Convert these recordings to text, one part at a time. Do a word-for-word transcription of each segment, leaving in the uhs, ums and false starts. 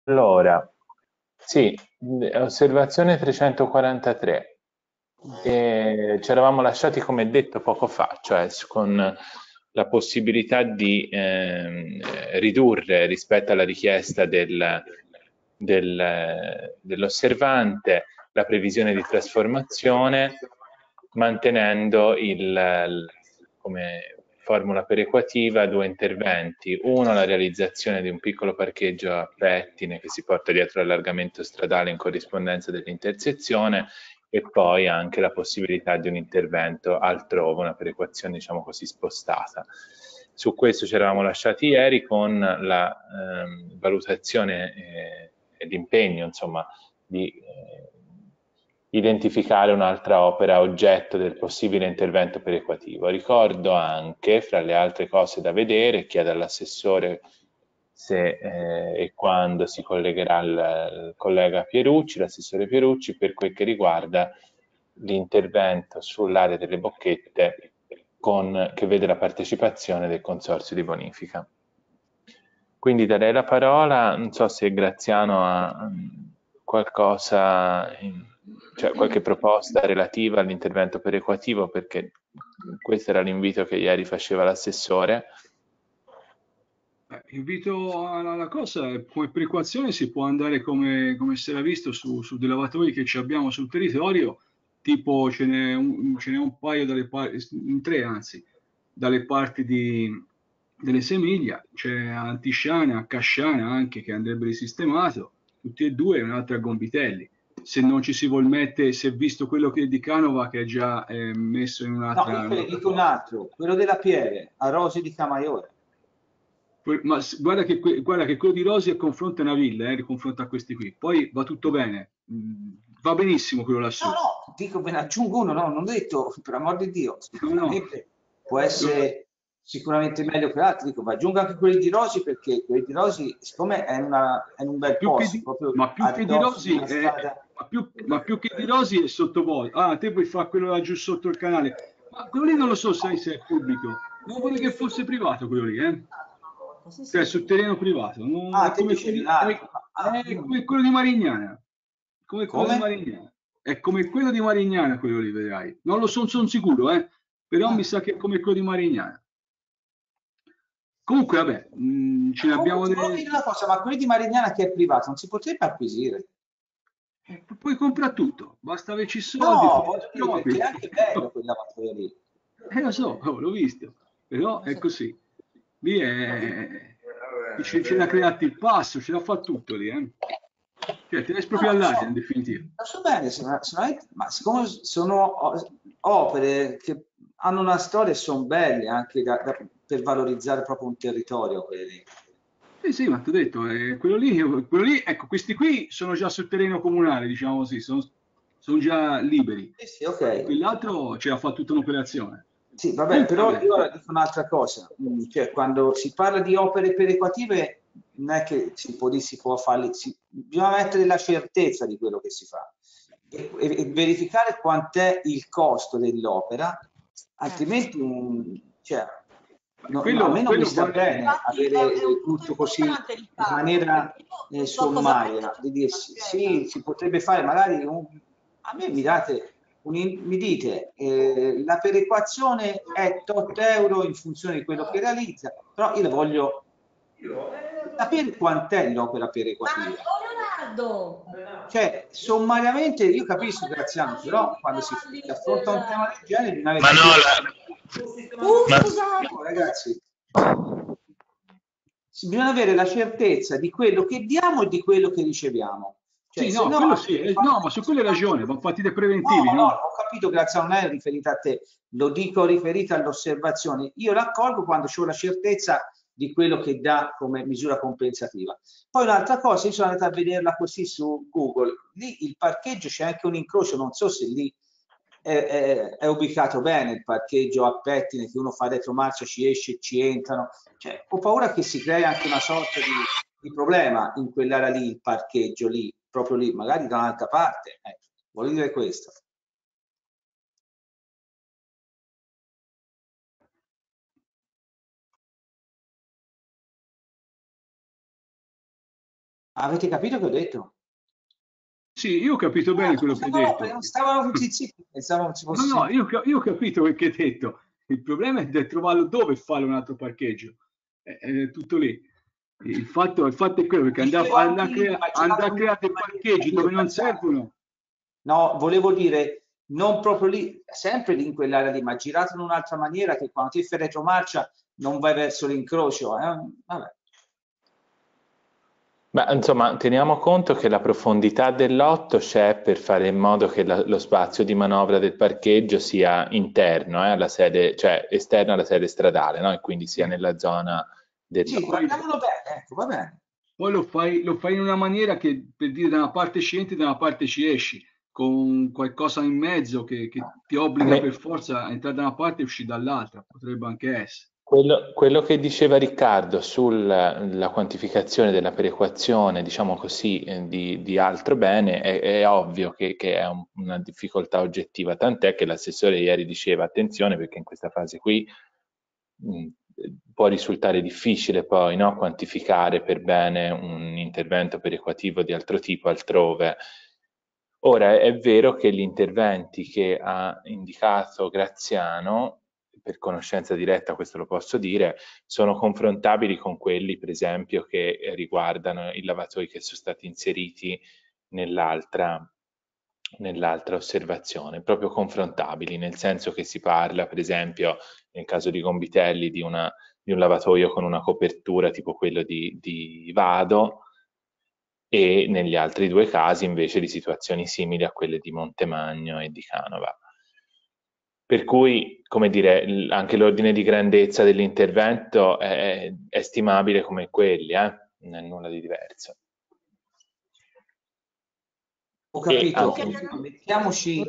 Allora, sì, osservazione trecentoquarantatré. E ci eravamo lasciati come detto poco fa, cioè s- con la possibilità di ehm, eh, ridurre rispetto alla richiesta del- del- dell'osservante la previsione di trasformazione, mantenendo il, il- come formula perequativa due interventi. Uno, la realizzazione di un piccolo parcheggio a pettine che si porta dietro l'allargamento stradale in corrispondenza dell'intersezione, e poi anche la possibilità di un intervento altrove, una perequazione diciamo così spostata. Su questo ci eravamo lasciati ieri con la ehm, valutazione eh, e l'impegno insomma di eh, identificare un'altra opera oggetto del possibile intervento perequativo. Ricordo anche, fra le altre cose da vedere, chiedo all'assessore se eh, e quando si collegherà il, il collega Pierucci, l'assessore Pierucci, per quel che riguarda l'intervento sull'area delle bocchette con, che vede la partecipazione del consorzio di bonifica. Quindi darei la parola, non so se Graziano ha mm, qualcosa, in- cioè qualche proposta relativa all'intervento perequativo, perché questo era l'invito che ieri faceva l'assessore. Eh, invito alla, alla cosa, eh, come prequazione si può andare come, come si era visto su, su dei lavatori che ci abbiamo sul territorio, tipo ce n'è un, ce n'è un paio dalle parti, tre anzi, dalle parti di, delle Semiglia, c'è a Antisciana, a Casciana anche che andrebbe risistemato, tutti e due, e un'altra a Gombitelli. Se non ci si vuol mettere, si è visto quello che è di Canova che è già eh, messo in No, un'altra io te ne un'altra dico un cosa. altro, quello della Pieve, a Rosi di Camaiore. Que- Ma s- guarda che, que- guarda che quello di Rosi è confronto a una villa, eh, confronto a questi qui. Poi va tutto bene, mm, va benissimo quello No, lassù. no, dico, ve ne aggiungo uno, no, non ho detto, per amor di Dio, No, no, sicuramente può quello- essere sicuramente meglio che altri, dico, ma aggiungo anche quelli di Rosi perché quelli di Rosi, siccome è, in una- è in un ma bel più che posto, di, proprio ma più a che di ridosso di Rosi una è, strada. ma più, ma più che di Rosi è sottovoce. Ah, te puoi fare quello laggiù sotto il canale. Ma quello lì non lo so, sai se è pubblico. Non vorrei che fosse privato quello lì, eh? Cioè sul terreno privato. Non- Ah, è te come dicevi un quelli, è, altro. Ah, è dimmi, come quello di Marignana. Come quello di come? Marignana. È come quello di Marignana quello lì, vedrai. Non lo sono son sicuro, eh? Però mi Ah. sa che è come quello di Marignana. Comunque, vabbè, mh, ce ne Comunque abbiamo ti volevo delle... chiedere una cosa, ma quelli di Marignana che è privato non si potrebbe acquisire? eh, Puoi comprare tutto, basta averci i soldi, No, fare i voglio dire, perché è propri. anche bello quel lavatoio lì. Eh, lo so, oh, l'ho visto, però Non è so. così. Lì No, è... Ce, ce l'ha creato il passo, ce l'ha fatto tutto lì, eh. Cioè, te ne no, espropria lo all'aria, in so, definitiva. lo so bene, sicura- sicuramente, ma siccome sono o- opere che hanno una storia e sono belle anche da- da- per valorizzare proprio un territorio, quelli. Sì, sì, ma ti ho detto, eh, quello lì, quello lì, ecco, questi qui sono già sul terreno comunale, diciamo così, sono, sono già liberi. Sì, sì, ok. Quell'altro ce l'ha fatto tutta un'operazione. Sì, vabbè, Comunque, però vabbè, io ora dico un'altra cosa, mm, cioè quando si parla di opere perequative non è che si può, dire- si può farli, si- bisogna mettere la certezza di quello che si fa e, e- e verificare quant'è il costo dell'opera, altrimenti mm, cioè, no- no, a me quello, non mi quello sta vale... bene Infatti è, avere è un eh, punto tutto così importante, in Riccardo, maniera perché eh, io so cosa sommaria, pensa di la dirsi Chiesa. sì, si potrebbe fare magari un- a me mi date un in- mi dite eh, la perequazione è tot euro in funzione di quello che realizza, però io la voglio sapere quant'è l'opera Ma perequativa. oh, Leonardo! Cioè, sommariamente io capisco, Come Graziano, faccio però i quando si, cavalli si affronta un tema del... del genere bisogna avere la Manola, certezza. Uh, ma, scusate, No, scusa. ragazzi, bisogna avere la certezza di quello che diamo e di quello che riceviamo. Cioè, Sì, se no, no, quello sì, avete eh, no, fatto ma su quello hai ragione, vanno fatti dei no, preventivi, no, no? ho capito, Grazia, non è riferita a te, lo dico riferita all'osservazione. Io raccolgo quando ho la certezza di quello che dà come misura compensativa. Poi un'altra cosa, io sono andato a vederla così su Google, lì il parcheggio c'è anche un incrocio, non so se lì è, è- è ubicato bene il parcheggio a pettine, che uno fa retromarcia, ci esce, ci entrano. Cioè, ho paura che si crei anche una sorta di, di problema in quell'area lì, il parcheggio lì, proprio lì, magari da un'altra parte. Ecco, voglio dire questo. Avete capito che ho detto? Sì, io ho capito bene quello che hai detto. Stavano, stavano tutti zitti, pensavo ci No, fosse... no, io, io ho capito quel che hai detto. Il problema è di trovarlo dove fare un altro parcheggio. È, è tutto lì. Il fatto, il fatto è quello, perché andare, Dicevo andare, a, anche lì, crea- ma andare a girato creare dei parcheggi dove non servono. No, volevo dire, non proprio lì, sempre lì in quell'area lì, ma girato in un'altra maniera, che quando ti fai retromarcia non vai verso l'incrocio. Eh? Vabbè. Beh, insomma, teniamo conto che la profondità del lotto c'è per fare in modo che la- lo spazio di manovra del parcheggio sia interno, eh, alla sede, cioè esterno alla sede stradale, no? E quindi sia nella zona del Sì, lotto. guardiamolo bene, ecco, va bene. Poi lo fai, lo fai in una maniera che, per dire, da una parte ci entri, da una parte ci esci, con qualcosa in mezzo che, che ti obbliga Me- per forza a entrare da una parte e uscire dall'altra. Potrebbe anche essere. Quello, quello che diceva Riccardo sulla quantificazione della perequazione, diciamo così, eh, di, di altro bene, è, è ovvio che, che è un- una difficoltà oggettiva, tant'è che l'assessore ieri diceva attenzione perché in questa fase qui mh, può risultare difficile poi, no, quantificare per bene un intervento perequativo di altro tipo altrove. Ora è vero che gli interventi che ha indicato Graziano, per conoscenza diretta questo lo posso dire, sono confrontabili con quelli per esempio che riguardano i lavatoi che sono stati inseriti nell'altra nell'altra osservazione, proprio confrontabili, nel senso che si parla per esempio nel caso di Gombitelli di, una, di un lavatoio con una copertura tipo quello di, di Vado, e negli altri due casi invece di situazioni simili a quelle di Montemagno e di Canova. Per cui, come dire, anche l'ordine di grandezza dell'intervento è, è stimabile come quelli, eh? Non è nulla di diverso. Ho E capito, anche... mettiamoci,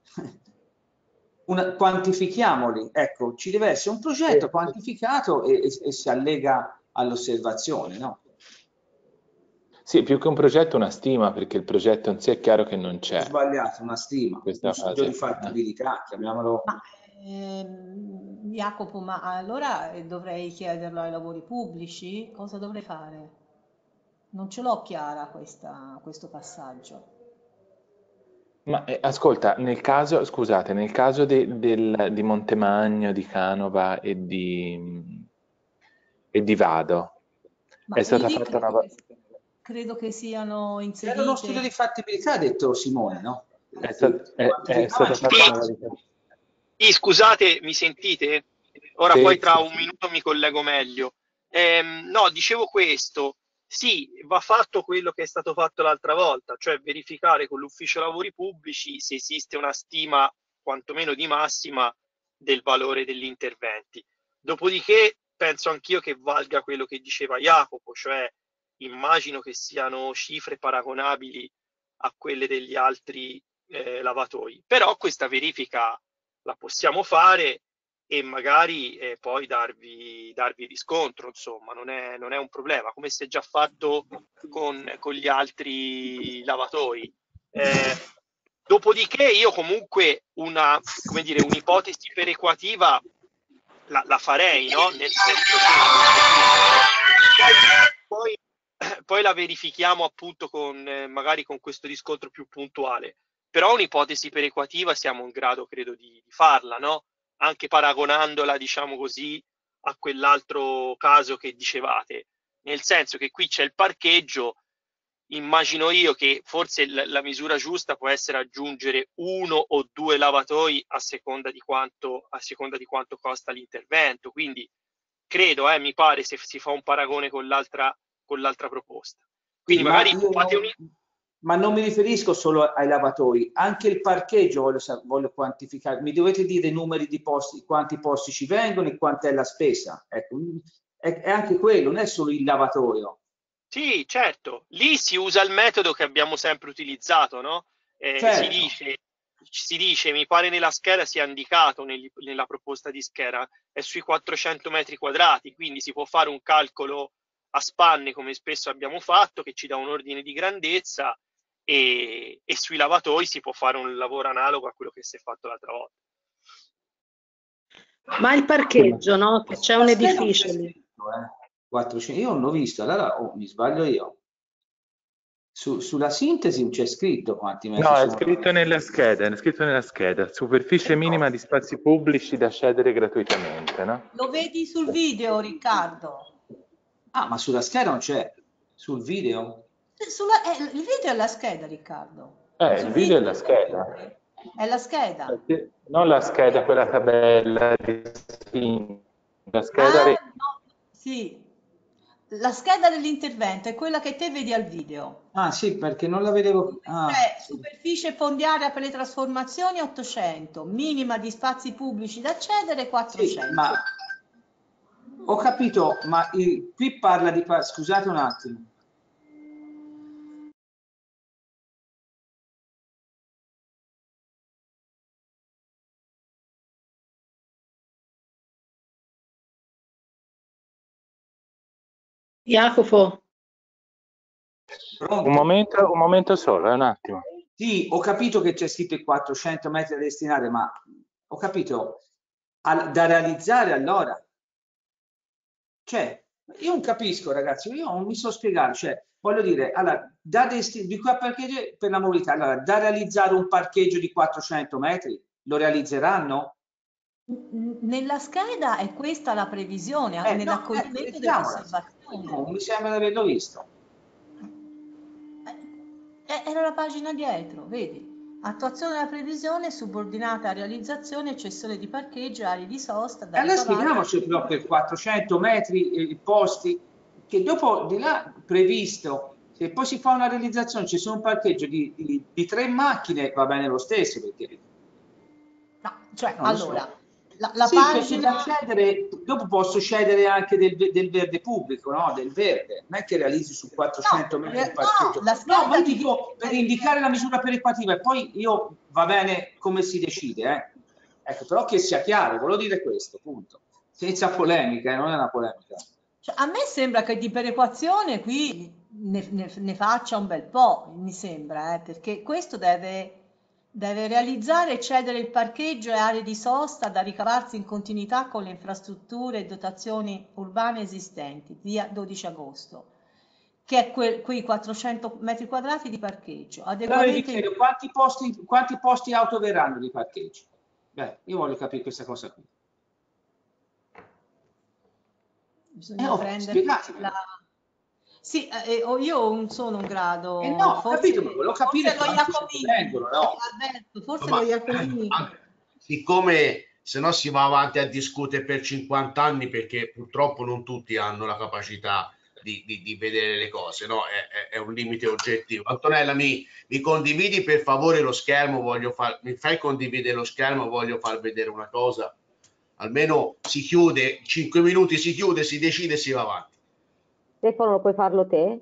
una, quantifichiamoli, ecco, ci deve essere un progetto quantificato e, e, e si allega all'osservazione, no? Sì, più che un progetto, una stima, perché il progetto in sé è chiaro che non c'è. Ho sbagliato, una stima, Questa un studio fase di qua, eh. fattibilità, chiamiamolo. Ma, ehm, Jacopo, ma allora eh, dovrei chiederlo ai lavori pubblici? Cosa dovrei fare? Non ce l'ho chiara questa, questo passaggio. Ma eh, ascolta, nel caso, scusate, nel caso de- del- di Montemagno, di Canova e di, e di Vado, Ma è stata ivi fatta cre- una... va- credo che siano C'era uno studio inserite. di fattibilità, ha detto Simone, no? È, Che sta- è- è quantificava stata ci fatta Sì, una valutazione. sì, scusate, mi sentite? Ora poi Sì, tra sì, un minuto mi collego meglio. Ehm, no, dicevo questo. Sì, va fatto quello che è stato fatto l'altra volta, cioè verificare con l'ufficio lavori pubblici se esiste una stima quantomeno di massima del valore degli interventi. Dopodiché penso anch'io che valga quello che diceva Jacopo, cioè immagino che siano cifre paragonabili a quelle degli altri eh, lavatoi. Però questa verifica la possiamo fare e magari eh, poi darvi, darvi riscontro, insomma, non è, non è un problema, come si è già fatto con, con gli altri lavatori. Eh, dopodiché io comunque una, come dire, un'ipotesi perequativa la, la farei, no? Nel senso che poi, poi la verifichiamo appunto con eh, magari con questo riscontro più puntuale. Però un'ipotesi perequativa siamo in grado, credo, di, di farla, no? Anche paragonandola, diciamo così, a quell'altro caso che dicevate. Nel senso che qui c'è il parcheggio, immagino io che forse la, la misura giusta può essere aggiungere uno o due lavatoi a seconda di quanto, a seconda di quanto costa l'intervento. Quindi credo, eh, mi pare, se si fa un paragone con l'altra, con l'altra proposta. Sì, Quindi ma magari io fate non, un... ma non mi riferisco solo ai lavatori, anche il parcheggio voglio, sa- voglio quantificare. Mi dovete dire i numeri di posti, quanti posti ci vengono e quant'è la spesa. Ecco, è, è anche quello, non è solo il lavatoio. Sì, certo, lì si usa il metodo che abbiamo sempre utilizzato, no? Eh, si Certo. dice, si dice, mi pare nella scheda sia indicato nel- nella proposta di scheda, è sui quattrocento metri quadrati, quindi si può fare un calcolo a spanne come spesso abbiamo fatto, che ci dà un ordine di grandezza e, e sui lavatoi si può fare un lavoro analogo a quello che si è fatto l'altra volta. Ma il parcheggio, no? Che c'è un La scheda non c'è edificio lì. scritto, eh. quattrocento, io non l'ho visto, allora oh, mi sbaglio io. Su, sulla sintesi c'è scritto quanti metri No, è sono. scritto nella scheda, è scritto nella scheda, superficie minima di spazi pubblici da cedere gratuitamente, no? Lo vedi sul video, Riccardo? Ah, ma sulla scheda non c'è, sul video? Sulla, eh, il video è la scheda, Riccardo. Eh, Sul il video è video la scheda. è la scheda. Non la scheda, quella tabella di sì, la scheda. Ah, re- no, sì. La scheda dell'intervento è quella che te vedi al video. Ah sì, perché non la vedevo. Ah, Cioè, sì. superficie fondiaria per le trasformazioni ottocento, minima di spazi pubblici da cedere Sì, quattrocento. ma ho capito, ma il- qui parla di... pa- Scusate un attimo. Jacopo, Pronto? Un momento, un momento solo, eh, un attimo. Sì, ho capito che c'è scritto i quattrocento metri da destinare, ma ho capito, al- da realizzare allora. Cioè, io non capisco, ragazzi, io non mi so spiegare, cioè, voglio dire, allora, da desti- di qua parcheggio per la mobilità, allora, da realizzare un parcheggio di quattrocento metri, lo realizzeranno? Nella scheda è questa la previsione, Eh, no, eh, nell'accoglimento delle leggiamola. osservazioni. Non mi sembra di averlo visto. Eh, Era la pagina dietro, vedi? Attuazione della previsione subordinata a realizzazione e cessione di parcheggio e aree di sosta da E allora ricavare. spieghiamoci però per quattrocento metri eh, posti, che dopo di là previsto, se poi si fa una realizzazione, ci sono un parcheggio di, di, di tre macchine, va bene lo stesso, perché No, cioè, non lo allora, so. la, la Sì, perché pagina... da cedere, dopo posso cedere anche del, del verde pubblico, no? Del verde, non è che realizzi su quattrocento No, metri di no, parcheggio. la No, scheda ma io ti dico per dice- indicare la misura perequativa e poi io va bene come si decide, eh? Ecco, però che sia chiaro, volevo dire questo, punto. Senza polemica, eh, non è una polemica. cioè, a me sembra che di perequazione qui ne, ne- ne faccia un bel po', mi sembra, eh, perché questo deve, deve realizzare e cedere il parcheggio e aree di sosta da ricavarsi in continuità con le infrastrutture e dotazioni urbane esistenti, via dodici agosto, che è quel- quei quattrocento metri quadrati di parcheggio, Allora vi adeguamento in- chiedo quanti posti, quanti posti auto verranno di parcheggio? Beh, io voglio capire questa cosa qui. bisogna Eh, oh, prendere spiegatemi. la... Sì, eh, oh, io non sono in grado, Eh no, ho forse, capito, ma volevo capire forse lo quanti ce ne Iacomini, vengono, no? Alberto, forse Ma lo Iacomini. anche- siccome se no si va avanti a discutere per cinquanta anni, perché purtroppo non tutti hanno la capacità di, di- di vedere le cose, no? È, è- è un limite oggettivo. Antonella, mi, mi condividi per favore lo schermo? Voglio far, mi fai condividere lo schermo? Voglio far vedere una cosa. Almeno si chiude, cinque minuti si chiude, si decide e si va avanti. Stefano, lo puoi farlo te?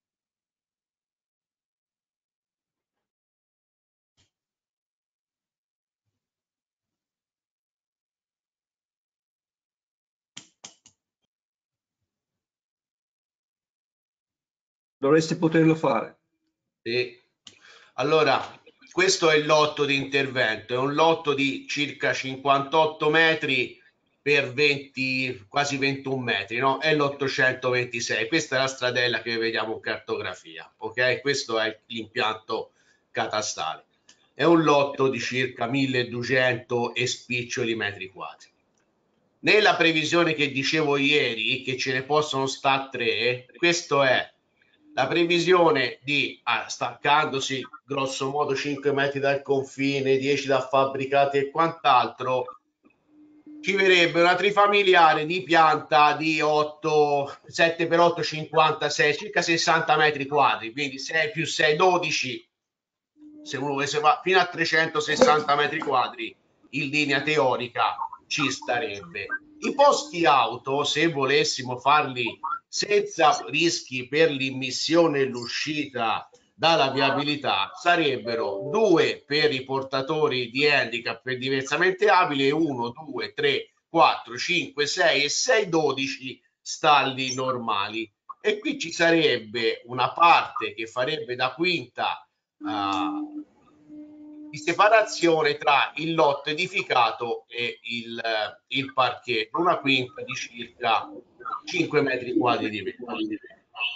Dovresti poterlo fare. Sì. Allora, questo è il lotto di intervento, è un lotto di circa cinquantotto metri per venti, quasi ventuno metri, no? È l'ottocentoventisei. Questa è la stradella che vediamo in cartografia, ok? Questo è l'impianto catastale. È un lotto di circa milleduecento e spiccioli metri quadri. Nella previsione che dicevo ieri, che ce ne possono stare tre, questo è la previsione di, ah, staccandosi grosso modo cinque metri dal confine, dieci da fabbricati e quant'altro, ci verrebbe una trifamiliare di pianta di otto, sette per otto, cinquantasei, circa sessanta metri quadri, quindi sei più sei, dodici, se uno volesse va fino a trecentosessanta metri quadri, in linea teorica ci starebbe. I posti auto, se volessimo farli senza rischi per l'immissione e l'uscita dalla viabilità, sarebbero due per i portatori di handicap e diversamente abili e uno, due, tre, quattro, cinque, sei e sei, dodici stalli normali. E qui ci sarebbe una parte che farebbe da quinta uh, di separazione tra il lotto edificato e il, il parcheggio, una quinta di circa cinque metri quadri di vetro.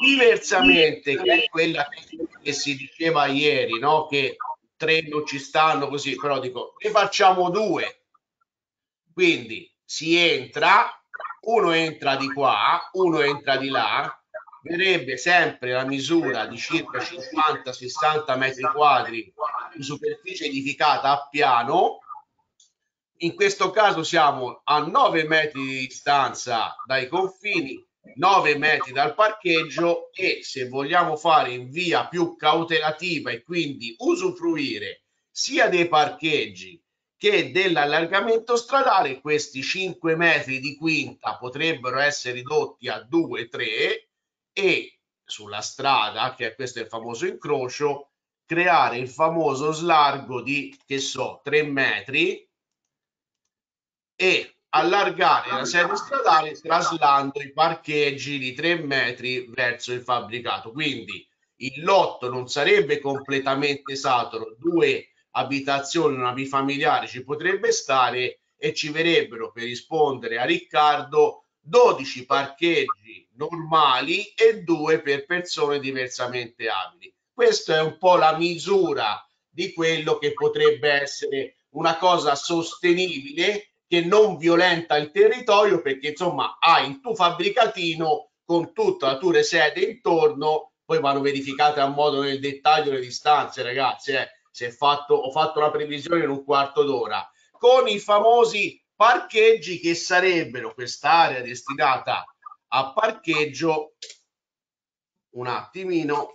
Diversamente, che è quella che si diceva ieri, no? Che tre non ci stanno così, però dico, ne facciamo due. Quindi si entra, uno entra di qua, uno entra di là, verrebbe sempre la misura di circa cinquanta sessanta metri quadri di superficie edificata a piano. In questo caso siamo a nove metri di distanza dai confini, nove metri dal parcheggio, e se vogliamo fare in via più cautelativa e quindi usufruire sia dei parcheggi che dell'allargamento stradale, questi cinque metri di quinta potrebbero essere ridotti a due tre, e sulla strada, che è questo è il famoso incrocio, creare il famoso slargo di, che so, tre metri, e allargare la sede stradale traslando i parcheggi di tre metri verso il fabbricato. Quindi il lotto non sarebbe completamente saturo, due abitazioni, una bifamiliare ci potrebbe stare, e ci verrebbero, per rispondere a Riccardo, dodici parcheggi normali e due per persone diversamente abili. Questa è un po' la misura di quello che potrebbe essere una cosa sostenibile, che non violenta il territorio, perché insomma hai il tuo fabbricatino con tutta la tua sede intorno. Poi vanno verificate a modo nel dettaglio le distanze, ragazzi, eh. Se fatto, ho fatto la previsione in un quarto d'ora, con i famosi parcheggi che sarebbero quest'area destinata a parcheggio. Un attimino,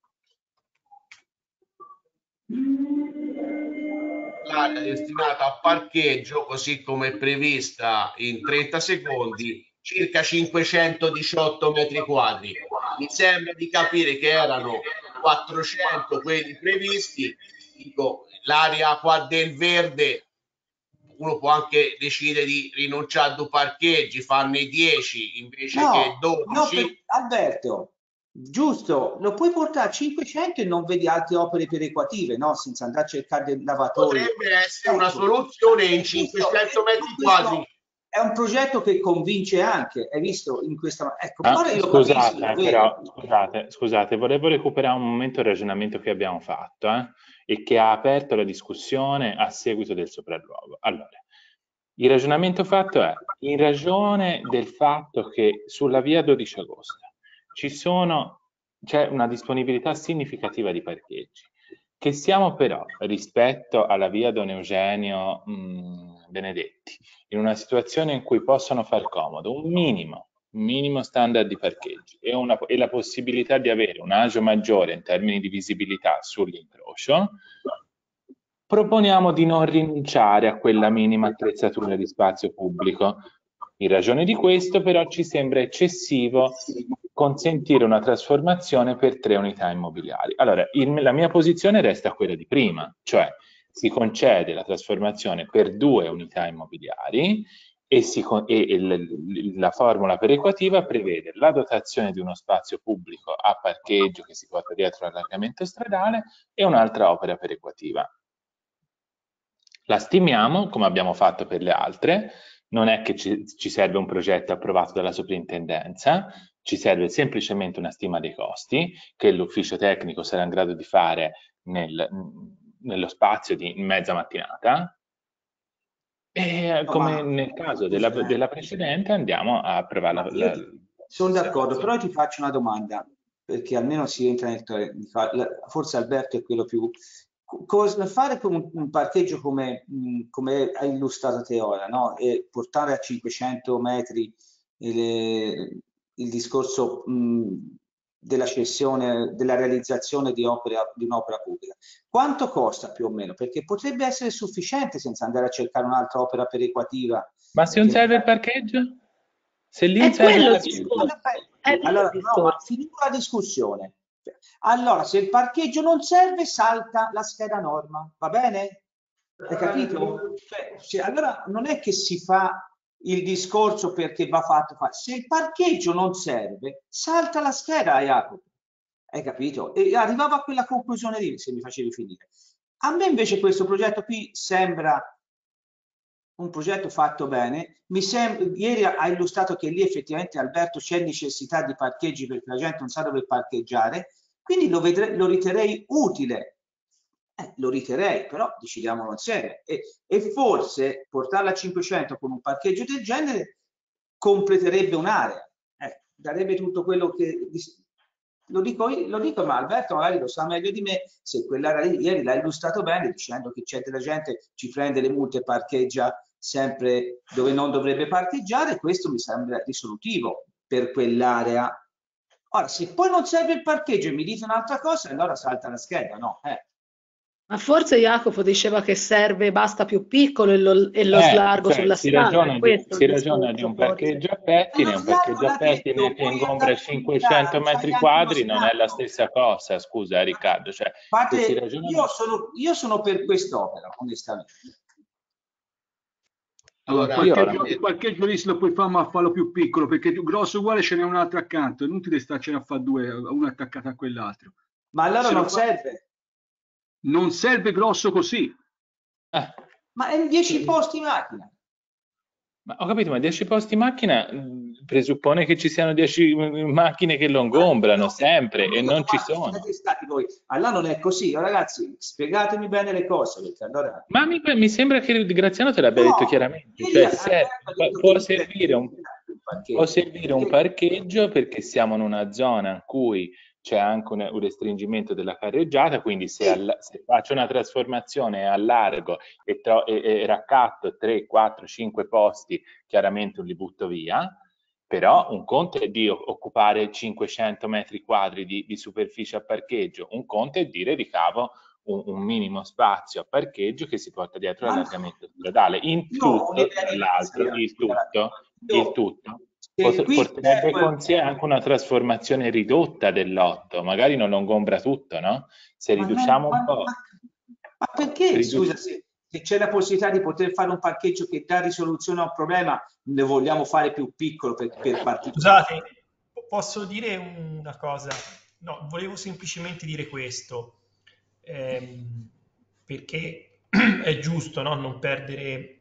l'area destinata a parcheggio, così come è prevista in trenta secondi, circa cinquecentodiciotto metri quadri. Mi sembra di capire che erano quattrocento quelli previsti. Dico, l'area qua del verde, uno può anche decidere di rinunciare a due parcheggi, farne dieci invece no, che dodici. No, per, Alberto, giusto, lo puoi portare a cinquecento e non vedi altre opere perequative, no? Senza andare a cercare del lavatoio. Potrebbe essere ecco, una soluzione in questo, cinquecento metri questo quadri. È un progetto che convince anche, hai visto in questa... Ecco, Ah, ora io scusate, capisco, però, scusate, scusate, volevo recuperare un momento il ragionamento che abbiamo fatto, eh, e che ha aperto la discussione a seguito del sopralluogo. Allora, il ragionamento fatto è, in ragione del fatto che sulla via dodici agosto ci sono, c'è una disponibilità significativa di parcheggi, che siamo però, rispetto alla via Don Eugenio mh, Benedetti, in una situazione in cui possono far comodo un minimo, un minimo standard di parcheggi e, una, e la possibilità di avere un agio maggiore in termini di visibilità sull'incrocio, proponiamo di non rinunciare a quella minima attrezzatura di spazio pubblico. In ragione di questo, però, ci sembra eccessivo consentire una trasformazione per tre unità immobiliari. Allora, il, la mia posizione resta quella di prima, cioè si concede la trasformazione per due unità immobiliari e, si, e il, la formula perequativa prevede la dotazione di uno spazio pubblico a parcheggio che si porta dietro l'allargamento stradale e un'altra opera perequativa. La stimiamo, come abbiamo fatto per le altre, non è che ci, ci serve un progetto approvato dalla soprintendenza, ci serve semplicemente una stima dei costi che l'ufficio tecnico sarà in grado di fare nel, nello spazio di mezza mattinata, e no, come ma, nel caso della, della precedente andiamo a approvare la, la sono d'accordo, però ti faccio una domanda, perché almeno si entra nel forse Alberto è quello più... Cosa fare con un, un parcheggio come, come hai illustrato te ora, no? E portare a cinquecento metri il, il discorso mh, della cessione, della realizzazione di, opera, di un'opera pubblica. Quanto costa più o meno? Perché potrebbe essere sufficiente senza andare a cercare un'altra opera perequativa. Ma se non serve il parcheggio? Se lì è serve il quello il parcheggio? discorso. È allora, il no, ma finito la discussione. Allora, se il parcheggio non serve, salta la scheda norma, va bene? Hai capito? Cioè, se, allora non è che si fa il discorso perché va fatto, fa. Se il parcheggio non serve, salta la scheda, Jacopo. Hai capito? E arrivavo a quella conclusione lì, se mi facevi finire. A me invece questo progetto qui sembra un progetto fatto bene. Mi sembra, ieri ha illustrato che lì effettivamente, Alberto, c'è necessità di parcheggi perché la gente non sa dove parcheggiare, quindi lo, vedrei, lo riterrei utile. Eh, lo riterrei, però decidiamolo insieme. E, e forse portarla a cinquecento con un parcheggio del genere completerebbe un'area, eh, darebbe tutto quello che... Lo dico, lo dico, ma Alberto magari lo sa meglio di me, se quell'area lì ieri l'ha illustrato bene dicendo che c'è della gente, ci prende le multe e parcheggia sempre dove non dovrebbe parcheggiare, questo mi sembra risolutivo per quell'area. Ora, se poi non serve il parcheggio e mi dite un'altra cosa, allora salta la scheda, no? Eh. Ma forse Jacopo diceva che serve, basta più piccolo e lo, e lo Eh, slargo cioè, sulla si strada, ragiona è di, questo si il ragiona di discorso un forse. parcheggio a E pettine, lo un slargo parcheggio a l'ha pettine detto, che puoi ingombra andare cinquecento c'hai metri anche uno quadri, non è la slargo. stessa cosa, scusa eh, Riccardo, cioè, se si Fate, ragiona io di... sono, io sono per quest'opera, onestamente. Allora, Allora, il Io parcheggio, ora... il parcheggio lì se lo puoi fare, ma farlo più piccolo, perché tu grosso uguale ce n'è un altro accanto, è inutile starcene a fare due, uno attaccato a quell'altro. Ma allora Se lo non fa... serve. Non serve grosso così. eh, Ma è in dieci posti macchina. ma ho capito, ma dieci posti macchina mh, presuppone che ci siano dieci macchine che lo ingombrano sempre e non ci sono. Siete stati voi. Allora non è così. Oh, ragazzi, spiegatemi bene le cose, perché allora... Ma mi, mi sembra che Graziano te l'abbia detto No, chiaramente, ieri cioè se, Alberto ha detto che può lì servire un, serve il può parcheggio. servire un parcheggio perché siamo in una zona in cui c'è anche un, un restringimento della carreggiata, quindi se, Sì, all, se faccio una trasformazione e allargo e, tro, e, e raccatto tre, quattro, cinque posti, chiaramente li butto via, però un conto è di occupare cinquecento metri quadri di, di superficie a parcheggio, un conto è dire ricavo un, un minimo spazio a parcheggio che si porta dietro ma l'allargamento stradale. In io ho tutto, un'idea tra l'altro, diversa. il tutto, il Io, tutto se pot- qui porterebbe serve... con sé anche una trasformazione ridotta del lotto, magari non lo ingombra tutto, no? Se Ma, non, riduciamo un ma, po', ma, ma perché, ridu- scusa, se, se c'è la possibilità di poter fare un parcheggio che dà risoluzione a un problema, ne vogliamo fare più piccolo per, per partire? Scusate, posso dire una cosa? No, volevo semplicemente dire questo, ehm, perché è giusto, no, non perdere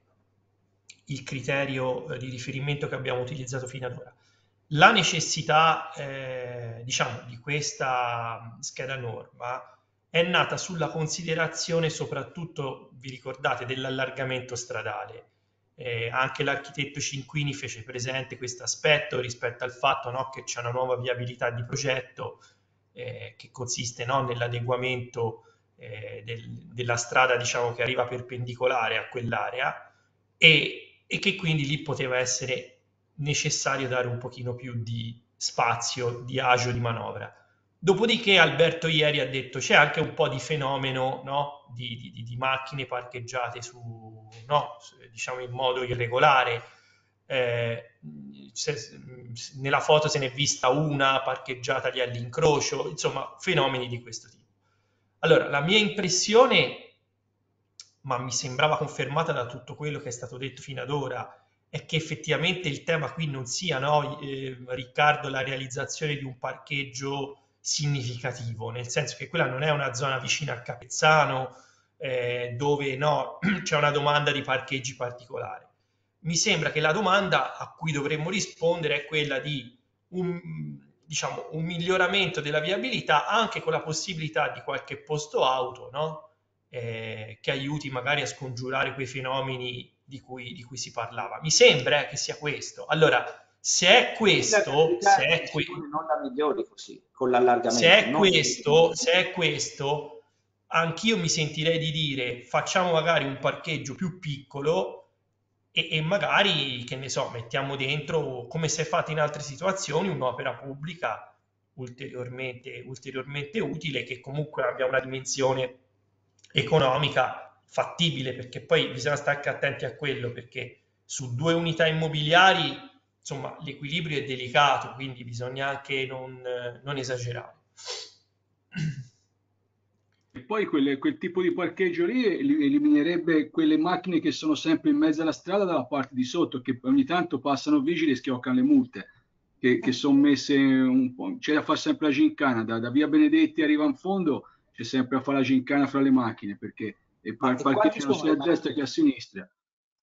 il criterio eh, di riferimento che abbiamo utilizzato fino ad ora. La necessità, eh, diciamo, di questa scheda norma è nata sulla considerazione soprattutto, vi ricordate, dell'allargamento stradale. Eh, anche l'architetto Cinquini fece presente questo aspetto rispetto al fatto, no, che c'è una nuova viabilità di progetto eh, che consiste, no, nell'adeguamento eh, del, della strada, diciamo, che arriva perpendicolare a quell'area e, e che quindi lì poteva essere necessario dare un pochino più di spazio, di agio di manovra. Dopodiché Alberto ieri ha detto c'è anche un po' di fenomeno, no, di, di, di macchine parcheggiate su, no, diciamo in modo irregolare. Eh, se, nella foto se n'è vista una parcheggiata lì all'incrocio, insomma fenomeni di questo tipo. Allora, la mia impressione, ma mi sembrava confermata da tutto quello che è stato detto fino ad ora, è che effettivamente il tema qui non sia, no, eh, Riccardo, la realizzazione di un parcheggio significativo, nel senso che quella non è una zona vicina al Capezzano eh, dove no, c'è una domanda di parcheggi particolare. Mi sembra che la domanda a cui dovremmo rispondere è quella di un, diciamo, un miglioramento della viabilità anche con la possibilità di qualche posto auto, no? eh, che aiuti magari a scongiurare quei fenomeni di cui, di cui si parlava. Mi sembra eh, che sia questo. Allora, se è questo, se è, que- non la migliori così, con se l'allargamento. è questo, se è questo, anch'io mi sentirei di dire facciamo magari un parcheggio più piccolo e, e magari, che ne so, mettiamo dentro, come si è fatto in altre situazioni, un'opera pubblica ulteriormente, ulteriormente utile che comunque abbia una dimensione economica fattibile, perché poi bisogna stare anche attenti a quello, perché su due unità immobiliari, insomma, l'equilibrio è delicato, quindi bisogna anche non, non esagerare. E poi quelle- quel tipo di parcheggio lì eli- eliminerebbe quelle macchine che sono sempre in mezzo alla strada dalla parte di sotto, che ogni tanto passano vigili e schioccano le multe, che, che sono messe un po'. C'è da fare sempre la gincana, da, da via Benedetti arriva in fondo, c'è sempre a fare la gincana fra le macchine, perché il Ma par- e quanti parcheggiano sono sia le a destra che macchine? a sinistra.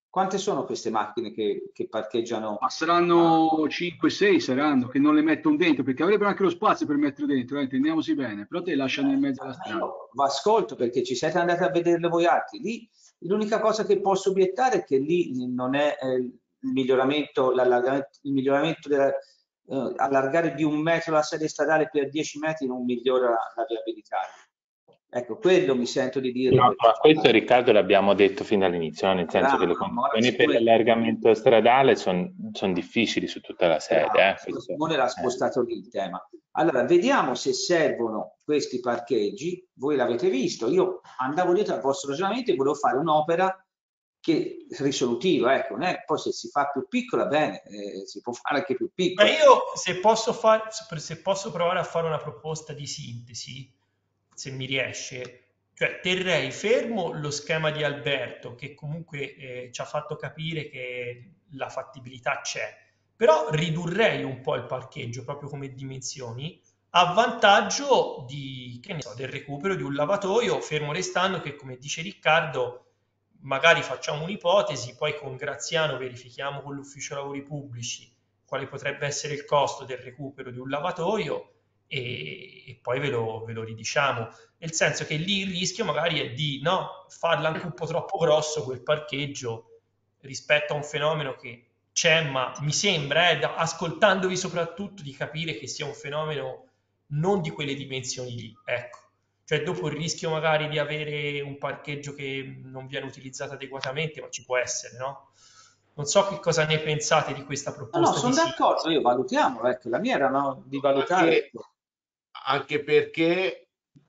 Quante sono queste macchine che, che parcheggiano? Ma saranno cinque sei, saranno, che non le mettono dentro, perché avrebbero anche lo spazio per mettere dentro, eh, intendiamosi bene, però te le lasciano in mezzo alla Ma strada. io vi ascolto perché ci siete andati a vederle voi altri. Lì l'unica cosa che posso obiettare è che lì non è eh, il miglioramento, l'allargamento, il miglioramento della, eh, allargare di un metro la sede stradale per dieci metri non migliora la viabilità. Ecco, quello mi sento di dire. No, ma questo Riccardo l'abbiamo detto fin dall'inizio, no? Nel senso che le condizioni per l'allargamento stradale sono son difficili su tutta la sede. Eh? Simone l'ha spostato lì il tema. Allora, vediamo se servono questi parcheggi. Voi l'avete visto, io andavo dietro al vostro ragionamento e volevo fare un'opera che risolutiva, ecco, né? Poi se si fa più piccola, bene, eh, si può fare anche più piccola. Ma io se posso, far, se posso provare a fare una proposta di sintesi, se mi riesce, cioè terrei fermo lo schema di Alberto che comunque eh, ci ha fatto capire che la fattibilità c'è, però ridurrei un po' il parcheggio proprio come dimensioni a vantaggio di, che ne so, del recupero di un lavatoio, fermo restando che, come dice Riccardo, magari facciamo un'ipotesi, poi con Graziano verifichiamo con l'ufficio lavori pubblici quale potrebbe essere il costo del recupero di un lavatoio e, e poi ve lo, ve lo ridiciamo. Nel senso che lì il rischio magari è di no, farla anche un po' troppo grosso quel parcheggio rispetto a un fenomeno che c'è, ma mi sembra, eh, da, ascoltandovi soprattutto, di capire che sia un fenomeno non di quelle dimensioni lì, ecco. Cioè dopo il rischio magari di avere un parcheggio che non viene utilizzato adeguatamente, ma ci può essere, no? Non so che cosa ne pensate di questa proposta. No, no, sono d'accordo, io valutiamo, ecco, la mia era no, di valutare. Anche, anche perché,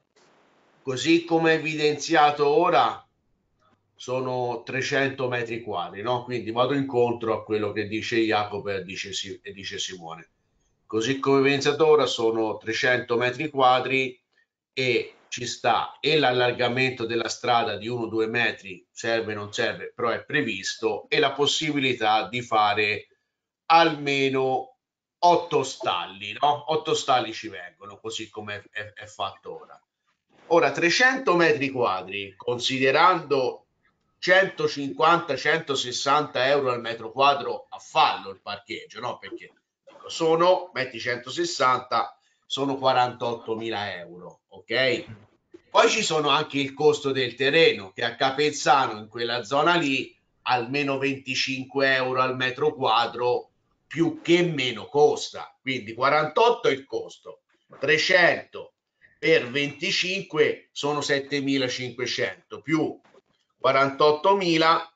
così come evidenziato ora, sono trecento metri quadri, no? Quindi vado incontro a quello che dice Jacopo e dice, e dice Simone. Così come evidenziato ora sono trecento metri quadri e ci sta e l'allargamento della strada di uno due metri, serve non serve, però è previsto, e la possibilità di fare almeno otto stalli, no? otto stalli ci vengono, così come è, è fatto ora. Ora, trecento metri quadri, considerando centocinquanta centosessanta euro al metro quadro a fallo il parcheggio, no? Perché sono, metti centosessanta, sono quarantottomila euro, ok? Poi ci sono anche il costo del terreno, che a Capezzano, in quella zona lì, almeno venticinque euro al metro quadro, più che meno costa. Quindi quarantotto è il costo, trecento per venticinque sono settemilacinquecento, più quarantottomila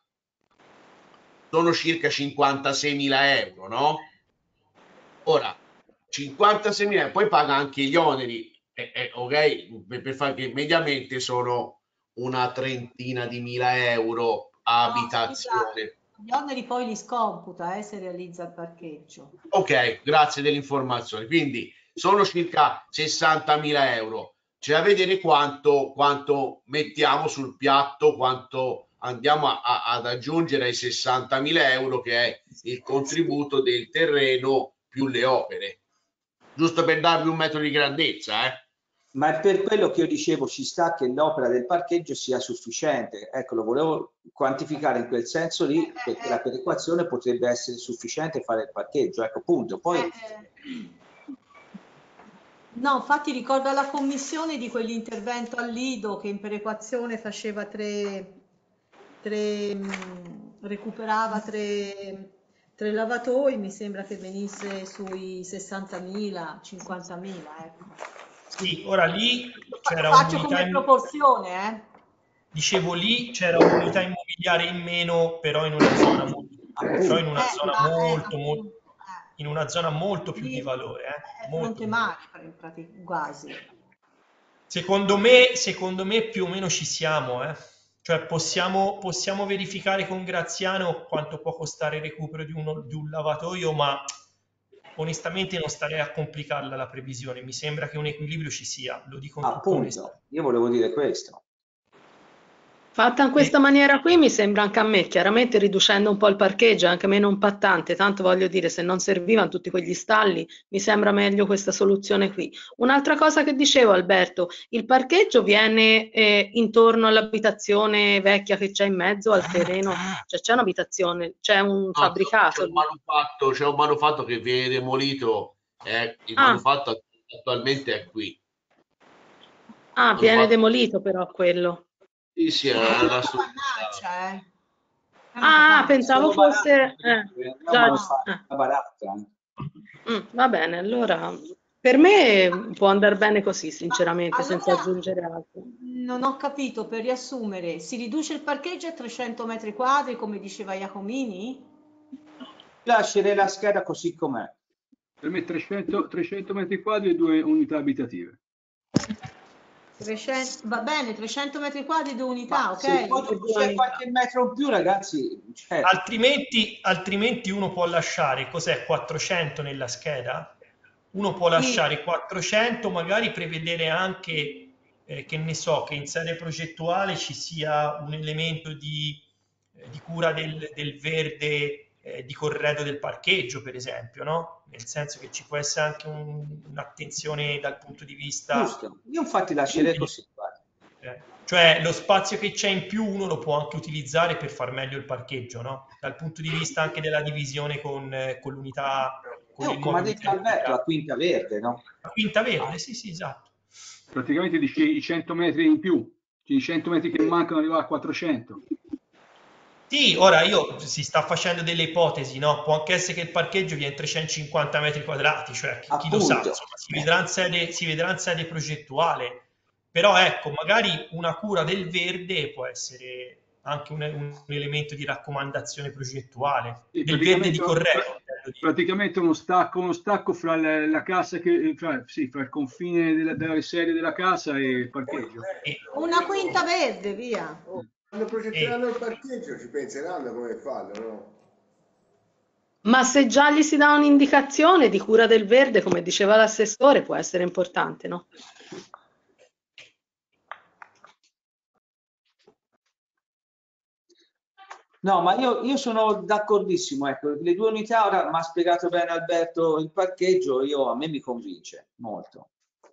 sono circa cinquantaseimila euro, no? Ora, cinquantaseimila, poi paga anche gli oneri, eh, eh, ok? Per, per fare che mediamente sono una trentina di mila euro a abitazione. No, gli oneri poi li scomputa, eh, se realizza il parcheggio. Ok, grazie dell'informazione. Quindi sono circa sessantamila euro. C'è da vedere quanto, quanto mettiamo sul piatto, quanto andiamo a, a, ad aggiungere ai sessantamila euro, che è il contributo del terreno più le opere. Giusto per darvi un metro di grandezza, eh? Ma è per quello che io dicevo, ci sta che l'opera del parcheggio sia sufficiente. Ecco, lo volevo quantificare in quel senso lì, perché la perequazione potrebbe essere sufficiente fare il parcheggio. Ecco, punto. Poi... No, infatti ricordo alla commissione di quell'intervento al Lido che in perequazione faceva tre, tre mh, recuperava tre, tre lavatoi, mi sembra che venisse sui sessantamila, cinquantamila, ecco. Sì, ora lì c'era Faccio un'unità come in... proporzione, eh. Dicevo, lì c'era un'unità immobiliare in meno, però in una zona molto, però in una Eh, zona ma, eh, molto, molto, in una zona molto più di valore, eh? È Molto Fronte Mare, in pratica, quasi. Secondo me, secondo me più o meno ci siamo, eh? Cioè possiamo, possiamo verificare con Graziano quanto può costare il recupero di, uno, di un lavatoio, ma onestamente non starei a complicarla la previsione. Mi sembra che un equilibrio ci sia, lo dico in tutta onestà. Appunto, io volevo dire questo. Fatta in questa maniera qui mi sembra anche a me, chiaramente riducendo un po' il parcheggio, anche meno impattante, tanto voglio dire, se non servivano tutti quegli stalli, mi sembra meglio questa soluzione qui. Un'altra cosa che dicevo, Alberto, il parcheggio viene eh, intorno all'abitazione vecchia che c'è in mezzo al terreno, cioè c'è un'abitazione, c'è un No, c'è fabbricato un lì. manufatto, c'è un manufatto che viene demolito, eh, il Ah, manufatto attualmente è qui. ah, Il viene manufatto, demolito però quello. sì, sì, è È una una struttura. capanaccia, eh. È una Ah, capanaccia. pensavo Sono baracca, fosse... Eh, andiamo a già, fare eh. la baracca. Mm, va bene, allora per me può andare bene così, Ma sinceramente, senza allora aggiungere altro. non ho capito, per riassumere, si riduce il parcheggio a trecento metri quadri, come diceva Iacomini? Lascerei la scheda così com'è. Per me trecento, trecento metri quadri e due unità abitative. trecento, va bene, trecento metri quadri, due unità, Ma se poi ok? E dopo due c'è unità. qualche metro in più, ragazzi, cioè, Altrimenti, altrimenti uno può lasciare, cos'è, quattrocento nella scheda? Uno può Sì, lasciare quattrocento, magari prevedere anche, eh, che ne so, che in sede progettuale ci sia un elemento di, eh, di cura del, del verde, eh, di corredo del parcheggio, per esempio, no? Nel senso che ci può essere anche un- un'attenzione dal punto di vista giusto. Io infatti lascerei così, guarda. eh, cioè lo spazio che c'è in più uno lo può anche utilizzare per far meglio il parcheggio, no? Dal punto di vista anche della divisione con, eh, con l'unità, con Eh, il come ha nuovo detto impianto Alberto, la idraulico. quinta verde, no? La quinta verde, sì, sì, esatto. Praticamente dici i cento metri in più, i cento metri che mancano arrivare a quattrocento. Sì, ora io si sta facendo delle ipotesi, no? Può anche essere che il parcheggio viene trecentocinquanta metri quadrati, cioè chi, chi lo sa, Appunto. insomma, si vedrà in sede, si vedrà in sede progettuale. Però ecco, magari una cura del verde può essere anche un, un elemento di raccomandazione progettuale, Sì, del verde di praticamente, corredo, intendo dire. praticamente uno stacco, uno stacco fra la, la casa che, fra, sì, fra il confine della, della sede della casa e il parcheggio. E, una quinta verde, via. Quando e, progetteranno il parcheggio ci penseranno come farlo, no? Ma se già gli si dà un'indicazione di cura del verde, come diceva l'assessore, può essere importante, no? No, ma io, io sono d'accordissimo, ecco, le due unità, ora mi ha spiegato bene Alberto il parcheggio, io, a me mi convince molto.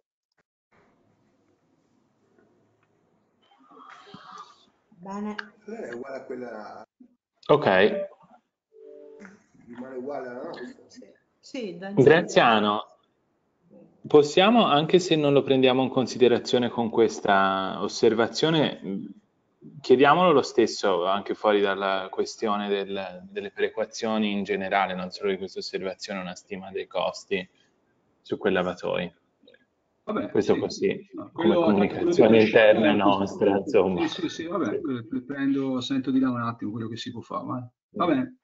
Bene. È uguale a quella, Ok, rimane uguale alla nostra. Sì, sì, da- Graziano, possiamo, anche se non lo prendiamo in considerazione con questa osservazione, mh, chiediamolo lo stesso anche fuori dalla questione del- delle perequazioni in generale, non solo di questa osservazione, una stima dei costi su quei lavatoi. Vabbè, Questo sì. così, No, come quello, tanto quello di comunicazione prescindere, interna eh, nostra, insomma. sì, sì, sì, vabbè, pre- prendo, sento di là un attimo quello che si può fare, va, va bene.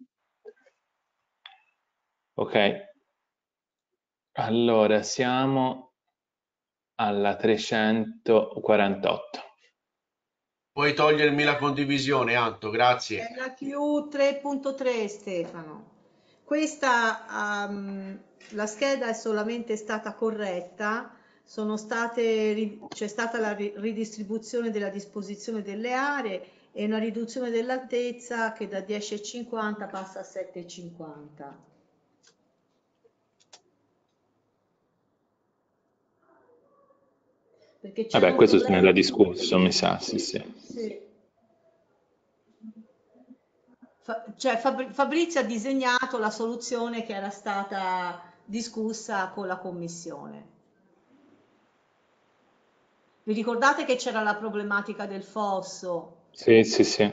Ok, allora siamo alla trecentoquarantotto. Puoi togliermi la condivisione, Anto, grazie. È la Q tre punto tre, Stefano. Questa, ehm, la scheda è solamente stata corretta, sono state, ri- c'è stata la ri- ridistribuzione della disposizione delle aree e una riduzione dell'altezza che da dieci virgola cinquanta passa a sette virgola cinquanta. Perché c'era Vabbè, un questo se ne problema. era discusso, mi sa, sì, sì. Sì. Fa- cioè Fabri- Fabrizio ha disegnato la soluzione che era stata discussa con la commissione. Vi ricordate che c'era la problematica del fosso? Sì, sì, sì.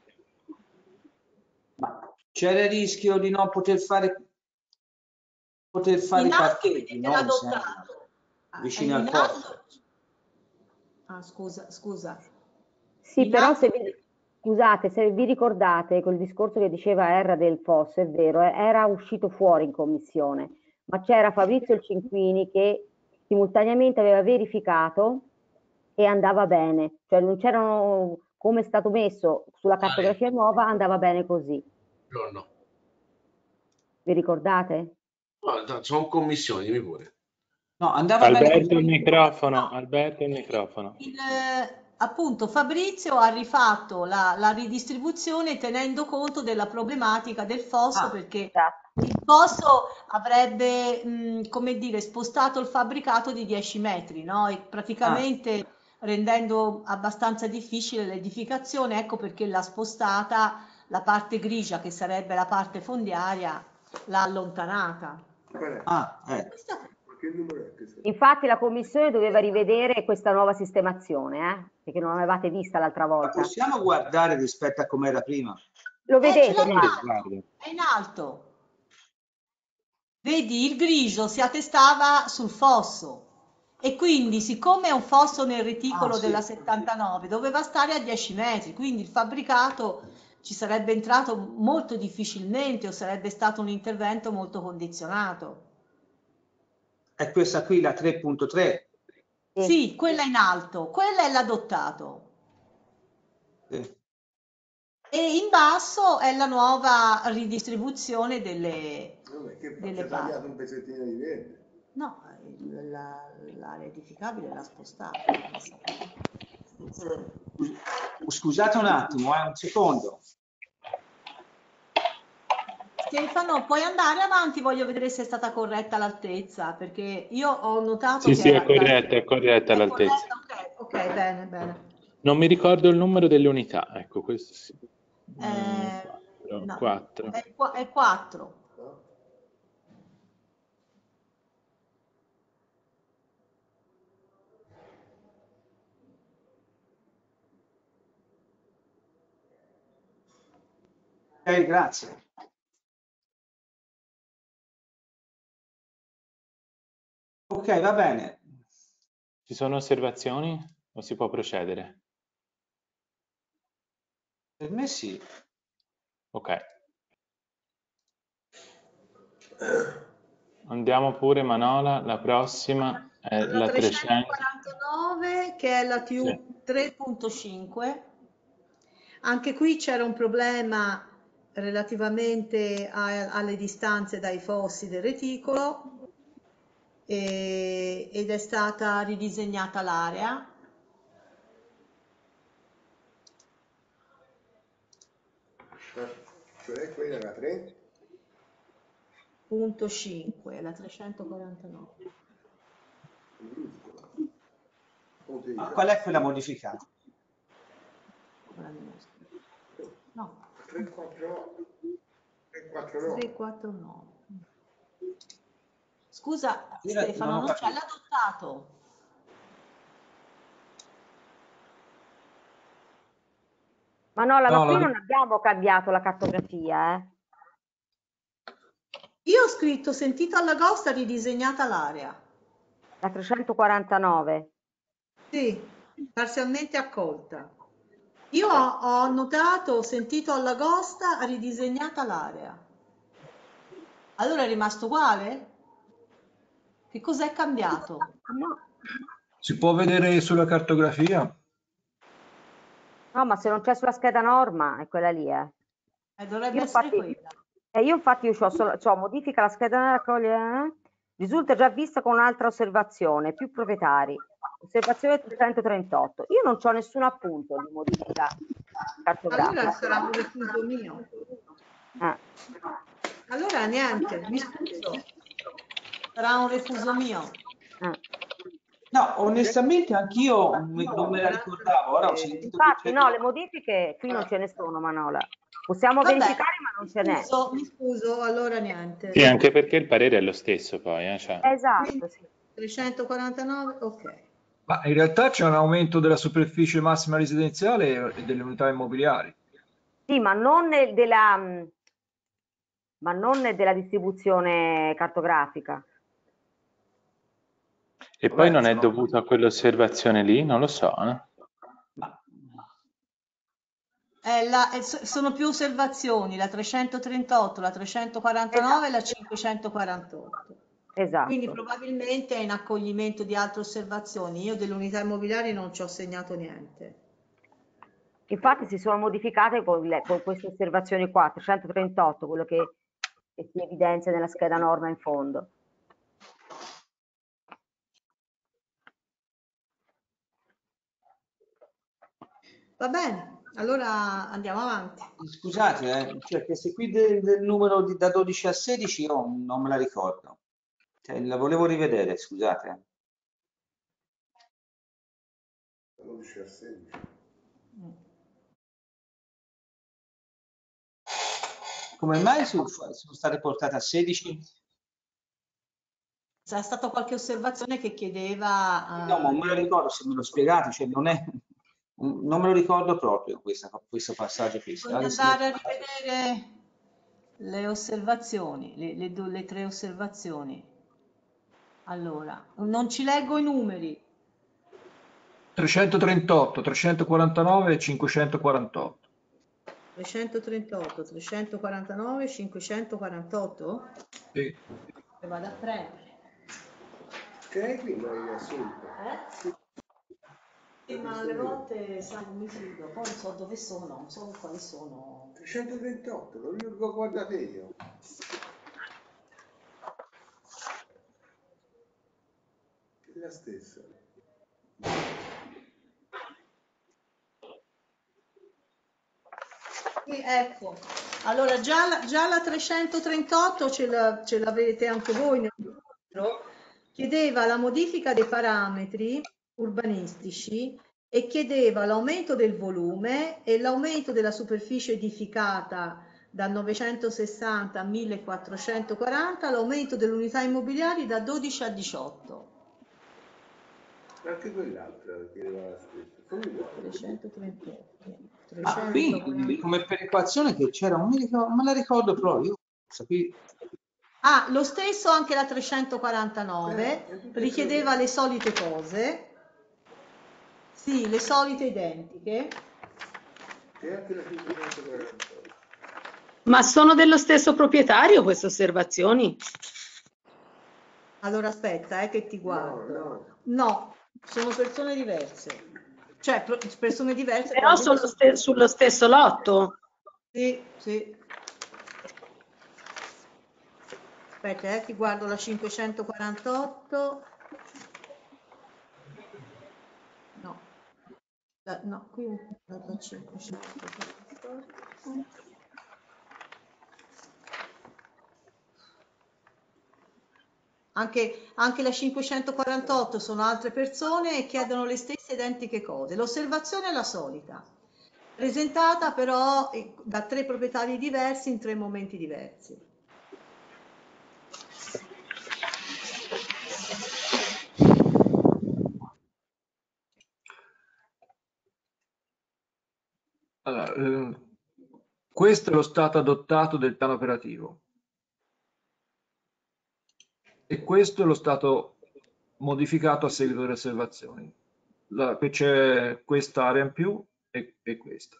Ma c'era il rischio di non poter fare, poter fare In i alto parcheggi, avete no? Mi sembra, adottato. Ah, vicino al in posto. alto. Ah, scusa, scusa. Sì, In però alto. se vi, scusate, se vi ricordate quel discorso che diceva Erra del F O S, è vero, eh, era uscito fuori in commissione, ma c'era Fabrizio il Cinquini che simultaneamente aveva verificato e andava bene, cioè non c'erano, come è stato messo sulla cartografia nuova, andava bene così. Buongiorno. Vi ricordate? Guarda, sono commissioni, dimmi pure. No, andava bene Alberto il così. microfono, Alberto il microfono. Il, appunto Fabrizio ha rifatto la, la ridistribuzione tenendo conto della problematica del fosso, Ah, perché Esatto. il fosso avrebbe, mh, come dire, spostato il fabbricato di dieci metri, no? E ah, praticamente rendendo abbastanza difficile l'edificazione, ecco perché l'ha spostata, la parte grigia che sarebbe la parte fondiaria, l'ha allontanata. Qual è? ah, ecco. Questa- Ma che numero è questo? Infatti la commissione doveva rivedere questa nuova sistemazione, eh? Perché non l'avevate vista l'altra Ma volta. possiamo guardare rispetto a com'era prima? Lo Eh, ce vedete, l'ha in guarda. Guarda. alto, è in alto. Vedi, il grigio si attestava sul fosso e quindi siccome è un fosso nel Ah, reticolo della sì. settantanove doveva stare a dieci metri, quindi il fabbricato ci sarebbe entrato molto difficilmente o sarebbe stato un intervento molto condizionato. È questa qui la tre punto tre. Sì. Sì, quella in alto, quella è l'adottato. Sì. E in basso è la nuova ridistribuzione delle, Vabbè, che fa? Ci delle ha tagliato parti. un pezzettino di verde. No, il- la- l'area edificabile l'ha spostata. Scus- Scusate un attimo, eh, un secondo. Stefano, puoi andare avanti? Voglio vedere se è stata corretta l'altezza, perché io ho notato Sì, che sì, è era... la- corretta, è corretta È l'altezza. corretta? Ok, ok, bene, bene. Non mi ricordo il numero delle unità, ecco, questo sì. Eh, no, quattro. è, qua- è quattro. No? Ok, grazie. Ok, va bene. Ci sono osservazioni o si può procedere? Per me sì. Ok. Andiamo pure, Manola, la prossima è La la trecento. trecentoquarantanove che è la Sì. T U tre punto cinque. Anche qui c'era un problema relativamente a- alle distanze dai fossi del reticolo e- ed è stata ridisegnata l'area. Ah, cioè quella è la tre? Punto cinque, la trecentoquarantanove. Minuscola. Ponte di Ma Sal- qual è quella modificata? Ora mi mostro. No, tre quattro nove. tre quattro nove. trecentoquarantanove. Scusa Io non Stefano, ho non c'è capito. l'adottato. Manola, No, ma qui la- non abbiamo cambiato la cartografia, eh? Io ho scritto sentito all'agosto ridisegnata l'area. La trecentoquarantanove. Sì, parzialmente accolta. Io ho, ho notato, ho sentito all'agosta ridisegnata l'area. Allora è rimasto uguale? Che cos'è cambiato? No. si può vedere sulla cartografia? No, ma se non c'è sulla scheda norma, è quella lì, eh. Eh, dovrebbe Io essere infatti, quella. eh, io infatti c'ho solo, c'ho modifica la scheda norma, eh, risulta già vista con un'altra osservazione, più proprietari. Osservazione trecentotrentotto. Io non c'ho nessun appunto di modifica Allora cartografica. sarà un refuso mio. Eh. Allora niente, mi scuso. Sarà un refuso mio. Eh. No, onestamente anch'io me- non me la ricordavo. Ora ho sentito Infatti, che no, le modifiche qui non ce ne sono, Manola. Possiamo Vabbè, verificare, ma non ce mi n'è. scuso, mi scuso, allora niente. Sì, anche perché il parere è lo stesso poi, eh, cioè. Esatto, sì. trecentoquarantanove, ok. Ma in realtà c'è un aumento della superficie massima residenziale e delle unità immobiliari. Sì, ma non nel- della, mh, ma non della distribuzione cartografica. E Vabbè, poi non è sono- dovuto a quell'osservazione lì? Non lo so, eh. ma- È la- è- so- sono più osservazioni, la trecentotrentotto, la trecentoquarantanove e la cinquecentoquarantotto. Quindi Esatto. probabilmente è in accoglimento di altre osservazioni. Io delle unità immobiliari non ci ho segnato niente. Infatti si sono modificate con, le- con queste osservazioni qua, trecentotrentotto, quello che, che si evidenzia nella scheda norma in fondo. Va bene, allora andiamo avanti. Scusate, eh, cioè queste qui del, del numero di- da dodici a sedici io non me la ricordo. Cioè, la volevo rivedere, scusate. dodici a sedici. Come mai sono, sono state portate a sedici? C'è stata qualche osservazione che chiedeva... No, ma non eh, me lo ricordo se me lo spiegate, cioè non è, non me lo ricordo proprio questa- questo passaggio qui. bisogna Adesso- andare a rivedere le osservazioni, le, le do- le tre osservazioni. Allora, non ci leggo i numeri. trecentotrentotto, trecentoquarantanove e cinquecentoquarantotto. trecentotrentotto, trecentoquarantanove, cinquecentoquarantotto? Sì. E vado a prendere. Che qui l'hai riassunto? Eh? Sì, ma alle volte sai come fido, poi non so dove sono, non so quali sono. trecentotrentotto, lo l'ho guardato io. È la stessa. Sì, ecco, allora già la, già la trecentotrentotto ce la- ce l'avete anche voi nel libro, chiedeva la modifica dei parametri urbanistici e chiedeva l'aumento del volume e l'aumento della superficie edificata da novecentosessanta a millequattrocentoquaranta, l'aumento delle unità immobiliari da dodici a diciotto. Anche quell'altra chiedeva la stessa. Fammi guardare. trecentotrentotto. Ma qui trecentoquaranta. come perequazione che c'era, non mi ricordo, me la ricordo proprio. Io, questa qui, Ah, lo stesso anche la trecentoquarantanove, Eh, è tutto richiedeva le solite cose. Sì, le solite identiche. e anche la cinquecentoquarantotto. Ma sono dello stesso proprietario queste osservazioni? Allora aspetta, eh, che ti No, guardo. no. No, sono persone diverse. Cioè, pro- persone diverse Però probabilmente sullo, sono... ste- sullo stesso lotto. Sì, sì. Aspetta, eh, ti guardo la cinquecentoquarantotto. No, la- no, qui la la cinquecentoquarantotto. Anche, anche la cinquecentoquarantotto sono altre persone e chiedono le stesse identiche cose. L'osservazione è la solita, presentata però eh, da tre proprietari diversi in tre momenti diversi. Allora, eh, questo è lo stato adottato del piano operativo e questo è lo stato modificato a seguito delle osservazioni. La- c'è questa area in più e, e questa.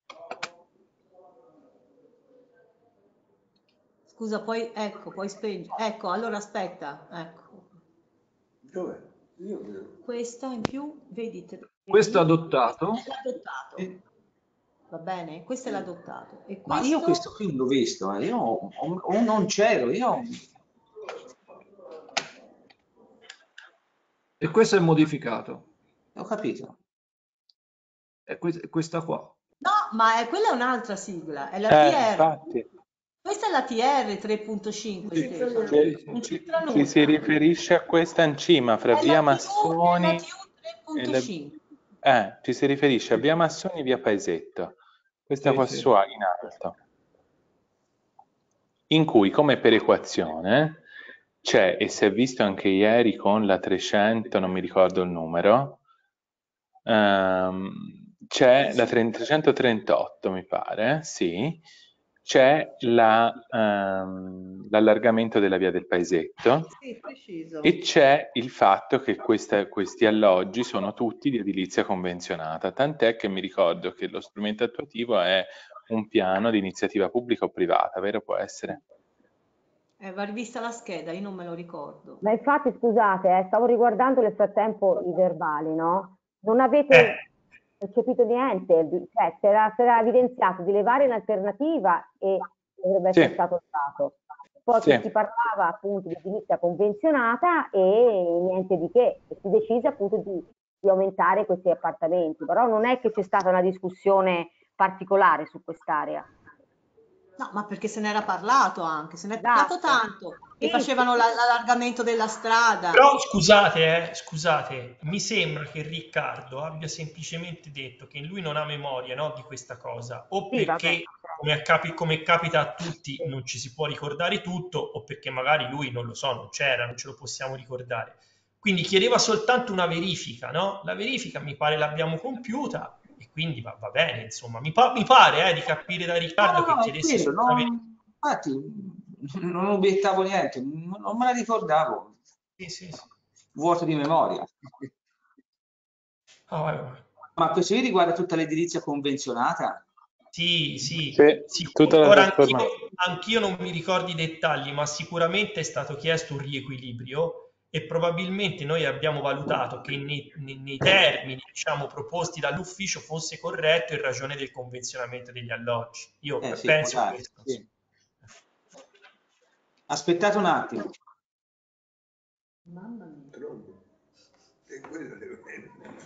Scusa, poi ecco, poi spegni. Ecco, allora aspetta, ecco. Dov'è? Io vedo. Questa in più, vedi, te- Questo vedi? adottato. Questo è l'adottato. Va bene? Questo è l'adottato. E ma io questo? questo qui non l'ho visto, eh, io o, o non c'ero, io E questo è modificato. ho capito. E que- questa qua. No, ma è, quella è un'altra sigla, è la Eh, T R. infatti, Questa è la T R tre punto cinque, Sì, Stefano. ci, Non ci- c'entra ci si nulla. riferisce a questa in cima, fra È via la T U, è la Massoni T U e la... tre punto cinque. Eh, ci si riferisce a via Massoni e via Paesetto. Questa Sì, qua sì. su in alto. In cui come perequazione c'è, e si è visto anche ieri con la trecento, non mi ricordo il numero, ehm, c'è la trecentotrentotto, mi pare, sì, c'è la, ehm, l'allargamento della via del Paesetto Sì, preciso. e c'è il fatto che questa- questi alloggi sono tutti di edilizia convenzionata, tant'è che mi ricordo che lo strumento attuativo è un piano di iniziativa pubblica o privata, vero? Può essere? Eh, va rivista la scheda, io non me lo ricordo. Ma infatti, scusate, eh, stavo riguardando nel frattempo i verbali, no? Non avete percepito niente, di- cioè si era, si era evidenziato di levare in alternativa e dovrebbe essere Sì. stato usato. Poi Sì. che si parlava appunto di edilizia convenzionata e niente di che, e si decise appunto di di aumentare questi appartamenti, però non è che c'è stata una discussione particolare su quest'area. No, ma perché se n'era parlato anche, se n'è Esatto. parlato tanto, che Sì, facevano sì. la- l'allargamento della strada. Però scusate, eh, scusate, mi sembra che Riccardo abbia semplicemente detto che lui non ha memoria, no, di questa cosa, o Sì, perché vabbè. come, capi- come capita a tutti non ci si può ricordare tutto, o perché magari lui non lo so, non c'era, non ce lo possiamo ricordare. Quindi chiedeva soltanto una verifica, no? La verifica mi pare l'abbiamo compiuta e quindi va, va bene, insomma. Mi, pa- mi pare eh, di capire da No, Riccardo no, che no, è chiedesse quello, solo una verifica. non, infatti non obiettavo niente, non non me la ricordavo, Sì, sì, sì. vuoto di memoria. Ah, vai, vai. Ma questo qui riguarda tutta l'edilizia convenzionata? Sì, sì, Sì, sì. tutta la Ora anch'io, trasformazione. anch'io non mi ricordo i dettagli, ma sicuramente è stato chiesto un riequilibrio e probabilmente noi abbiamo valutato che nei, nei- nei termini, diciamo, proposti dall'ufficio fosse corretto in ragione del convenzionamento degli alloggi. Io Eh sì, può penso darsi, questo. sì. Aspettate un attimo. Mamma mia. Trombo. E quello deve essere.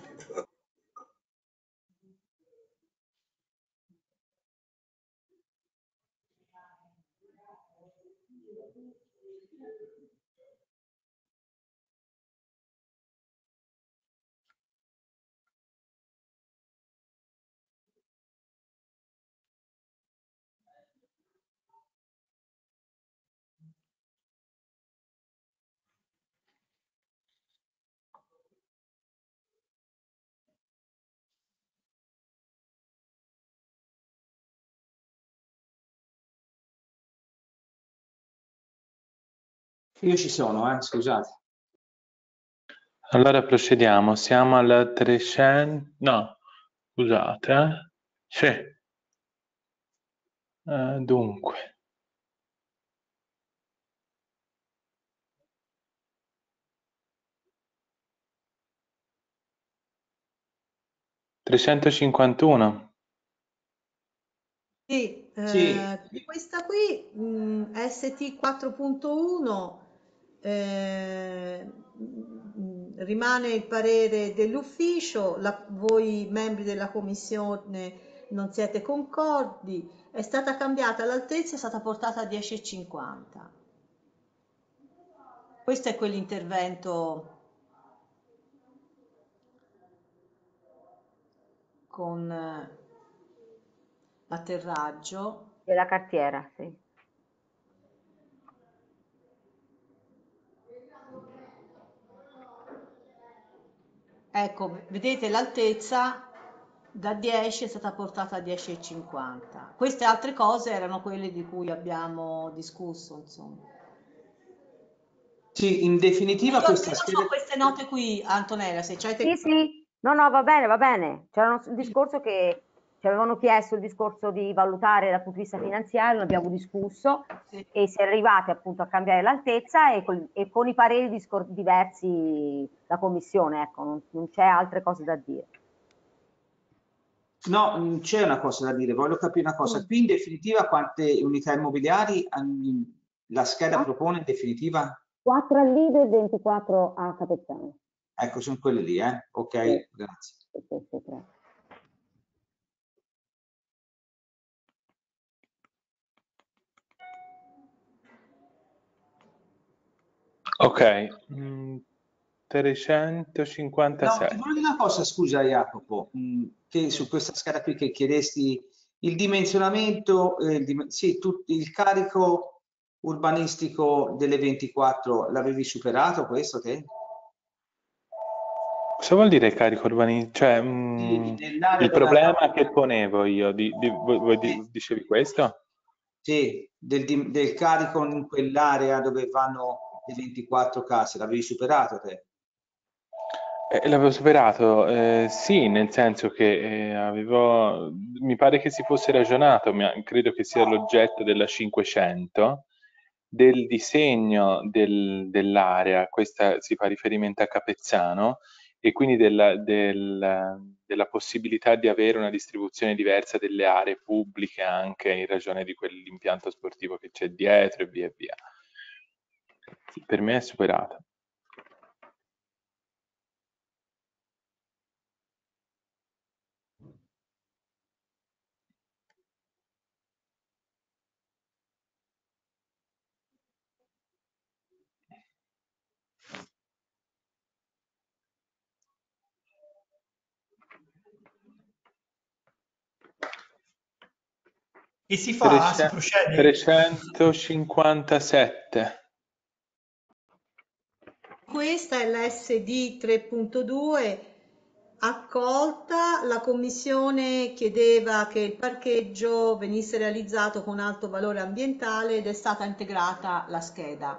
Io ci sono, eh, scusate. Allora procediamo, siamo al trecento, no, scusate, eh. Sì. Eh, dunque, trecentocinquantuno. Sì, Sì, eh, di questa qui, mh, S T quattro punto uno, eh, mh, rimane il parere dell'ufficio, la- voi membri della commissione non siete concordi, è stata cambiata l'altezza, è stata portata a dieci e cinquanta. Questo è quell'intervento con eh, l'atterraggio. Della cartiera, sì. Ecco, vedete l'altezza da dieci è stata portata a dieci e cinquanta. Queste altre cose erano quelle di cui abbiamo discusso, insomma. sì, in definitiva Io, questa io scheda... ho queste note qui, Antonella, se c'hai Sì, te... sì, no, no, va bene, va bene. C'era un discorso che ci avevano chiesto il discorso di valutare dal punto di vista finanziario, l'abbiamo discusso Sì. e si è arrivati appunto a cambiare l'altezza e, col- e con i pareri discor- diversi la commissione, ecco, non, non c'è altre cose da dire. No, mh, c'è una cosa da dire, voglio capire una cosa. Qui in definitiva quante unità immobiliari mm, la scheda propone in definitiva? quattro a Lido e ventiquattro a Capezzano. Ecco, sono quelle lì, eh? Ok, Sì. grazie. Sì, sì, sì, tre. Ok, mm, No, trecentocinquantasei. ti voglio dire una cosa, scusa Jacopo, mh, che su questa scheda qui che chiedesti il dimensionamento, eh, il, dim- sì, tu- il carico urbanistico delle ventiquattro l'avevi superato questo te? Cosa vuol dire carico urbanistico? Cioè, Sì, mm, nell'area il dove problema andavo. che ponevo io, di, di- voi, voi Sì, di- dicevi questo? sì, del, dim- del carico in quell'area dove vanno le ventiquattro case, l'avevi superato te? Eh, l'avevo superato, eh, sì, nel senso che eh, avevo, mi pare che si fosse ragionato, ma credo che sia l'oggetto della cinquecento, del disegno del- dell'area, questa si fa riferimento a Capezzano, e quindi della, del- della possibilità di avere una distribuzione diversa delle aree pubbliche anche in ragione di quell'impianto sportivo che c'è dietro e via via. Sì, per me è superato. E si fa, si procede. trecentocinquantasette. Questa è la S D tre punto due accolta. La commissione chiedeva che il parcheggio venisse realizzato con alto valore ambientale ed è stata integrata la scheda.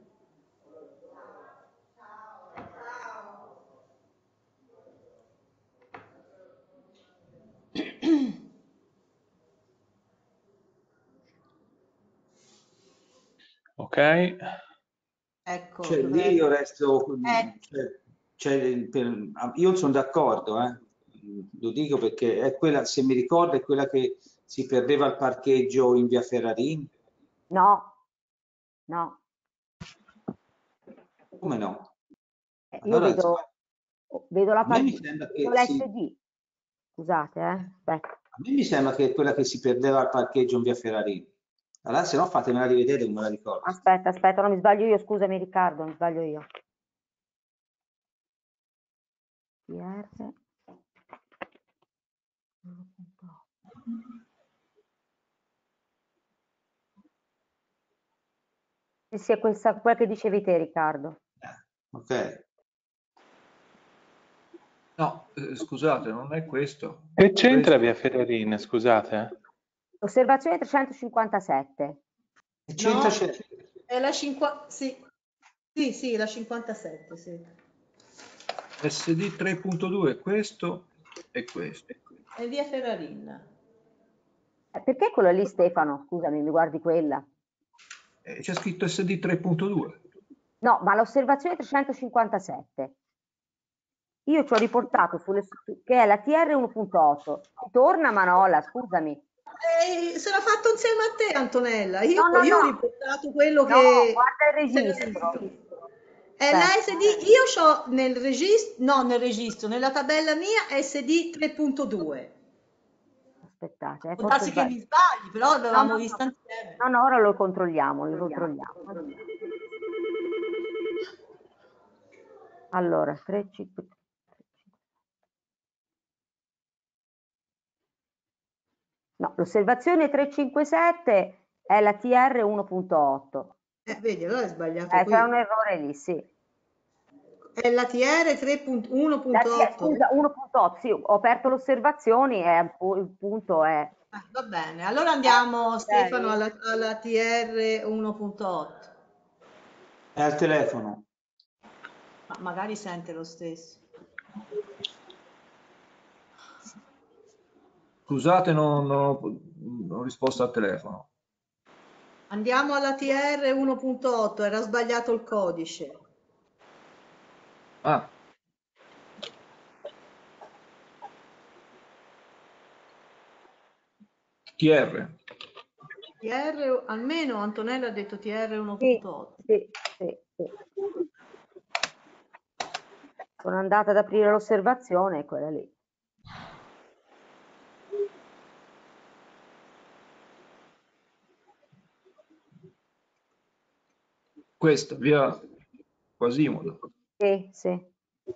Ok. Ecco, Cioè, lì dovrebbe... io resto, Eh, cioè, cioè, per- io sono d'accordo, eh. Lo dico perché è quella, se mi ricordo, è quella che si perdeva il parcheggio in via Ferrarini. No, no. Come no? Eh, Io Allora, vedo, vedo la a me mi pagina, sembra vedo che si, l'S D. Scusate, eh. Aspetta. a me mi sembra che è quella che si perdeva il parcheggio in via Ferrarini. Allora, se no fatemela rivedere, non me la ricordo. Aspetta, aspetta, non mi sbaglio io, scusami Riccardo, mi sbaglio io. T R. Sì, sì, è questa, quella che dicevi te, Riccardo. Ok. No, eh, scusate, non è questo. Che c'entra Questo. via Ferrarin, scusate? Osservazione trecentocinquantasette. no, è la cinquanta... Sì. Sì, sì, la cinquantasette, sì. S D tre punto due è questo e questo. È via Ferrarin. Eh, perché quello lì, Stefano? Scusami, mi guardi quella. Eh, c'è scritto S D tre punto due. No, ma l'osservazione trecentocinquantasette. Io ci ho riportato sulle, che è la T R uno punto otto. Torna Manola, scusami. Eh, se l'ha fatto insieme a te, Antonella. Io, No, no, io ho no. riportato quello No, che... guarda il si era registro. visto. È la S D, io ho nel registro, no, nel registro, nella tabella mia S D tre punto due. Aspettate, eh, Può forse darsi che sbaglio. mi sbagli, però No, l'avevamo no, vista no. insieme. No, no, ora lo controlliamo, lo controlliamo. Allora, tre, cinque, no, l'osservazione trecentocinquantasette è la T R uno punto otto. Eh, vedi, allora è sbagliato Eh, qui. c'è un errore lì, sì. È la T R uno punto otto. Scusa, uno punto otto, sì, ho aperto le osservazioni e il punto è... Ah, va bene, allora andiamo, Eh, Stefano, ok. alla, alla T R uno punto otto. È al telefono. Ma magari sente lo stesso. Scusate, non, non ho, non ho risposto al telefono. Andiamo alla T R uno punto otto, era sbagliato il codice. Ah. T R. T R, almeno Antonella ha detto T R uno punto otto. Sì, sì, sì. Sono andata ad aprire l'osservazione, è quella lì. Questa, via Quasimodo. Sì, sì.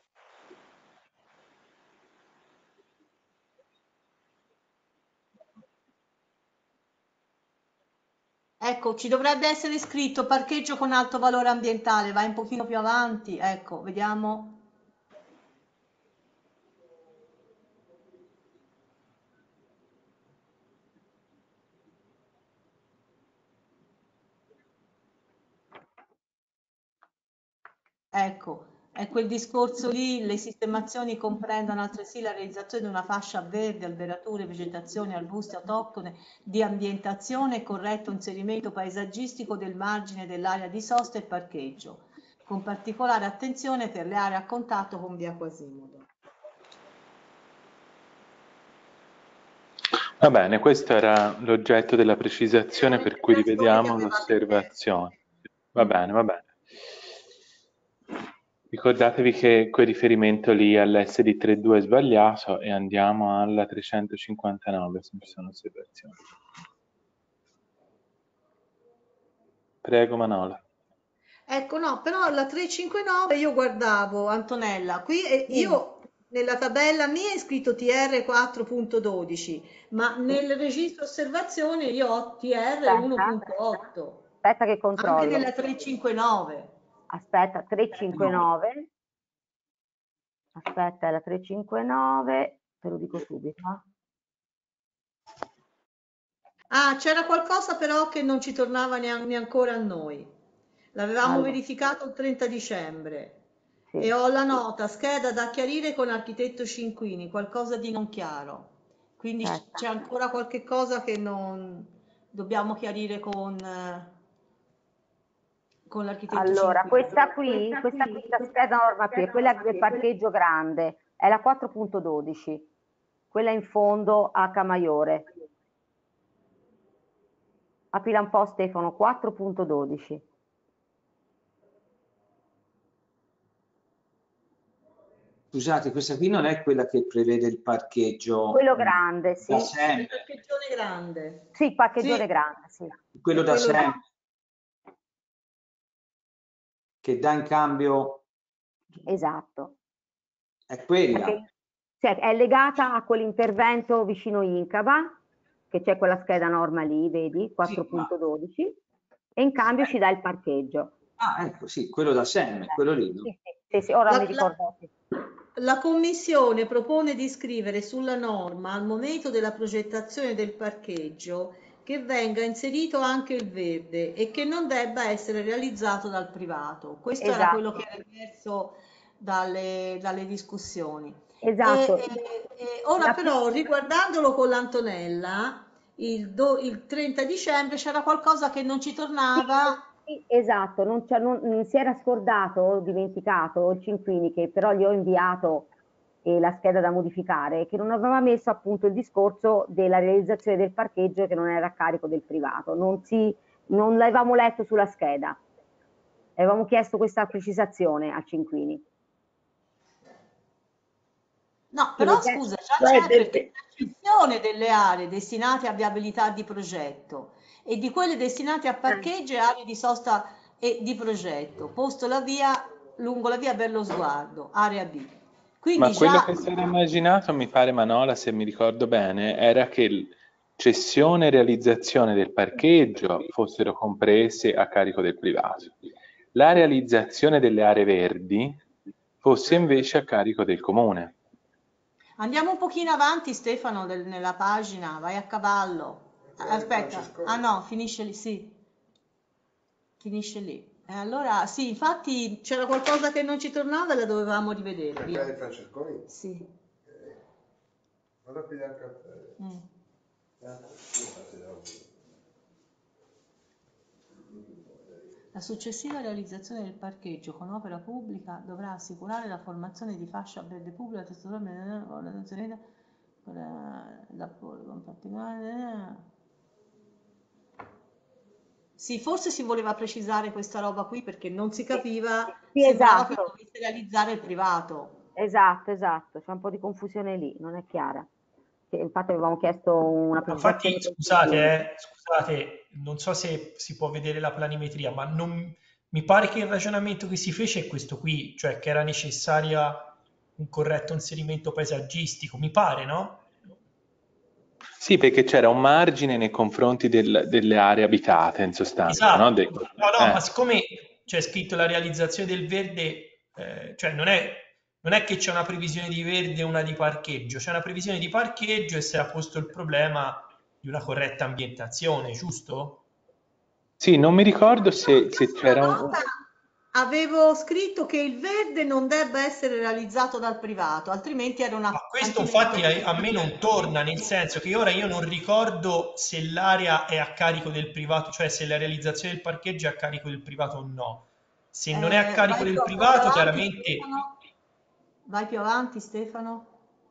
Ecco, ci dovrebbe essere scritto parcheggio con alto valore ambientale, vai un pochino più avanti, ecco, vediamo. Ecco, è quel discorso lì, le sistemazioni comprendono altresì la realizzazione di una fascia verde, alberature, vegetazione, arbusti autoctone di ambientazione e corretto inserimento paesaggistico del margine dell'area di sosta e parcheggio, con particolare attenzione per le aree a contatto con via Quasimodo. Va bene, questo era l'oggetto della precisazione per cui rivediamo l'osservazione. Va bene, va bene. Ricordatevi che quel riferimento lì all'S D trenta e due è sbagliato e andiamo alla trecentocinquantanove se non ci sono osservazioni. Prego Manola. Ecco, no, però la trecentocinquantanove io guardavo, Antonella, qui e io nella tabella mia è scritto T R quattro punto dodici, ma nel registro osservazione io ho T R uno punto otto. Aspetta che Anche controllo. nella trecentocinquantanove. Aspetta, trecentocinquantanove. Aspetta, è la trecentocinquantanove, te lo dico subito. Ah, c'era qualcosa però che non ci tornava neanche ancora a noi. L'avevamo Allora, verificato il trenta dicembre. sì. E ho la nota, scheda da chiarire con architetto Cinquini, qualcosa di non chiaro. Quindi c- Aspetta. c'è ancora qualche cosa che non dobbiamo chiarire con, eh, con l'architetto Allora, Cinquini. questa qui, questa qui, la scheda norma qui, è quella del parcheggio grande, è la quattro punto dodici, quella in fondo a Camaiore. Aprila un po' Stefano, quattro punto dodici. Scusate, questa qui non è quella che prevede il parcheggio Quello grande, sì. da Il sempre, parcheggione grande. Sì, il parcheggione Sì, grande, sì. quello è da quello lì. sempre, che dà in cambio, Esatto. è quella. Perché, cioè, è legata a quell'intervento vicino Incaba, che c'è quella scheda norma lì, vedi, quattro punto dodici, e in cambio ci dà il parcheggio. Ah, ecco, sì, quello da sempre, quello lì. No? Sì, sì, sì, sì, ora La, mi la- ricordo. la Commissione propone di scrivere sulla norma al momento della progettazione del parcheggio che venga inserito anche il verde e che non debba essere realizzato dal privato. Questo era quello che Esatto, era emerso dalle, dalle discussioni. esatto. E, e- e ora La- però, riguardandolo con l'Antonella, il, do- il trenta dicembre c'era qualcosa che non ci Sì, tornava. sì, esatto, non, c'è- non- non si era scordato o dimenticato il Cinquini, che però gli ho inviato eh, la scheda da modificare, che non aveva messo appunto il discorso della realizzazione del parcheggio che non era a carico del privato. Non, si, non l'avevamo letto sulla scheda, avevamo chiesto questa precisazione al Cinquini. No, Che non però c'è- scusa, già Cioè, c'è del- perché c'è l'accezione delle aree destinate a viabilità di progetto e di quelle destinate a eh, parcheggio e aree di sosta e di progetto, posto la via lungo la via per lo sguardo, area B. Quindi Ma quello già che si era immaginato, mi pare Manola, se mi ricordo bene, era che il- cessione e realizzazione del parcheggio fossero comprese a carico del privato. La realizzazione delle aree verdi fosse invece a carico del comune. andiamo un pochino avanti, Stefano, del- nella pagina, vai a cavallo. Aspetta, ah no, finisce lì, sì, finisce lì. E allora, sì, infatti c'era qualcosa che non ci tornava e la dovevamo rivedere, via. Caffè Francesconi? Sì. Vado a pigliare il caffè. Mm. La successiva realizzazione del parcheggio con opera pubblica dovrà assicurare la formazione di fascia verde pubblica testualmente con la tensione da con particolare. Sì, forse si voleva precisare questa roba qui perché non si sì, capiva, sì, sembrava che esatto, dovesse realizzare il privato. esatto, esatto, c'è un po' di confusione lì, non è chiara. Che infatti avevamo chiesto una Infatti, precisazione scusate, precisa. eh, scusate, non so se si può vedere la planimetria, ma non, mi pare che il ragionamento che si fece è questo qui, cioè che era necessaria un corretto inserimento paesaggistico, mi pare, no? Sì, perché c'era un margine nei confronti del- delle aree abitate, in sostanza, no? Esatto, De- no, no, ma eh. siccome c'è scritto la realizzazione del verde, eh, cioè non è, non è che c'è una previsione di verde e una di parcheggio, c'è una previsione di parcheggio e si era posto il problema di una corretta ambientazione, giusto? Sì, non mi ricordo se, Io se sulla c'era un... nota avevo scritto che il verde non debba essere realizzato dal privato, altrimenti era una, Ma questo altrimenti infatti a, a me non torna, nel senso che ora io non ricordo se l'area è a carico del privato, cioè se la realizzazione del parcheggio è a carico del privato o no. Se non è a Eh, carico vai più, del vai più privato, avanti, chiaramente... Stefano. Vai più avanti, Stefano.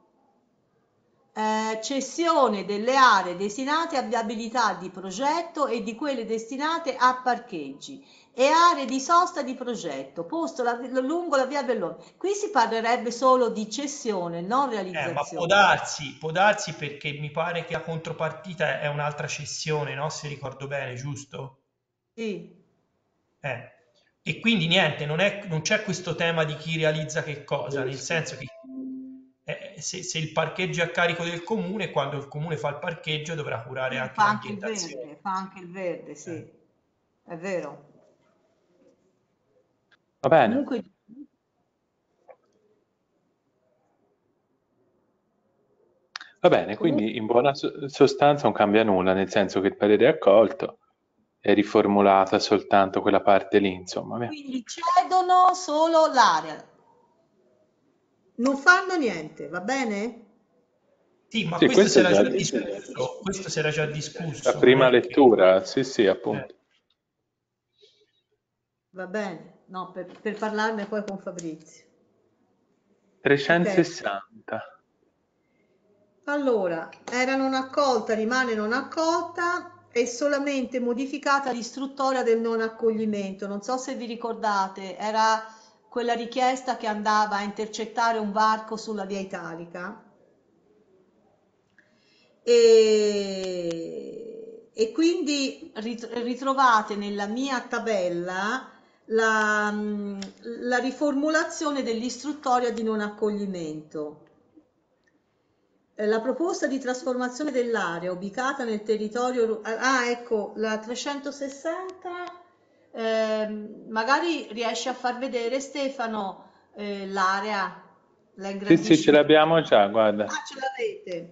Eh, cessione delle aree destinate a viabilità di progetto e di quelle destinate a parcheggi e aree di sosta di progetto, posto la- lungo la via Belloni. Qui si parlerebbe solo di cessione, non Eh, ma può realizzazione. darsi, può darsi perché mi pare che la contropartita è un'altra cessione, no? Se ricordo bene, giusto? Sì. Eh. E quindi niente, non è- non c'è questo tema di chi realizza che cosa, nel senso che se, se il parcheggio è a carico del comune, quando il comune fa il parcheggio dovrà curare Sì, anche fa anche il l'ambientazione. verde, fa anche il verde, sì, Eh. è vero. Va bene. Comunque, Va bene, quindi in buona so- sostanza non cambia nulla, nel senso che il parere è accolto, è riformulata soltanto quella parte lì, insomma. Beh. quindi cedono solo l'area, non fanno niente, va bene? Sì, ma Sì, questo si questo è era già già discusso, questo si era già la discusso, non prima è che... lettura, sì, sì, eh. appunto. Va bene, no, per, per parlarne poi con Fabrizio. Ok, trecentosessanta. allora, era non accolta, rimane non accolta e solamente modificata l'istruttoria del non accoglimento. Non so se vi ricordate, era quella richiesta che andava a intercettare un varco sulla via Italica. E, e quindi rit- ritrovate nella mia tabella la, mm, la riformulazione dell'istruttoria di non accoglimento. Eh, La proposta di trasformazione dell'area ubicata nel territorio... ru- Ah, ecco, la trecentosessanta, ehm, magari riesci a far vedere, Stefano, eh, l'area, la Sì, sì, ingrandisci ce un po'. l'abbiamo già, guarda. Ah, ce l'avete.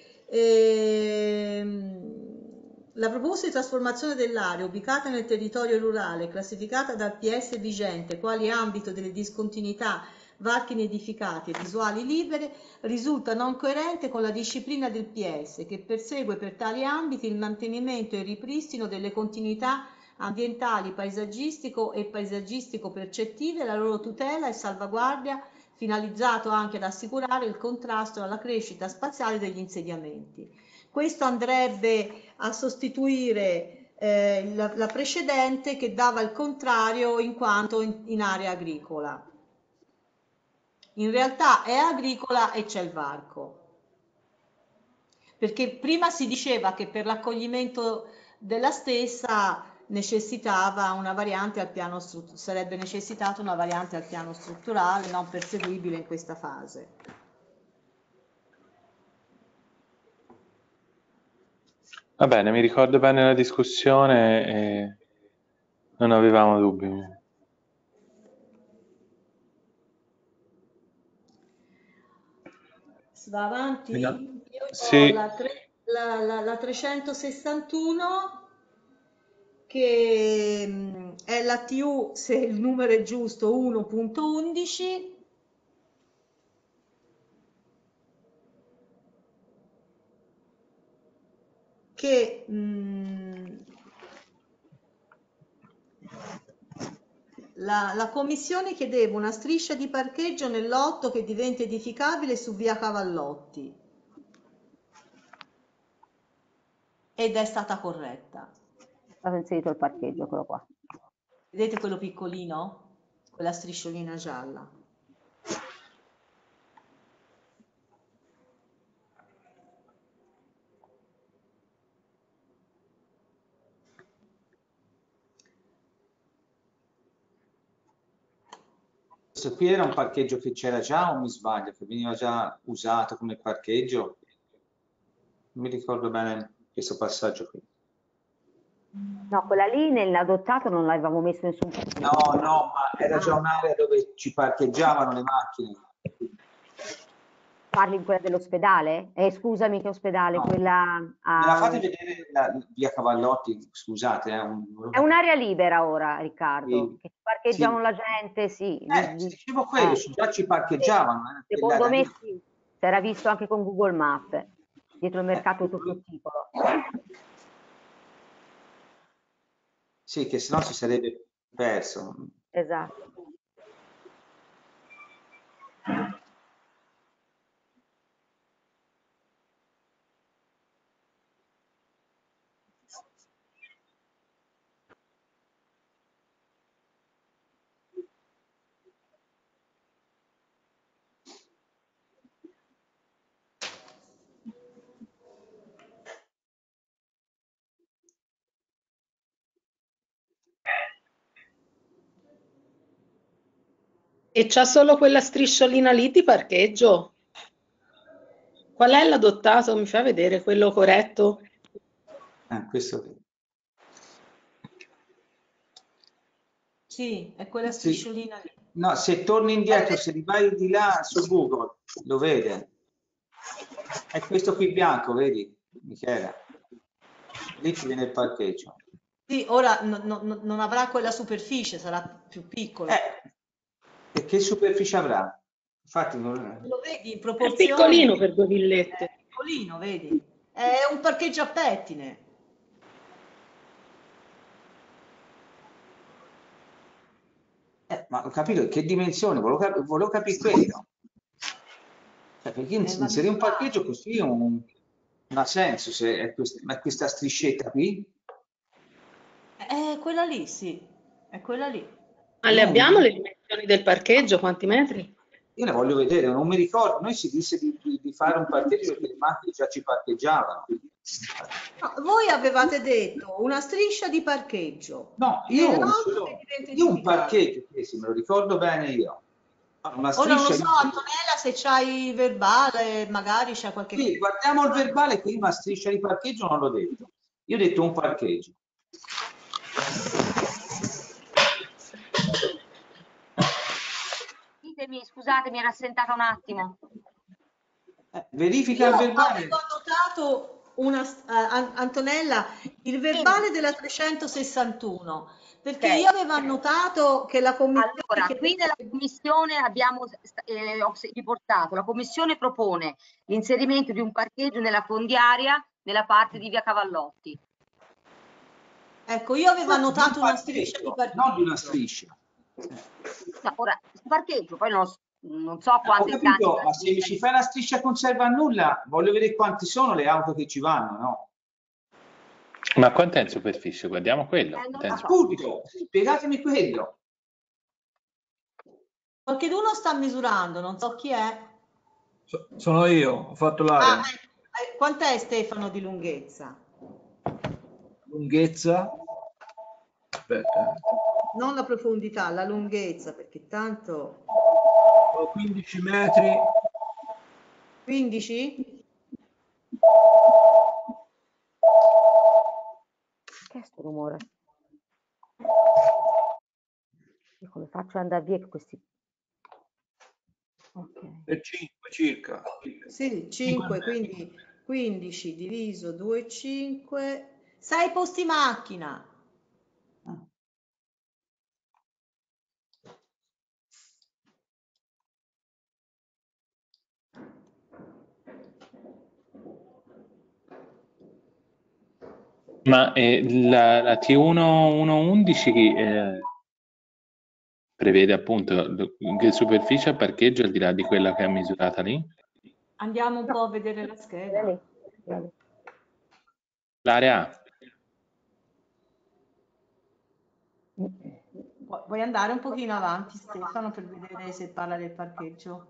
Ehm, la proposta di trasformazione dell'area ubicata nel territorio rurale, classificata dal P S vigente quali ambito delle discontinuità varchi nidificati e visuali libere, risulta non coerente con la disciplina del P S, che persegue per tali ambiti il mantenimento e il ripristino delle continuità ambientali, paesaggistico e paesaggistico-percettive, la loro tutela e salvaguardia, finalizzato anche ad assicurare il contrasto alla crescita spaziale degli insediamenti. Questo andrebbe a sostituire eh, la, la precedente che dava il contrario in quanto in, in area agricola. In realtà è agricola e c'è il varco. Perché prima si diceva che per l'accoglimento della stessa necessitava una variante al piano strutturale, sarebbe necessitata una variante al piano strutturale non perseguibile in questa fase. Va bene, mi ricordo bene la discussione e non avevamo dubbi. Si va avanti? No. Io ho Sì, la, tre- la- la- la trecentosessantuno che mh, è la T U, se il numero è giusto, uno punto undici. Che mh, la, la commissione chiedeva una striscia di parcheggio nel lotto che diventa edificabile su via Cavallotti ed è stata corretta. È stato inserito il parcheggio, quello qua. Vedete quello piccolino? Quella strisciolina gialla. Questo qui era un parcheggio che c'era già o mi sbaglio? Che veniva già usato come parcheggio? Non mi ricordo bene questo passaggio qui. No, quella lì nell'adottato non l'avevamo messo nessun No, parcheggio. no, ma era già Ah, un'area dove ci parcheggiavano le macchine. parli in quella dell'ospedale? Eh, scusami, che ospedale? No. Quella Me la a... fate vedere la via Cavallotti? Scusate, è un... È un'area libera ora, Riccardo, Sì, che parcheggiano sì. la gente, sì. Eh, Di- di- dicevo quello, eh, già ci sì. parcheggiavano. Eh, Secondo quell'area me lì. sì, si era visto anche con Google Maps, dietro il Eh, mercato Tossicolo. sì, che sennò si sarebbe perso. Esatto. E c'ha solo quella strisciolina lì di parcheggio? Qual è l'adottato? Mi fa vedere quello corretto? Ah, questo Sì, è quella sì. strisciolina lì. No, se torni indietro, se vai di là su Google, lo vede. È questo qui bianco, vedi, Michela? Lì ti viene il parcheggio. Sì, ora no- no- non avrà quella superficie, sarà più piccolo. Eh, e che superficie avrà? Infatti, non... Lo vedi in È proporzione? piccolino per due villette. È piccolino, vedi? È un parcheggio a pettine. eh, ma ho capito che dimensione, volevo, cap- volevo capire quello. Cioè, perché Eh, ma inserire un mi pare. parcheggio così non, non ha senso se è questa, ma è questa striscetta qui. È quella lì, sì, è quella lì. Ma le Non- abbiamo le dimensioni del parcheggio? Quanti metri? Io le voglio vedere, non mi ricordo. Noi si disse di, di- di fare un parcheggio perché le macchine già ci parcheggiavano. No, voi avevate detto una striscia di parcheggio No, e io, l'auto che diventa io un identificata. parcheggio, che se me lo ricordo bene io. Ah, una Ora non lo striscia so, di... Antonella, se c'hai il verbale, magari c'è qualche Sì, guardiamo il verbale, qui una striscia di parcheggio non l'ho detto. Io ho detto un parcheggio. Ditemi, scusate, mi era assentata un attimo. Eh, verifica Io il verbale. avevo annotato una, eh, An- Antonella, il verbale della trecentosessantuno, perché Ok. io avevo annotato che la commissione... Allora, che- qui nella commissione abbiamo eh, ho riportato, la commissione propone l'inserimento di un parcheggio nella fondiaria nella parte di via Cavallotti. Ecco, io avevo annotato Di un una striscia di parcheggio. non di una striscia. No, ora, il parcheggio, poi non, non so Ho quanti capito, tanti ma se mi ci fai una striscia non serve a nulla, voglio vedere quanti sono le auto che ci vanno, no? Ma quanto è in superficie? Guardiamo quello. Eh, non Quanto è in lo so. Appunto, spiegatemi quello. Qualcheduno sta misurando, non so chi è. So- sono io, ho fatto Ah, l'area. eh, eh, quant'è Stefano di lunghezza? Lunghezza. Aspetta, eh. Non la profondità, la lunghezza, perché tanto... Ho quindici metri. quindici? Che è sto rumore? Io come faccio ad andare via che questi... Ok. Per cinque circa. Sì, cinque, quindi quindici diviso due virgola cinque, sei posti macchina. Ma eh, la, la T uno undici eh, prevede appunto che superficie a parcheggio al di là di quella che è misurata lì? Andiamo un po' a vedere la scheda. L'area A. Pu- Vuoi andare un pochino avanti, Stefano, per vedere se parla del parcheggio?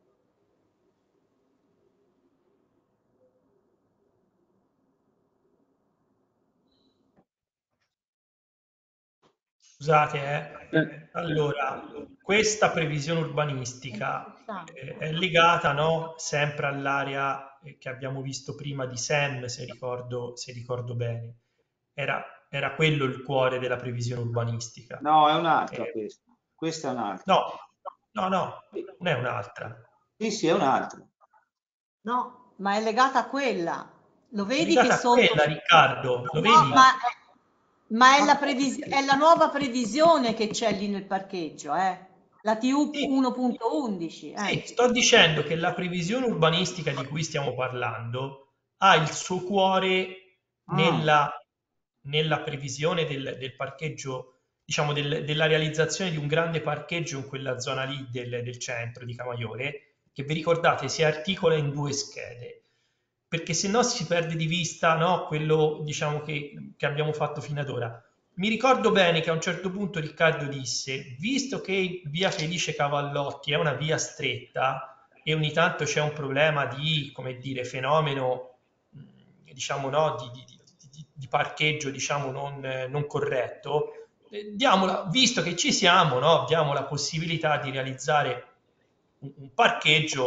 Scusate, eh. Allora, questa previsione urbanistica eh, è legata, no, sempre all'area eh, che abbiamo visto prima di Sem, se ricordo, se ricordo bene. Era, era quello il cuore della previsione urbanistica. No, è un'altra Eh, questa. Questa è un'altra. no, no, no, non è un'altra. Sì, sì, è un'altra. No, ma è legata a quella. Lo È vedi che legata a sotto... quella, Riccardo, lo No, vedi? ma, ma è, la previs- è la nuova previsione che c'è lì nel parcheggio, eh? La T U Sì. uno punto undici. Sì, Eh. sto dicendo che la previsione urbanistica di cui stiamo parlando ha il suo cuore nella, nella previsione del, del parcheggio, diciamo del- della realizzazione di un grande parcheggio in quella zona lì del, del centro di Camaiore, che vi ricordate si articola in due schede, perché se no si perde di vista, no, quello diciamo che, che abbiamo fatto fino ad ora. Mi ricordo bene che a un certo punto Riccardo disse, visto che via Felice Cavallotti è una via stretta e ogni tanto c'è un problema di, come dire, fenomeno, mh, diciamo, no, di, di- di- di parcheggio, diciamo, non, eh, non corretto, eh, diamola, visto che ci siamo, no, diamo la possibilità di realizzare un, un parcheggio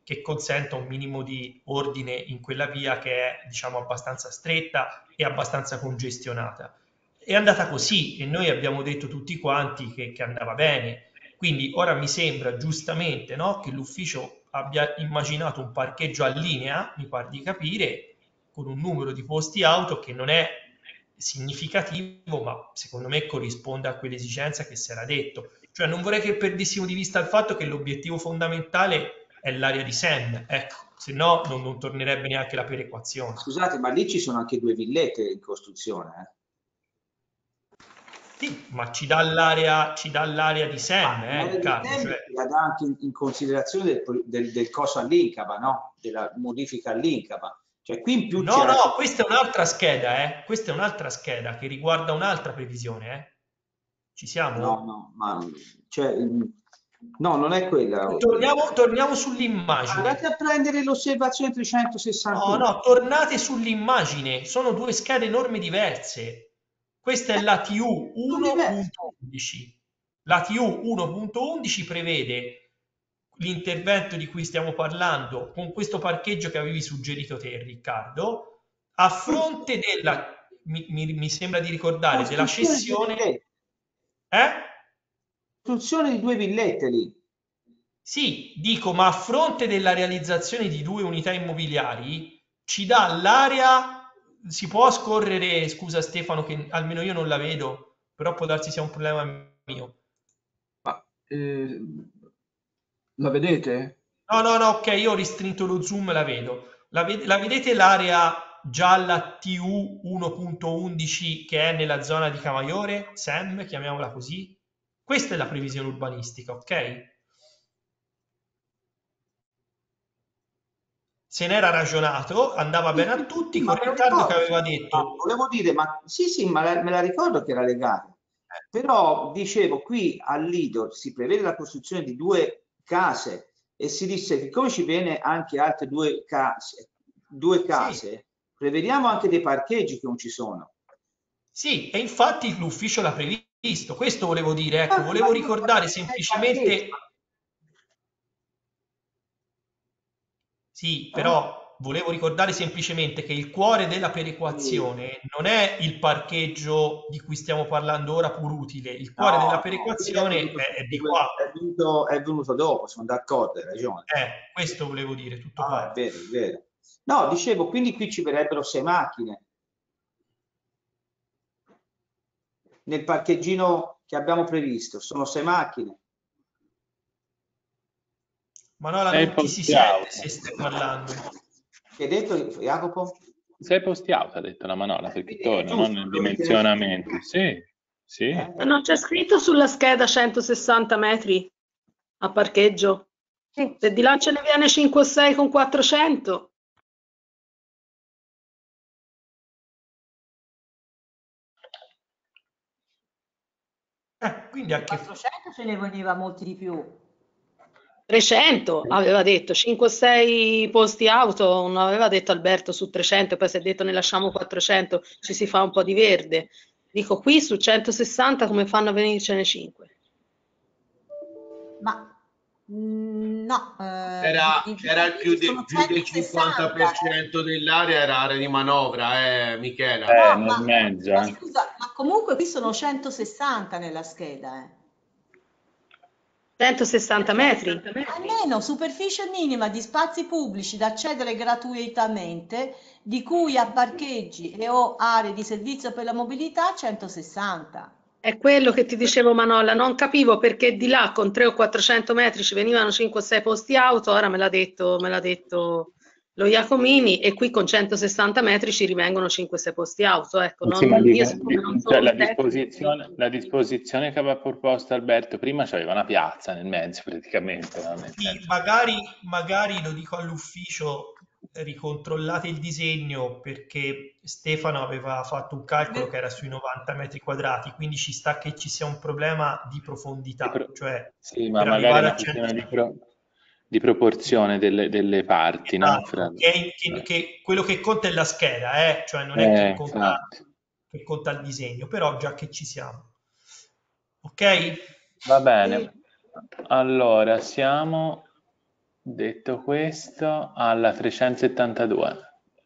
che consenta un minimo di ordine in quella via che è, diciamo, abbastanza stretta e abbastanza congestionata. È andata così e noi abbiamo detto tutti quanti che, che andava bene. Quindi ora mi sembra giustamente, no, che l'ufficio abbia immaginato un parcheggio a linea, mi pare di capire, con un numero di posti auto che non è significativo, ma secondo me corrisponde a quell'esigenza che si era detto. Cioè non vorrei che perdessimo di vista il fatto che l'obiettivo fondamentale è l'area di Sem, ecco, se no non, non tornerebbe neanche la perequazione. Scusate, ma lì ci sono anche due villette in costruzione, eh? Sì, ma ci dà l'area, ci dà l'area di Sem, eh, L'area di Riccardo, Sem cioè... la dà anche in, in considerazione del, del, del coso all'Incapa, no? Della modifica all'Incapa. Cioè qui in più No, c'è... no, questa è un'altra scheda, eh. Questa è un'altra scheda che riguarda un'altra previsione, eh. Ci siamo? No, no, ma... Cioè, no, non è quella. Torniamo, torniamo sull'immagine. Andate a prendere l'osservazione trecentosessantuno. No, no, tornate sull'immagine. Sono due schede enormi diverse. Questa è la T U uno punto undici. La T U uno punto undici prevede l'intervento di cui stiamo parlando con questo parcheggio che avevi suggerito te, Riccardo, a fronte della, mi, mi, mi sembra di ricordare, della cessione... Eh? Costruzione di due villette lì. Sì, dico, ma a fronte della realizzazione di due unità immobiliari ci dà l'area... Si può scorrere, scusa Stefano, che almeno io non la vedo, però può darsi sia un problema mio. Ma, eh, la vedete? No, no, no, ok, io ho ristretto lo zoom, la vedo. La, ved- la vedete l'area gialla T U uno punto undici che è nella zona di Camaiore? Sem, chiamiamola così. Questa è la previsione urbanistica, ok? Se n'era ragionato, andava bene a tutti, Sì, con ma me lo Riccardo che ricordo. aveva detto... Ma volevo dire, ma sì, sì, ma la- me la ricordo che era legata. Però dicevo, qui al Lido si prevede la costruzione di due case e si disse che come ci viene anche altre due case, due case, Sì. prevediamo anche dei parcheggi che non ci sono. Sì, e infatti l'ufficio l'ha previsto. Questo volevo dire, ecco, Ah, volevo ma io ricordare parcheggi, semplicemente... Sì, però volevo ricordare semplicemente che il cuore della perequazione non è il parcheggio di cui stiamo parlando ora pur utile, il cuore No, della no, perequazione è venuto, è, è di qua. è venuto, è venuto dopo, sono d'accordo, hai ragione. Eh, questo volevo dire, tutto Ah, qua. è vero, è vero. No, dicevo, quindi qui ci verrebbero sei macchine. Nel parcheggino che abbiamo previsto, sono sei macchine. Ma no, la Sei non ti si posti sente auto. se stai parlando. Che hai detto, Jacopo? Sei posti auto, ha detto la manola, perché Quindi è torna, giusto, non nel lo ritenete- dimensionamento. Sì, sì. Eh? No, c'è scritto sulla scheda centosessanta metri a parcheggio. Sì. Se di là ce ne viene cinque o sei con quattrocento. Eh, quindi anche... quattrocento ce ne veniva molti di più. trecento aveva detto, cinque o sei posti auto, non aveva detto Alberto su trecento, poi si è detto ne lasciamo quattrocento, ci si fa un po' di verde. Dico qui su centosessanta come fanno a venircene cinque? Ma mm, no, eh, Era, i- i era il più, parcheggi de- sono più del centosessanta. cinquanta per cento dell'area era area di manovra, eh, Michela. Eh, No, nel ma, mezzo, ma eh. scusa, ma comunque qui sono centosessanta nella scheda, eh. centosessanta metri? Almeno superficie minima di spazi pubblici da accedere gratuitamente, di cui a parcheggi e o aree di servizio per la mobilità centosessanta. È quello che ti dicevo Manolla, non capivo perché di là con trecento o quattrocento metri ci venivano cinque o sei posti auto, ora me l'ha detto, me l'ha detto lo Iacomini e qui con centosessanta metri ci rivengono cinque o sei posti auto. Ecco, Sì, non, ma di- io siccome di- non cioè, sono la, un tecnico, disposizione, la disposizione che aveva proposto Alberto prima c'aveva una piazza nel mezzo praticamente, no? Nel Sì, senso- magari, magari lo dico all'ufficio, ricontrollate il disegno perché Stefano aveva fatto un calcolo che era sui novanta metri quadrati, quindi ci sta che ci sia un problema di di profondità, pro- cioè sì, ma per magari è arrivare una a cento... questione di, pro- di proporzione delle, delle parti, no? Fra- Esatto, che, è- che- che quello che conta è la scheda, eh? Cioè non è che Eh, conta, infatti. che conta il disegno, però già che ci siamo. Ok? Va bene. Allora, siamo detto questo, alla trecentosettantadue.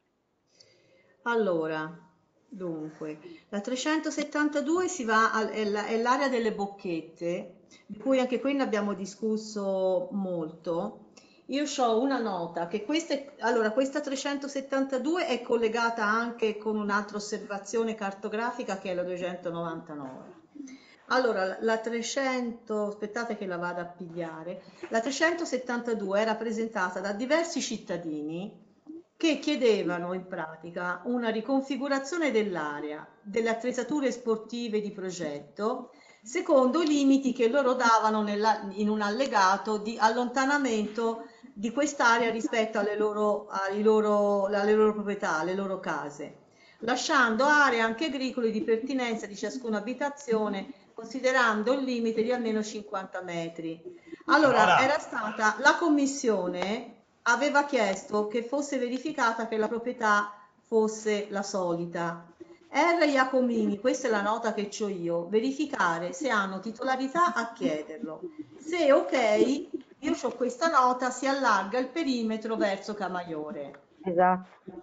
Allora, dunque, la trecentosettantadue si va al- è la- è l'area delle bocchette, di cui anche qui ne abbiamo discusso molto. Io ho una nota che questa, è- allora, questa trecentosettantadue è collegata anche con un'altra osservazione cartografica che è la duecentonovantanove. Allora, la- la trecento, aspettate che la vada a pigliare, la trecentosettantadue è rappresentata da diversi cittadini che chiedevano in pratica una riconfigurazione dell'area, delle attrezzature sportive di progetto, secondo i limiti che loro davano nella- in un allegato di allontanamento di quest'area rispetto alle loro, ai loro- alle loro proprietà, alle loro case, lasciando aree anche agricole di pertinenza di ciascuna abitazione, considerando il limite di almeno cinquanta metri. Allora, Allora, era stata la commissione aveva chiesto che fosse verificata che la proprietà fosse la solita. R. Iacomini, questa è la nota che ho io, verificare se hanno titolarità a chiederlo. Se ok, io ho questa nota, si allarga il perimetro verso Camaiore. Esatto.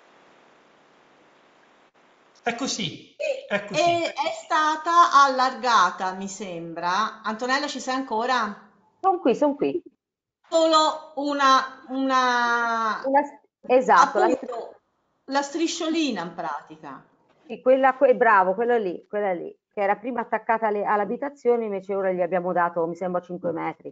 è così, E, è e così. è stata allargata, mi sembra. Antonella, ci sei ancora? Sono qui, sono qui. Solo una, una, Una- esatto, la, appunto, la strisciolina in pratica. sì, quella, que- bravo, quella lì, quella lì, che era prima attaccata alle- all'abitazione, invece ora gli abbiamo dato, mi sembra, cinque metri.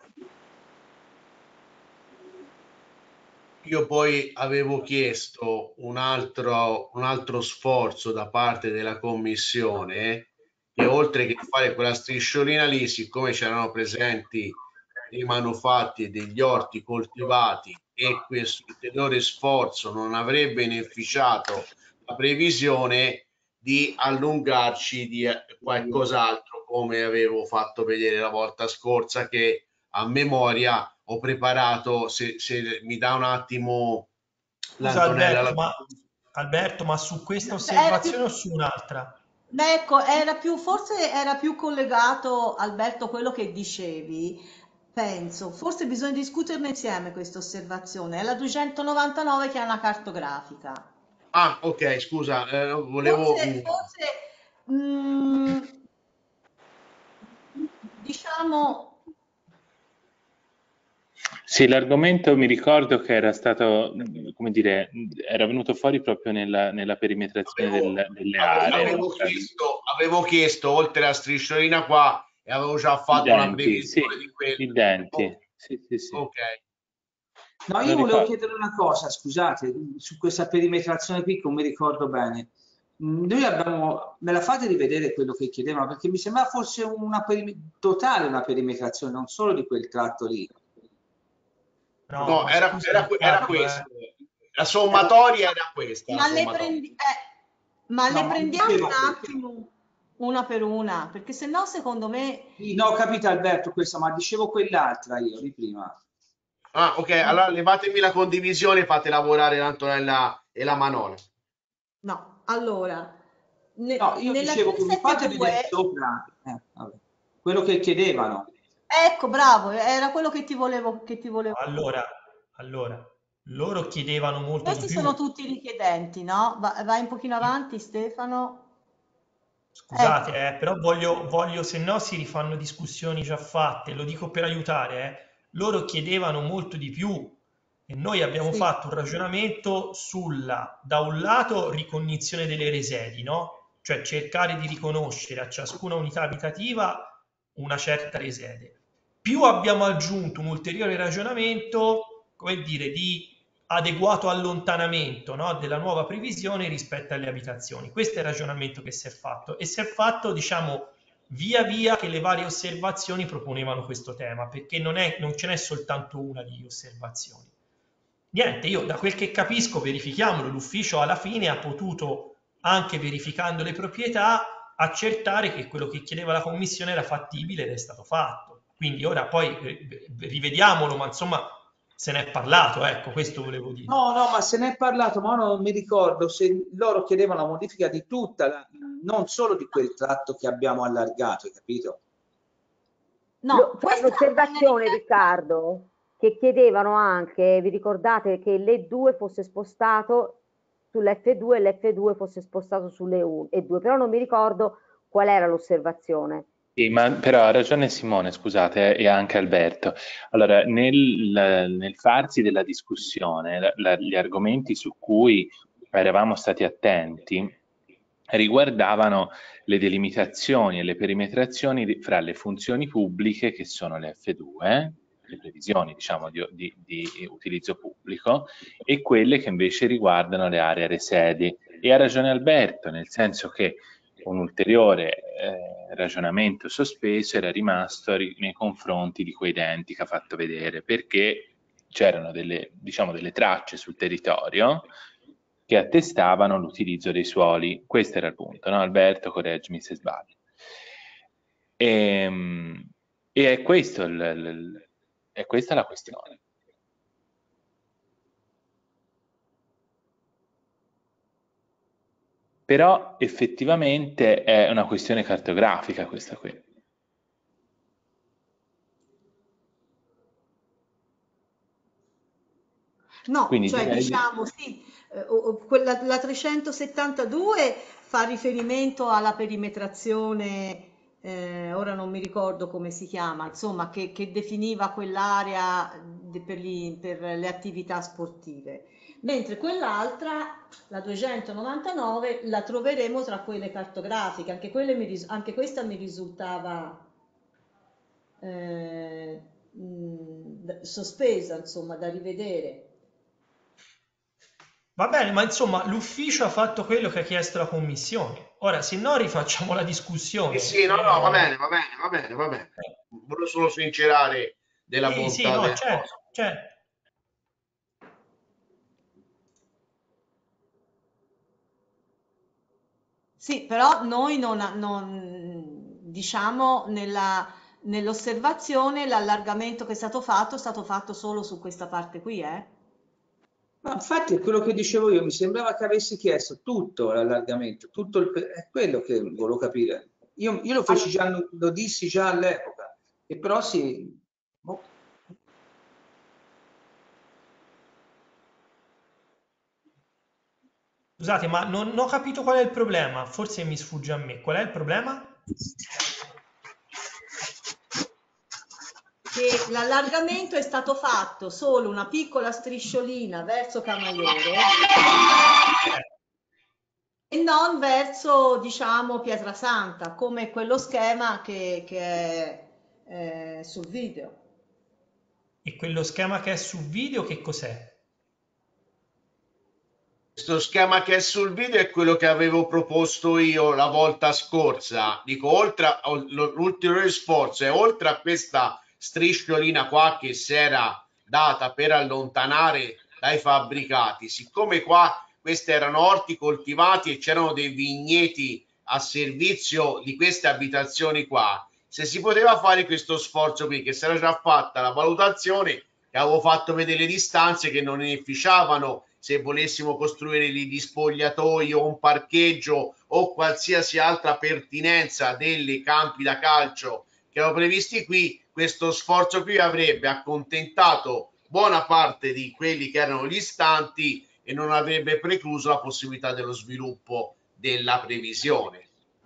Io poi avevo chiesto un altro, un altro sforzo da parte della commissione, che oltre che fare quella strisciolina lì, siccome c'erano presenti dei manufatti e degli orti coltivati e questo ulteriore sforzo non avrebbe beneficiato la previsione di allungarci di qualcos'altro, come avevo fatto vedere la volta scorsa, che a memoria ho preparato. Se, se mi dà un attimo Scusa l'Antonella Alberto, la... ma, Alberto, ma su questa Era più, osservazione o su un'altra? beh, ecco, era più, forse era più collegato, Alberto, a quello che dicevi, penso. Forse bisogna discuterne insieme questa osservazione. È la duecentonovantanove che è una cartografica. Ah, ok, scusa, eh, volevo... Forse, forse, mm, diciamo, Sì, l'argomento mi ricordo che era stato, come dire, era venuto fuori proprio nella, nella perimetrazione Avevo, del- delle ave- aree. avevo Cioè, chiesto, avevo chiesto, oltre la strisciolina qua, e avevo già fatto una identi, sì, previsione di quello. identi, Oh, sì, sì, sì. ok. No, Me io lo volevo ricordo. chiedere una cosa, scusate, su questa perimetrazione qui, come ricordo bene. Mm, Noi abbiamo, me la fate rivedere quello che chiedevano, perché mi sembrava fosse una perime- totale una perimetrazione, non solo di quel tratto lì. No, No, ma era, scusa era, era Riccardo, questo. eh. La sommatoria era questa, la ma le sommatoria. prendi, eh, ma No, le ma non prendiamo dicevo un questo. attimo una per una, perché se no, secondo me, Sì, no, ho capito Alberto questa, ma dicevo quell'altra io di prima. Ah, ok, allora levatemi la condivisione e fate lavorare l'Antonella e la Manola. no. Allora, ne- No, io nella dicevo che mi fate vedere trecentosettantadue, sopra eh, vabbè, quello che chiedevano. ecco, bravo, era quello che ti volevo, che ti volevo. Allora, allora, loro chiedevano molto di Questi sono più. tutti richiedenti, no? Va- vai un pochino avanti, Stefano. Scusate, Ecco, eh, però voglio, voglio, se no si rifanno discussioni già fatte, lo dico per aiutare, eh. Loro chiedevano molto di più e noi abbiamo sì, fatto un ragionamento sulla, da un lato, ricognizione delle resedi, no? Cioè cercare di riconoscere a ciascuna unità abitativa una certa resede. Più abbiamo aggiunto un ulteriore ragionamento, come dire, di adeguato allontanamento, no, della nuova previsione rispetto alle abitazioni. Questo è il ragionamento che si è fatto e si è fatto, diciamo, via via che le varie osservazioni proponevano questo tema, perché non, è, non ce n'è soltanto una di osservazioni. Niente, io da quel che capisco, verifichiamolo, l'ufficio alla fine ha potuto, anche verificando le proprietà, accertare che quello che chiedeva la commissione era fattibile ed è stato fatto. Quindi ora poi eh, rivediamolo, ma insomma se ne è parlato, ecco, questo volevo dire. No, no, ma se ne è parlato, ma non mi ricordo se loro chiedevano la modifica di tutta, la, non solo di quel tratto che abbiamo allargato, hai capito? no, Lo- Fai questa è un'osservazione, una richiesta, Riccardo? che chiedevano anche, vi ricordate che l'E due fosse spostato sull'F due e l'F due fosse spostato sulle E due, però non mi ricordo qual era l'osservazione. Sì, ma però ha ragione Simone, scusate, e anche Alberto. Allora, nel, nel farsi della discussione, la- la- gli argomenti su cui eravamo stati attenti riguardavano le delimitazioni e le perimetrazioni di- fra le funzioni pubbliche, che sono le F due, le previsioni, diciamo, di, di- di utilizzo pubblico, e quelle che invece riguardano le aree resedi. E ha ragione Alberto, nel senso che un ulteriore eh, ragionamento sospeso era rimasto ri- nei confronti di quei denti che ha fatto vedere, perché c'erano delle, diciamo, delle tracce sul territorio che attestavano l'utilizzo dei suoli. Questo era il punto, no? Alberto, correggimi se sbaglio. E, e è, questo il, il, è questa la questione. Però effettivamente è una questione cartografica questa qui. No, Quindi cioè direi di- diciamo sì, eh, o- o quella, la trecentosettantadue fa riferimento alla perimetrazione, eh, ora non mi ricordo come si chiama, insomma, che, che definiva quell'area de- per, gli- per le attività sportive, mentre quell'altra, la duecentonovantanove, la troveremo tra quelle cartografiche, anche, quelle mi ris- anche questa mi risultava eh, mh, d- sospesa, insomma, da rivedere. Va bene, ma insomma l'ufficio ha fatto quello che ha chiesto la commissione. Ora, se no rifacciamo la Sì, discussione. sì, no, no, va Eh, bene, va bene, va bene, va bene. Volevo solo sincerare della sì, sì, bontà no, del certo, coso. certo. Sì, però noi non, non- diciamo nella, nell'osservazione l'allargamento che è stato fatto è stato fatto solo su questa parte qui, eh? Ma infatti è quello che dicevo io, mi sembrava che avessi chiesto tutto l'allargamento, tutto il, è quello che volevo capire. Io, io lo feci già, lo dissi già all'epoca, e però sì, boh. Scusate, ma non, non ho capito qual è il problema. Forse mi sfugge a me. Qual è il problema? Che l'allargamento è stato fatto solo una piccola strisciolina verso Camaiore e non verso, diciamo, Pietrasanta, come quello schema che, che è eh, sul video. E quello schema che è sul video che cos'è? Questo schema che è sul video è quello che avevo proposto io la volta scorsa. Dico, oltre a l'ulteriore sforzo e oltre a questa strisciolina qua che si era data per allontanare dai fabbricati, siccome qua questi erano orti coltivati e c'erano dei vigneti a servizio di queste abitazioni qua, se si poteva fare questo sforzo qui, che si era già fatta la valutazione, che avevo fatto vedere le distanze che non inficiavano se volessimo costruire gli spogliatoi o un parcheggio o qualsiasi altra pertinenza delle campi da calcio che erano previsti qui, questo sforzo qui avrebbe accontentato buona parte di quelli che erano gli istanti e non avrebbe precluso la possibilità dello sviluppo della previsione.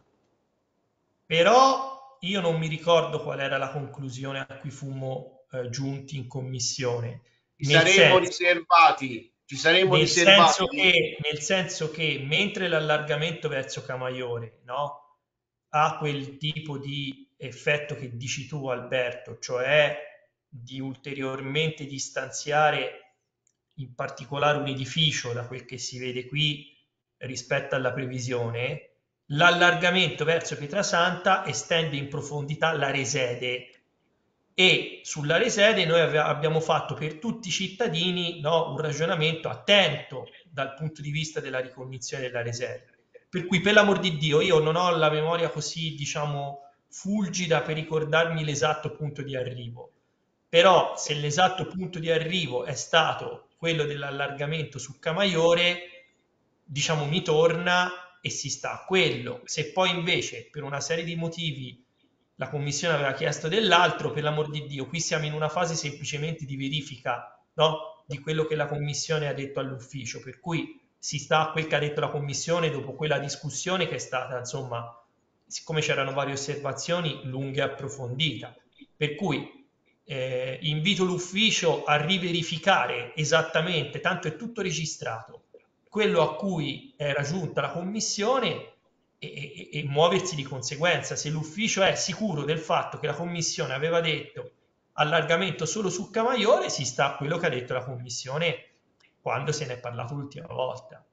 Però io non mi ricordo qual era la conclusione a cui fummo eh, giunti in commissione. Ci Nel saremmo senso, riservati, ci saremmo nel senso riservati. che, nel senso che mentre l'allargamento verso Camaiore, no, ha quel tipo di effetto che dici tu, Alberto, cioè di ulteriormente distanziare in particolare un edificio da quel che si vede qui rispetto alla previsione, l'allargamento verso Pietrasanta estende in profondità la resede e sulla resede noi ave- abbiamo fatto per tutti i cittadini, no, un ragionamento attento dal punto di vista della ricognizione della resede. Per cui, per l'amor di Dio, io non ho la memoria così, diciamo, fulgida per ricordarmi l'esatto punto di arrivo. Però se l'esatto punto di arrivo è stato quello dell'allargamento su Camaiore, diciamo mi torna e si sta a quello. Se poi invece per una serie di motivi la commissione aveva chiesto dell'altro, per l'amor di Dio, qui siamo in una fase semplicemente di verifica, no? Di quello che la commissione ha detto all'ufficio, per cui si sta a quel che ha detto la commissione dopo quella discussione che è stata, insomma, siccome c'erano varie osservazioni, lunga e approfondita. Per cui eh, invito l'ufficio a riverificare esattamente, tanto è tutto registrato, quello a cui era giunta la commissione e, e, e muoversi di conseguenza. Se l'ufficio è sicuro del fatto che la commissione aveva detto allargamento solo su Camaiore, si sta a quello che ha detto la commissione quando se ne è parlato l'ultima volta.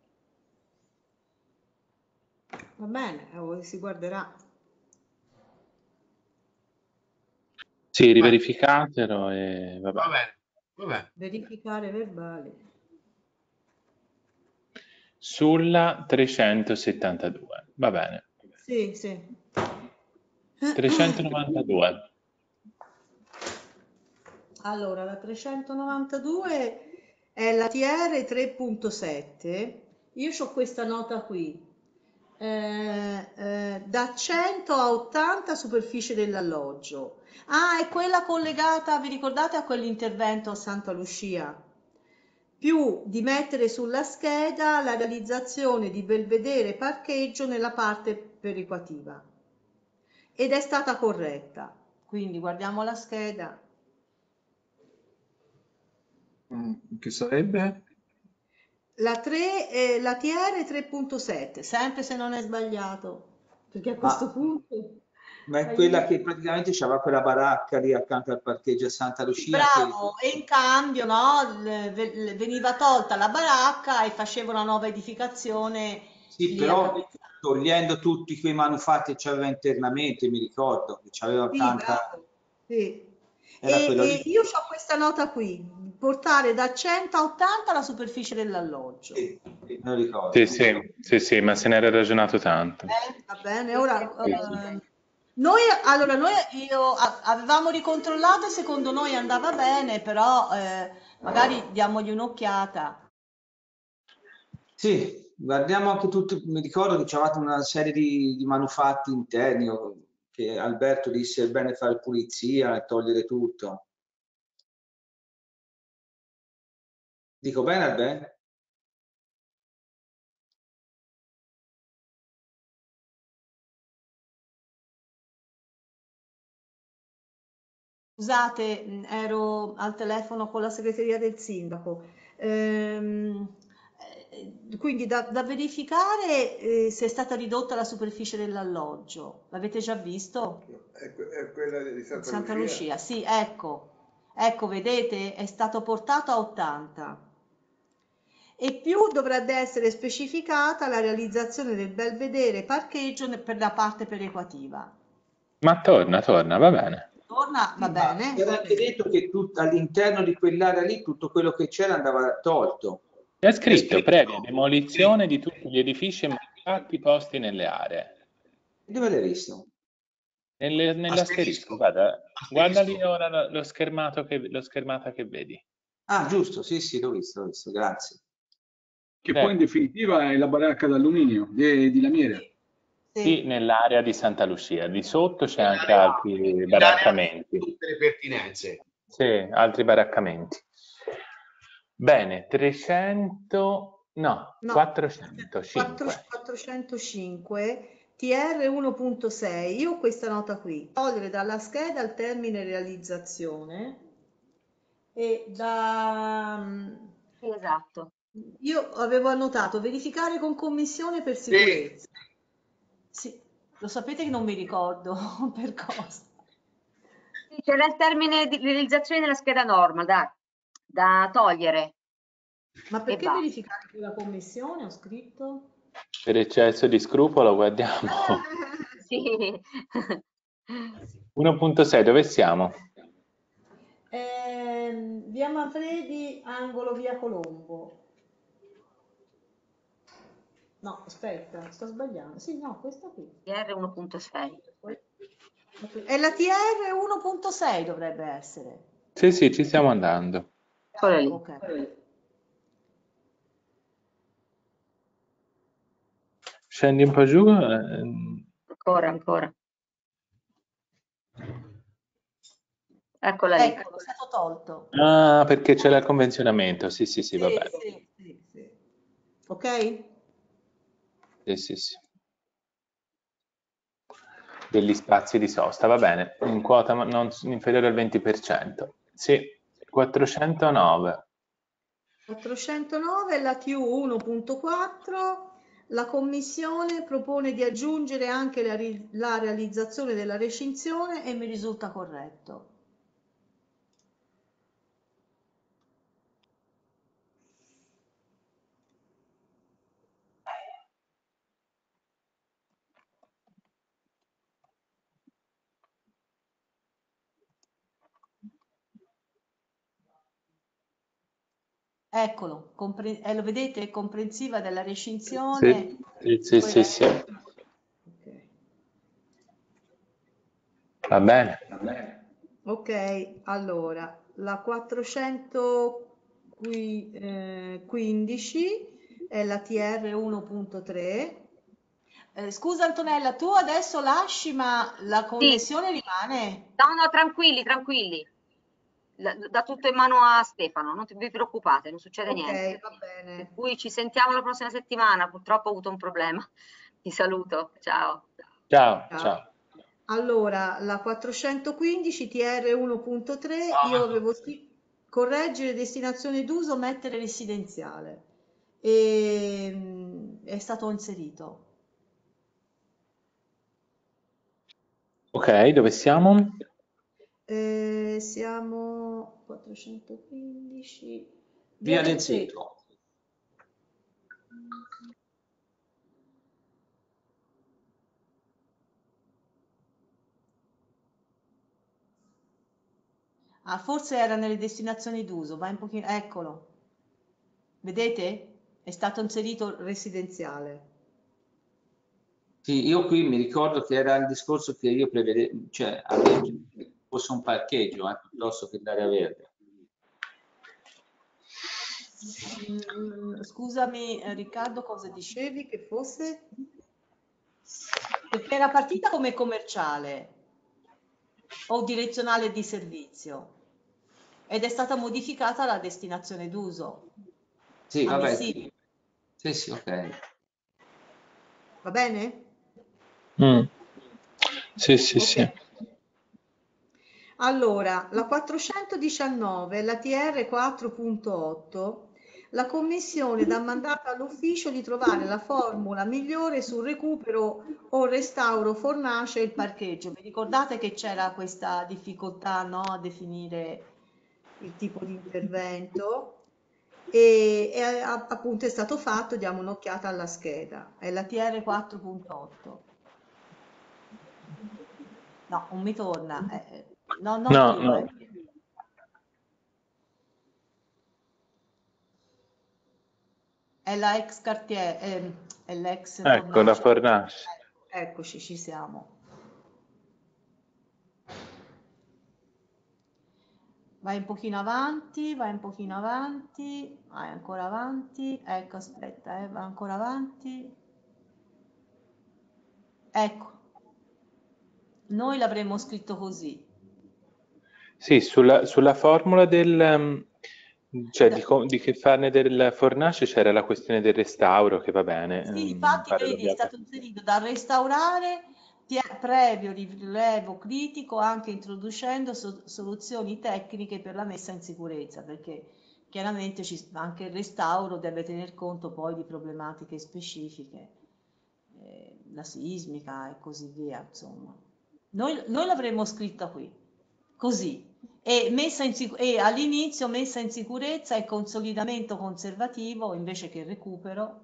Va bene, eh, si guarderà. Sì, riverificatelo e vabbè. Va bene, va bene. Verificare verbali. Sulla trecentosettantadue, va bene. Sì, sì. trecentonovantadue. Allora, la trecentonovantadue è la T R tre punto sette. Io ho questa nota qui. Eh, eh, da cento a ottanta superficie dell'alloggio. Ah, è quella collegata, vi ricordate, a quell'intervento a Santa Lucia? Più di mettere sulla scheda la realizzazione di belvedere parcheggio nella parte perequativa. Ed è stata corretta. Quindi guardiamo la scheda. Che sarebbe? La tre è la T R tre punto sette, sempre se non è sbagliato, perché a questo Ma, punto... ma è quella che praticamente c'aveva quella baracca lì accanto al parcheggio a Santa Lucia che... Bravo, e in cambio, no, le- ve- veniva tolta la baracca e faceva una nuova edificazione Sì, lì a però Capezzano. togliendo tutti quei manufatti che c'aveva internamente, mi ricordo, che c'aveva Sì, tanta... bravo. Sì. Era E, quello e lì. io ho questa nota qui, portare da cento a ottanta la superficie dell'alloggio. Sì, sì, me lo ricordo. Sì, sì, sì, sì, ma se ne era ragionato tanto. Eh, va bene, Sì, ora... sì, ehm, noi, allora, noi io, a- avevamo ricontrollato e secondo noi andava bene, però eh, magari diamogli un'occhiata. Sì, guardiamo anche tutti, mi ricordo che c'avevate una serie di, di manufatti interni, o- che Alberto disse è bene fare pulizia e togliere tutto. Dico bene Alberto? Scusate, mh, ero al telefono con la segreteria del sindaco. Ehm, eh, quindi da, da verificare eh, se è stata ridotta la superficie dell'alloggio. L'avete già visto? È, que- è quella di Santa Santa Lucia? Lucia, sì, ecco. Ecco, vedete, è stato portato a ottanta. E più dovrebbe essere specificata la realizzazione del belvedere parcheggio ne- per la parte perequativa. Ma torna, torna, va bene. Torna, va Sì, ma bene? era anche detto che tut- all'interno di quell'area lì tutto quello che c'era andava tolto. È È scritto, scritto, previa sì. demolizione di tutti gli edifici e manufatti posti nelle aree. Dove l'hai visto? Nelle- Nell'asterisco, Asterisco. guarda, guarda lì Asterisco. ora lo, lo schermato che, lo schermata che vedi. Ah, giusto, sì, sì, l'ho visto, l'ho visto, grazie. Che poi in Prego. definitiva è la baracca d'alluminio di, di Lamiere. Sì, Sì. nell'area di Santa Lucia. Di sotto c'è anche Nell'area altri nell'area con baraccamenti. tutte le pertinenze. Sì, altri baraccamenti. Bene, trecento, no, No, quattrocentocinque. quattrocentocinque T R uno punto sei, io ho questa nota qui, togliere dalla scheda il termine realizzazione e da... sì, esatto. Io avevo annotato verificare con commissione per Sì, sicurezza. Sì, lo sapete che non mi ricordo per cosa. Sì, c'era il termine di realizzazione della scheda norma da, da togliere Ma e perché basta. verificare con la commissione ho scritto? Per eccesso di scrupolo guardiamo. Sì. uno punto sei, dove siamo? Ehm, via Manfredi, angolo via Colombo. No, aspetta, sto sbagliando. Sì, no, questa qui. T R uno punto sei. È la T R uno punto sei dovrebbe essere. Sì, sì, ci stiamo andando. Eccola lì. Ok. Scendi un po' giù. ehm, Ancora, ancora. Eccola lì. Eccolo, è stato tolto. Ah, perché c'era il convenzionamento. Sì, sì, sì, va Sì, bene. sì, sì, sì. Ok? Sì, sì, sì. Degli spazi di sosta, va bene. In quota ma- non inferiore al venti per cento. Sì, quattrocentonove. quattrocentonove, la T U uno punto quattro, la Commissione propone di aggiungere anche la, ri- la realizzazione della recinzione e mi risulta corretto. Eccolo, compre- eh, lo vedete? È comprensiva della recinzione. Sì, sì, sì, sì, sì. Ok. Va bene. Ok, allora la quattrocentoquindici è la T R uno punto tre. Eh, scusa Antonella, tu adesso lasci, ma la Sì. connessione rimane? No, no, tranquilli, tranquilli. La- Da tutto in mano a Stefano, non ti- vi preoccupate, non succede Ok, niente. va Per bene. cui ci sentiamo la prossima settimana. Purtroppo ho avuto un problema. Ti saluto, ciao. Ciao, Ciao. ciao. Allora, la quattrocentoquindici T R uno punto tre, io avevo scritto correggere destinazione d'uso, mettere residenziale. E mm, è stato inserito. Ok, dove siamo? Eh, siamo quattrocentoquindici, Via via del del Seto. Seto. Ah, forse era nelle destinazioni d'uso, vai un pochino, eccolo. Vedete? È stato inserito residenziale. Sì, io qui mi ricordo che era il discorso che io prevedevo, cioè avevo fosse un parcheggio, eh, piuttosto che l'area verde. Mm, scusami, eh, Riccardo, cosa dicevi che fosse? Perché era partita come commerciale o direzionale di servizio ed è stata modificata la destinazione d'uso. Sì, vabbè, Ammissibile. sì, sì, ok. Va bene? Mm. Sì, sì, Ok. sì. Allora, la quattrocentodiciannove, la T R quattro punto otto, la Commissione dà mandato all'ufficio di trovare la formula migliore sul recupero o restauro fornace e il parcheggio. Vi ricordate che c'era questa difficoltà, no, a definire il tipo di intervento? E, e, a- appunto è stato fatto, diamo un'occhiata alla scheda, è la T R quattro punto otto. No, non mi torna, eh, eh, no, non No, più, no. eh. È la ex Cartier, ehm, è l'ex Ecco, la Fornace. fornace. Ecco, eccoci, ci siamo. Vai un pochino avanti, vai un pochino avanti, vai ancora avanti. Ecco, aspetta, eh, vai ancora avanti. Ecco, noi l'avremmo scritto così. Sì, sulla, sulla formula del, ehm, cioè di, Da- co- di che farne del fornace c'era la questione del restauro, che va bene, Sì, ehm, mi infatti, pare vedi, è l'abbiamo stato inserito da restaurare ti- previo rilievo critico, anche introducendo so- soluzioni tecniche per la messa in sicurezza, perché chiaramente ci- anche il restauro deve tener conto poi di problematiche specifiche, eh, la sismica e così via, insomma. Noi, noi l'avremmo scritta qui, così, e, messa in sicu- e all'inizio messa in sicurezza e consolidamento conservativo invece che recupero.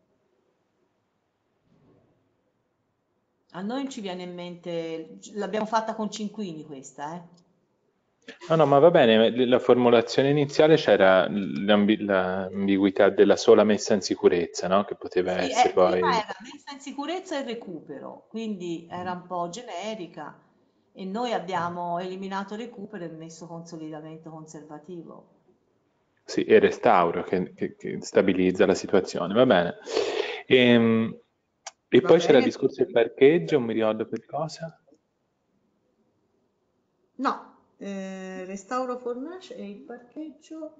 A noi ci viene in mente, l'abbiamo fatta con Cinquini questa, eh? No, no, ma va bene, la formulazione iniziale c'era l'ambi- l'ambiguità della sola messa in sicurezza, no? Che poteva Sì, essere eh, prima poi... era messa in sicurezza e recupero, quindi era un po' generica e noi abbiamo eliminato recupero e messo consolidamento conservativo. Sì, e restauro che, che- che stabilizza la situazione, va bene. Ehm, E, Va poi c'era il bene? discorso del parcheggio, non mi ricordo per cosa. No, Eh, restauro fornace e il parcheggio.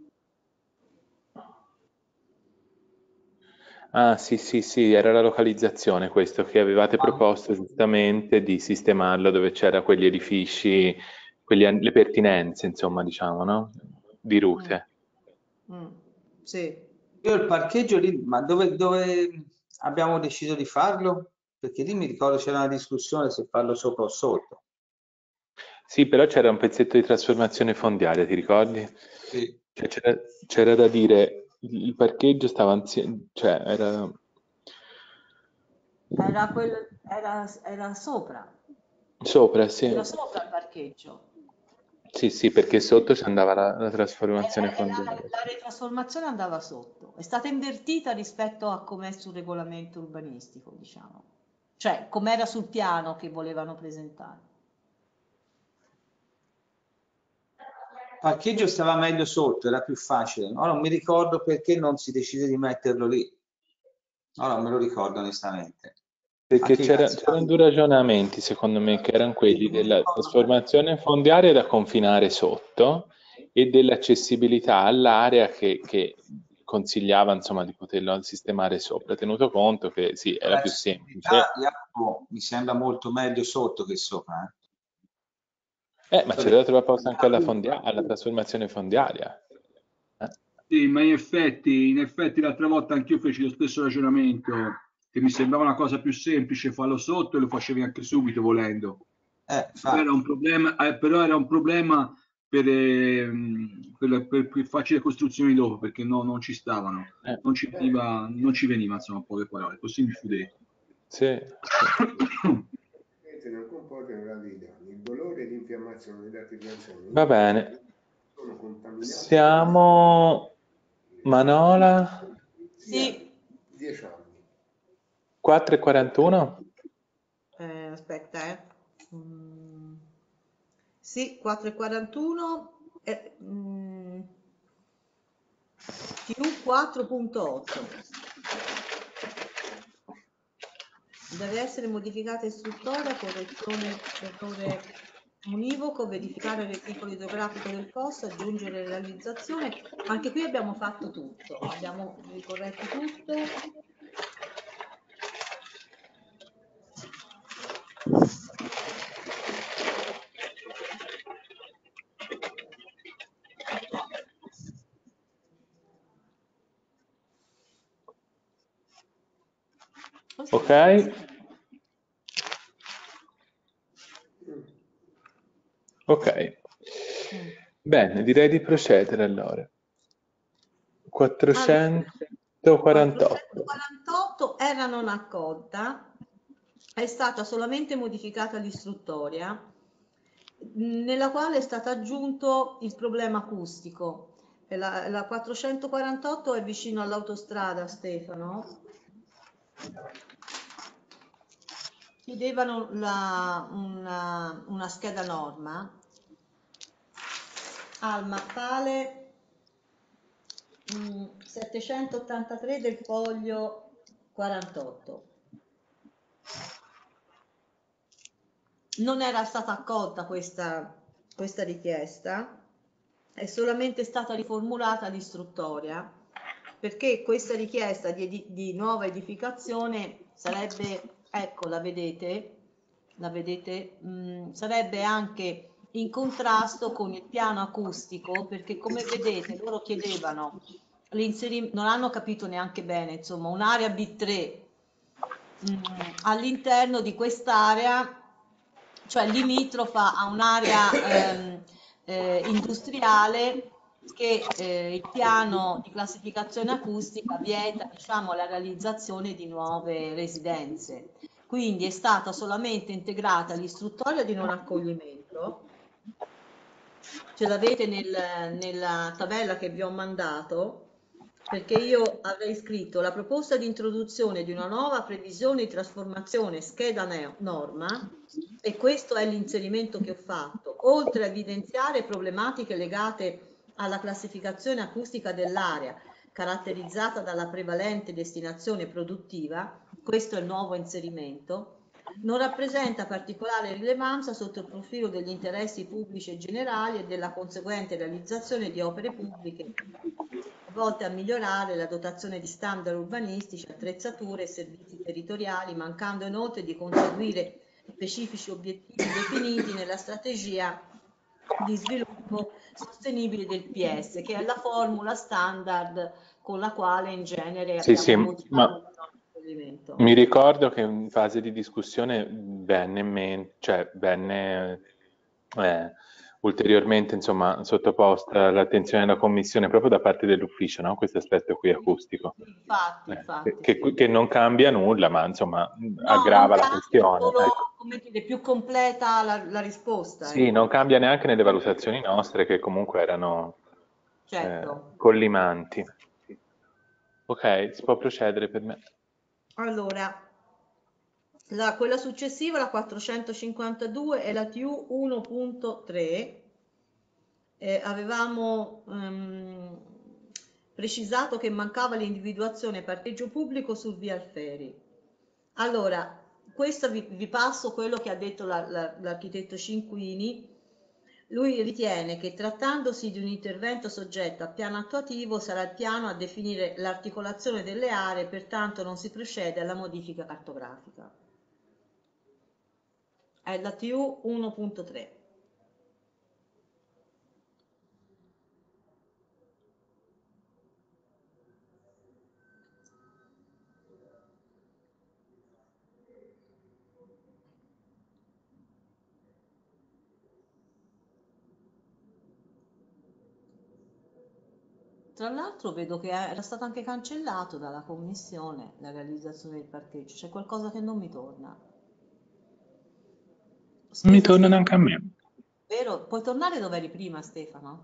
Ah, sì, sì, sì, era la localizzazione questo che avevate proposto giustamente di sistemarlo dove c'era quegli edifici, quelli an- le pertinenze, insomma, diciamo, no? Di Mm, rute. mm, sì. Io il parcheggio lì, ma dove, dove abbiamo deciso di farlo? Perché lì mi ricordo c'era una discussione se farlo sopra o sotto. Sì, però c'era un pezzetto di trasformazione fondiaria, ti ricordi? Sì. Cioè, c'era, c'era da dire, il il parcheggio stava insieme, cioè era... Era, quel, era, era sopra, Sopra, sì. era sopra il parcheggio. Sì, sì, perché sotto ci andava la, la E, trasformazione e- e la, fondiaria. la ritrasformazione andava sotto, è stata invertita rispetto a com'è sul regolamento urbanistico, diciamo, cioè com'era sul piano che volevano presentare. Il parcheggio stava meglio sotto, era più facile. Ora non mi ricordo perché non si decise di metterlo lì. Ora non me lo ricordo onestamente. Perché Anche c'era- grazie. c'erano due ragionamenti, secondo me, che erano quelli della trasformazione fondiaria da confinare sotto e dell'accessibilità all'area che, che consigliava, insomma, di poterlo sistemare sopra, tenuto conto che sì, era più semplice. L'accessibilità, Jacopo, mi sembra molto meglio sotto che sopra. Eh? Eh, ma c'era dato la proposta anche alla, fondia- alla trasformazione fondiaria. Eh? Sì, ma in effetti, in effetti l'altra volta anch'io feci lo stesso ragionamento, che mi sembrava una cosa più semplice farlo sotto e lo facevi anche subito volendo. Eh, Però era un problema, eh, però era un problema per, ehm, per, le- per- per facili costruzioni dopo, perché no, non ci stavano, Eh, non ci veniva, non ci veniva, insomma, poche parole, così mi fu detto. sì, sì. Non comportano grandi danni. Il dolore e l'infiammazione delle articolazioni Va bene. sono contaminati. Siamo Manola Sì. dieci anni. quattro e quarantuno? Eh, aspetta, eh. Mm, sì, quattro e quarantuno eh, mm, più quattro punto otto. Deve essere modificata istruttoria, correzione errore univoco, verificare il reticolo idrografico del fosso, aggiungere realizzazione. Anche qui abbiamo fatto tutto, abbiamo ricorretto tutto. Ok. Ok. Mm. Bene, direi di procedere allora. quattrocentoquarantotto. quattrocentoquarantotto era non accolta, è stata solamente modificata l'istruttoria, nella quale è stato aggiunto il problema acustico. E La, la quattrocentoquarantotto è vicino all'autostrada, Stefano. Chiedevano la- una, una scheda norma al mappale mm, settecentottantatré del foglio quarantotto. Non era stata accolta questa, questa richiesta, è solamente stata riformulata l'istruttoria, perché questa richiesta di, edi- di nuova edificazione sarebbe, ecco, la vedete, la vedete, mh, sarebbe anche in contrasto con il piano acustico, perché come vedete loro chiedevano l'inserimento, non hanno capito neanche bene, insomma, un'area B tre mh, all'interno di quest'area, cioè limitrofa a un'area ehm, eh, industriale che eh, il piano di classificazione acustica vieta, diciamo, la realizzazione di nuove residenze. Quindi è stata solamente integrata l'istruttoria di non accoglimento, ce l'avete nel- nella tabella che vi ho mandato, perché io avrei scritto la proposta di introduzione di una nuova previsione di trasformazione scheda ne- norma, e questo è l'inserimento che ho fatto, oltre a evidenziare problematiche legate alla classificazione acustica dell'area, caratterizzata dalla prevalente destinazione produttiva, questo è il nuovo inserimento, non rappresenta particolare rilevanza sotto il profilo degli interessi pubblici e generali e della conseguente realizzazione di opere pubbliche volte a migliorare la dotazione di standard urbanistici, attrezzature e servizi territoriali, mancando inoltre di conseguire specifici obiettivi definiti nella strategia di sviluppo sostenibile del P S, che è la formula standard con la quale in genere Sì, abbiamo sì, bozzato ma il nostro provvedimento. mi ricordo che in fase di discussione venne, in men- cioè, venne eh, ulteriormente insomma, sottoposta all'attenzione della Commissione proprio da parte dell'ufficio, no? Questo aspetto qui acustico, Infatti, eh, infatti, che, sì. che non cambia nulla, ma insomma No, aggrava non la cambia, questione. solo, Ecco. come dire, più completa la, la risposta, Sì, non ecco. cambia neanche nelle valutazioni nostre, che comunque erano eh, Certo. collimanti. Ok, si può procedere per me. Allora, la- quella successiva, la quattrocentocinquantadue, è la T U uno punto tre. Eh, avevamo ehm, precisato che mancava l'individuazione parcheggio pubblico sul via Alfieri. Allora, questo vi, vi passo quello che ha detto la- la- l'architetto Cinquini. Lui ritiene che trattandosi di un intervento soggetto a piano attuativo sarà il piano a definire l'articolazione delle aree, pertanto non si procede alla modifica cartografica. È la T U uno punto tre. Tra l'altro vedo che era stato anche cancellato dalla commissione la realizzazione del parcheggio, c'è qualcosa che non mi torna. Non mi Scusa torna Stefano, neanche a me. vero? Puoi tornare dove eri prima, Stefano?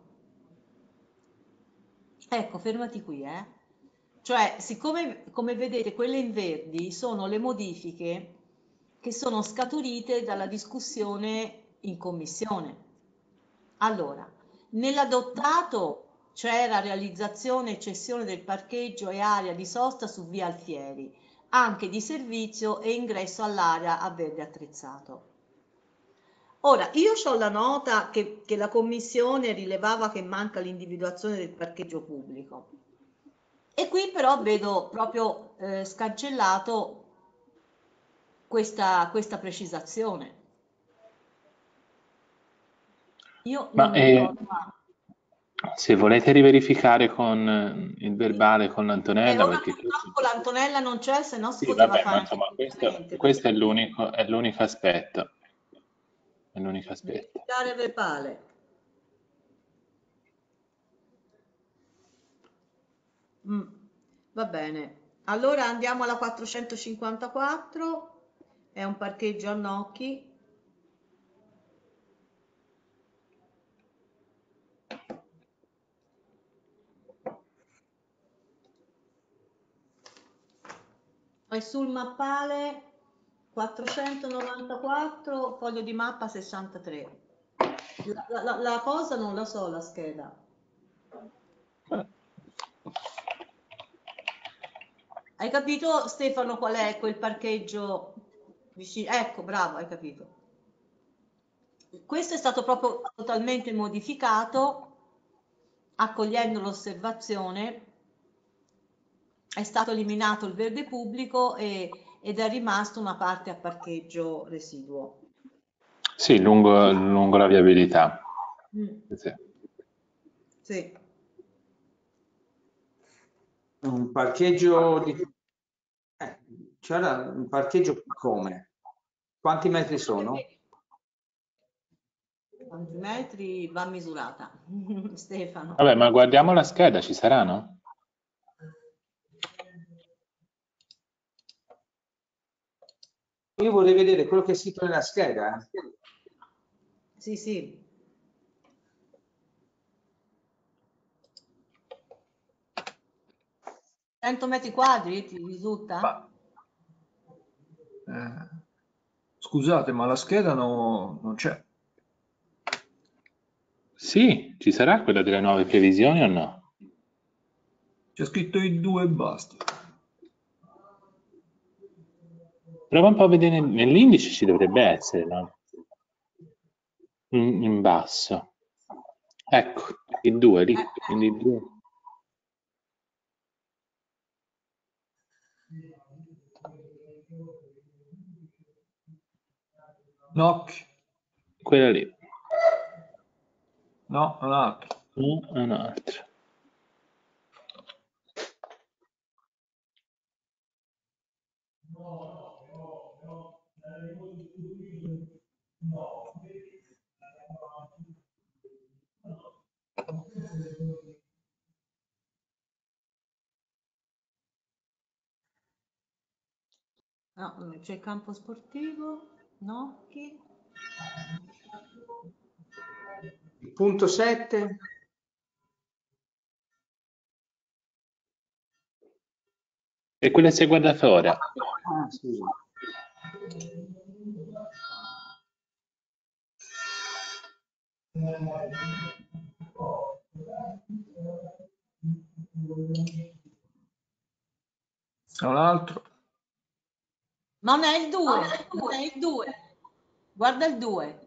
Ecco, fermati qui, eh. Cioè, siccome, come vedete, quelle in verdi sono le modifiche che sono scaturite dalla discussione in commissione. Allora, nell'adottato c'era realizzazione e cessione del parcheggio e area di sosta su via Alfieri, anche di servizio e ingresso all'area a verde attrezzato. Ora, io ho la nota che, che la commissione rilevava che manca l'individuazione del parcheggio pubblico e qui però vedo proprio eh, scancellato questa, questa precisazione. Io Ma non mi eh, ricordo. se volete riverificare con eh, il verbale con Eh, l'Antonella, ora perché purtroppo l'Antonella non c'è, se no si sì, poteva vabbè, ma fare anche insomma questo, direttamente. questo è l'unico è l'unico aspetto. È l'unico aspetto. Verificare verbale. Mm, va bene. Allora andiamo alla quattrocentocinquantaquattro, è un parcheggio a Nocchi. È sul mappale quattrocentonovantaquattro, foglio di mappa sessantatré. La, la- la cosa non la so, la scheda. Hai capito, Stefano, qual è quel parcheggio vicino? Ecco, bravo, hai capito. Questo è stato proprio totalmente modificato, accogliendo l'osservazione, è stato eliminato il verde pubblico e, ed è rimasto una parte a parcheggio residuo. Sì, lungo, lungo la viabilità. Mm. Sì. Sì. Un parcheggio di... Eh, c'era un parcheggio come? Quanti metri sono? Quanti metri va misurata, Stefano? Vabbè, ma guardiamo la scheda, ci saranno? Io vorrei vedere quello che è scritto nella scheda. Eh. Sì, sì. cento metri quadri ti risulta? Ma, eh, scusate, ma la scheda no- non c'è. Sì, ci sarà quella delle nuove previsioni o no? C'è scritto i due e basta. Prova un po' a vedere nell'indice, ci dovrebbe essere, no? In, in basso. Ecco, il due lì, quindi il due. Noc. Quella lì. No, un altro. No, è un altro. No, c'è il campo sportivo, Nocchi. Il punto sette. E quella si è guardata ora. Ah, scusa. Un altro. Ma non è il due, non è il due. Guarda il due.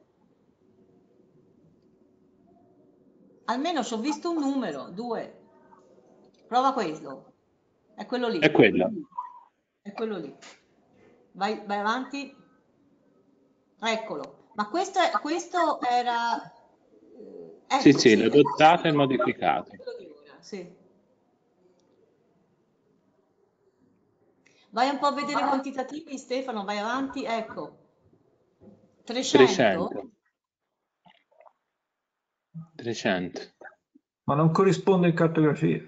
Almeno ci ho visto un numero, due. Prova questo. È quello lì. È quello. È quello lì. Vai, vai avanti. Eccolo. Ma questo, è, questo era... Ecco, sì, sì, sì, l'ho adottato e modificato. Sì. Vai un po' a vedere i quantitativi, Stefano, vai avanti. Ecco. trecento. trecento. Ma non corrisponde in cartografia.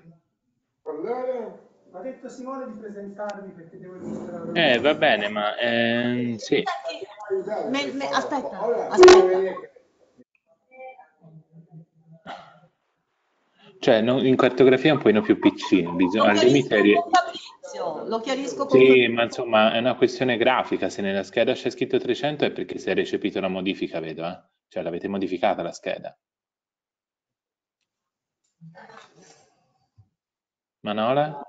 Ha detto Simone di presentarmi perché devo registrare. Eh, va bene, ma ehm, sì. Me, me, aspetta, aspetta. Cioè, no, in cartografia è un pochino più piccino, bisogna, al limite... Fabrizio, lo chiarisco con Sì, Fabrizio. ma insomma è una questione grafica, se nella scheda c'è scritto trecento è perché si è recepito una modifica, vedo, eh? Cioè l'avete modificata la scheda. Manola?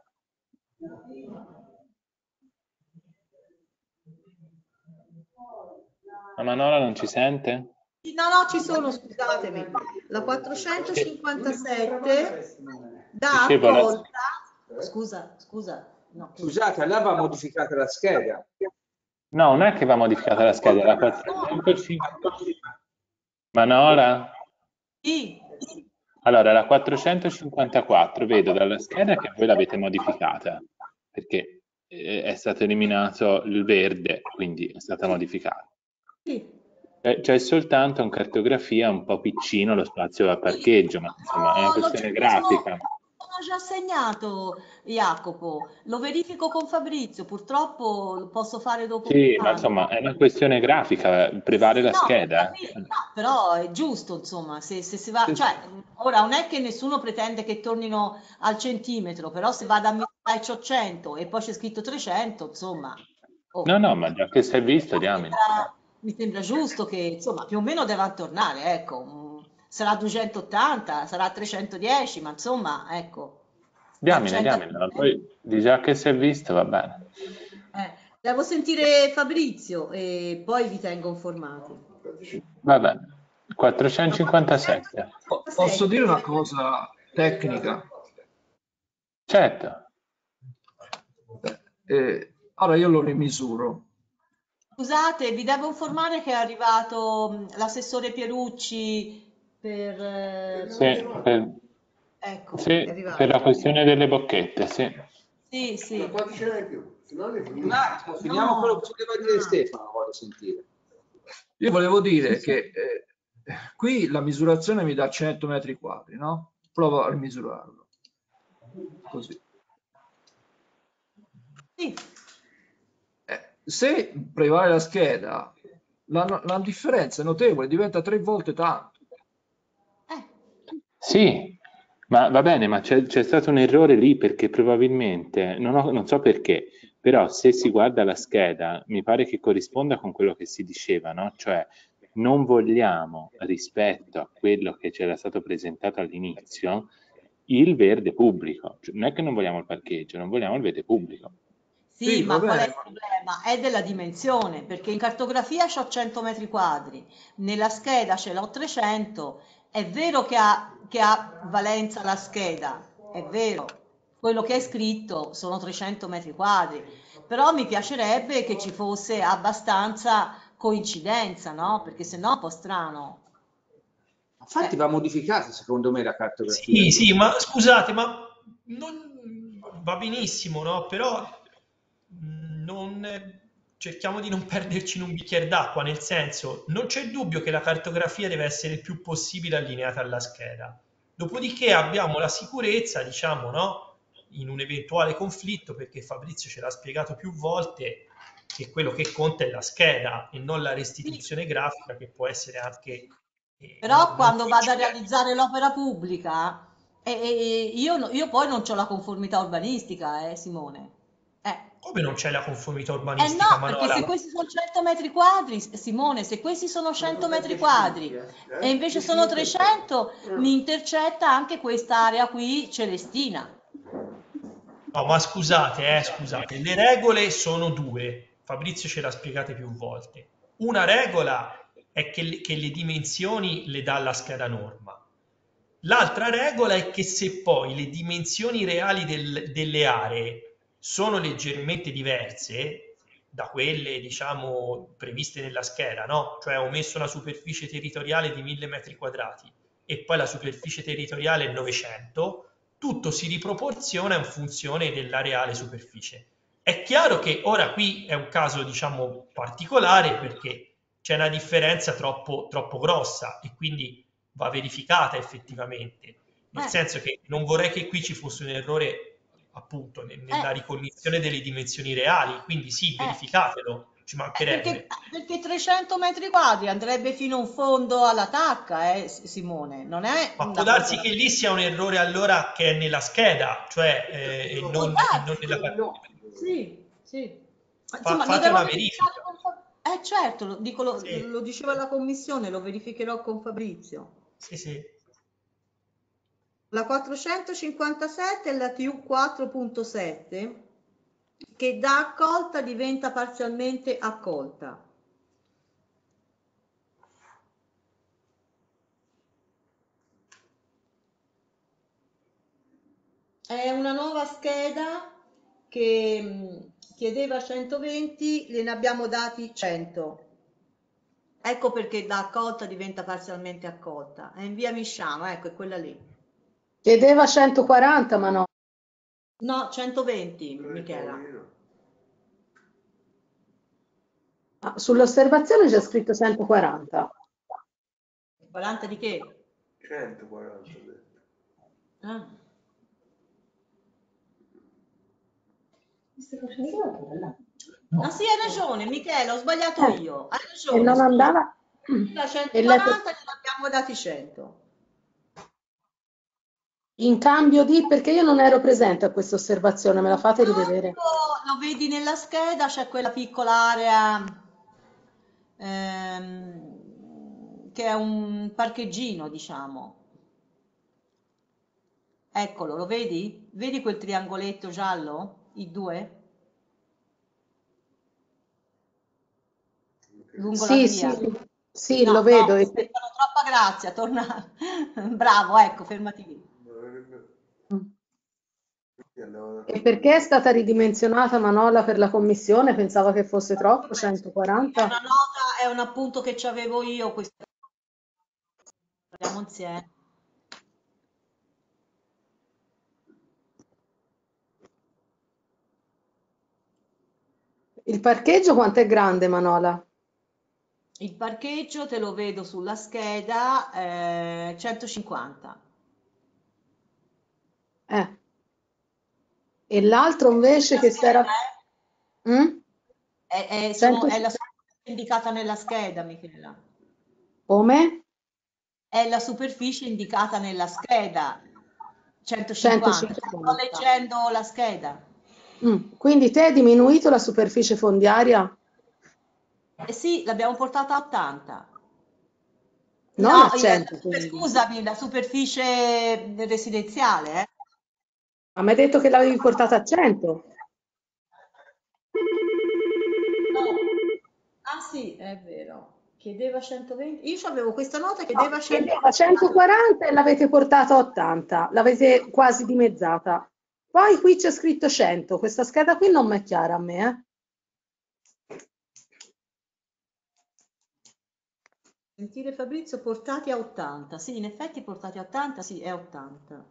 La Manola non ci sente? No, no, ci sono, scusatemi. La quattrocentocinquantasette da accolta. Scusa, scusa. No, Scusate, allora va modificata la scheda. No, non è che va modificata la scheda, la quattrocentocinquanta. Manola? Sì. Allora, la quattrocentocinquantaquattro, vedo dalla scheda che voi l'avete modificata, perché è stato eliminato il verde, quindi è stata modificata. Sì. C'è soltanto in cartografia un po' piccino lo spazio da parcheggio, ma insomma è una questione grafica. L'ho già segnato, Jacopo, lo verifico con Fabrizio, purtroppo lo posso fare dopo. Sì, ma insomma è una questione grafica, prevale la no, scheda. No, però è giusto, insomma, se, se si va, cioè, ora non è che nessuno pretende che tornino al centimetro, però se va da milleottocento e poi c'è scritto trecento, insomma. Oh, No, no, ma già che si è visto, diamine. Mi sembra giusto che, insomma, più o meno deve tornare, ecco. Sarà duecentottanta, sarà trecentodieci, ma insomma, ecco. Diamine, diamine, ma poi di già che si è visto va bene. Eh, devo sentire Fabrizio e poi vi tengo informati. Va bene. quattrocentocinquantasette. Posso dire una cosa tecnica? Certo. Eh, ora io lo rimisuro. Scusate, vi devo informare che è arrivato l'assessore Pierucci per... Eh, sì, per, ecco, sì, per la questione delle bocchette, sì. Sì, sì. Un attimo, finiamo no, quello che voleva dire no. Stefano, voglio sentire. Io volevo dire sì, che eh, qui la misurazione mi dà cento metri quadri, no? Provo a rimisurarlo. Così. Sì. Eh, se prevale la scheda, la, la differenza è notevole, diventa tre volte tanto. Eh. Sì, ma va bene, ma c'è stato un errore lì perché probabilmente, non, ho, non so perché, però se si guarda la scheda mi pare che corrisponda con quello che si diceva, no? Cioè non vogliamo rispetto a quello che c'era stato presentato all'inizio il verde pubblico, cioè, non è che non vogliamo il parcheggio, non vogliamo il verde pubblico. Sì, Sì, va ma qual è bene, il ma problema? È della dimensione, perché in cartografia c'ho cento metri quadri, nella scheda ce l'ho trecento, è vero che ha, che ha valenza la scheda, è vero, quello che è scritto sono trecento metri quadri, però mi piacerebbe che ci fosse abbastanza coincidenza, no? Perché sennò è un po' strano. Infatti Eh. va modificata secondo me la cartografia. Sì, sì, ma scusate, ma non va benissimo, no? Però mh, non, cerchiamo di non perderci in un bicchiere d'acqua, nel senso, non c'è dubbio che la cartografia deve essere il più possibile allineata alla scheda. Dopodiché abbiamo la sicurezza, diciamo, no? In un eventuale conflitto, perché Fabrizio ce l'ha spiegato più volte, che quello che conta è la scheda e non la Sì, restituzione grafica, che può essere anche eh, però non, non quando vado a coincidente. realizzare l'opera pubblica, eh, eh, io, no- io poi non ho la conformità urbanistica, eh, Simone. Eh, Come non c'è la conformità eh urbanistica, no, perché se Manola? questi sono cento metri quadri, S- Simone, se questi sono cento metri quadri e invece sono trecento, mi intercetta anche quest'area qui celestina. No, ma scusate, eh, scusate, le regole sono due. Fabrizio ce l'ha spiegate più volte. Una regola è che le, che le dimensioni le dà la scheda norma. L'altra regola è che se poi le dimensioni reali del- delle aree sono leggermente diverse da quelle, diciamo, previste nella scheda, no? Cioè ho messo una superficie territoriale di mille metri quadrati e poi la superficie territoriale è novecento, tutto si riproporziona in funzione della reale superficie. È chiaro che ora qui è un caso, diciamo, particolare perché c'è una differenza troppo, troppo grossa e quindi va verificata effettivamente, nel Eh, senso che non vorrei che qui ci fosse un errore appunto ne- eh, nella ricognizione delle dimensioni reali, quindi sì, eh. verificatelo, ci Eh, perché, mancherebbe. perché trecento metri quadri andrebbe fino in fondo alla tacca, eh, S- Simone, non è Ma può una darsi cosa... che lì sia un errore allora che è nella scheda, cioè eh, e Può non, e non nella... darsi, sì, sì. Ma Fa- insomma, lo fate devo una verificare verifica. con Fabrizio. Eh certo, lo, dico, lo, Sì, lo diceva la commissione, lo verificherò con Fabrizio. sì, sì. La quattrocentocinquantasette è la T U quattro punto sette che da accolta diventa parzialmente accolta. È una nuova scheda che mh, chiedeva centoventi, gliene abbiamo dati cento. Ecco perché da accolta diventa parzialmente accolta. È in via Misciano, ecco, è quella lì. Chiedeva centoquaranta, ma no. No, centoventi, Michela. Ah, sull'osservazione c'è scritto centoquaranta. quaranta di che? centoquaranta ho detto. Ah. No. Ah sì, hai ragione, Michela, ho sbagliato Eh, io. Hai e ragione, non scusa. andava... Da E lei... centoquaranta ne abbiamo dati cento. In cambio di... Perché io non ero presente a questa osservazione, me la In fate rivedere? cambio, lo vedi nella scheda, c'è quella piccola area ehm, che è un parcheggino, diciamo. Eccolo, lo vedi? Vedi quel triangoletto giallo? I due? Lungo la Sì, sì, via. sì, No, lo no, vedo. ti E stai per- dando troppa grazia, torna. Bravo, ecco, fermati lì. e perché è stata ridimensionata Manola per la commissione? Pensava che fosse troppo, È centoquaranta? una nota, è un appunto che c'avevo io, questo parliamo insieme. Il parcheggio quanto è grande, Manola? Il parcheggio te lo vedo sulla scheda, eh, centocinquanta. Eh. E l'altro invece La che si era... scheda, Mm? eh? È, è- sono- cento... è la superficie indicata nella scheda, Michela. Come? È la superficie indicata nella scheda, centocinquanta. Sto centocinquanta. leggendo la scheda. Mm. Quindi te hai diminuito la superficie fondiaria? Eh sì, l'abbiamo portata a ottanta. Non No, a io- la cento, super- quindi. scusami, la superficie residenziale, eh? Ma mi hai detto che l'avevi portata a cento? è vero. Chiedeva centoventi. Io avevo questa nota, chiedeva No, centoventi. chiedeva centoquaranta e l'avete portata a ottanta, l'avete quasi dimezzata. Poi qui c'è scritto cento, questa scheda qui non mi è chiara a me, eh. Sentire Fabrizio, portati a ottanta. Sì, in effetti portati a ottanta, sì, è ottanta.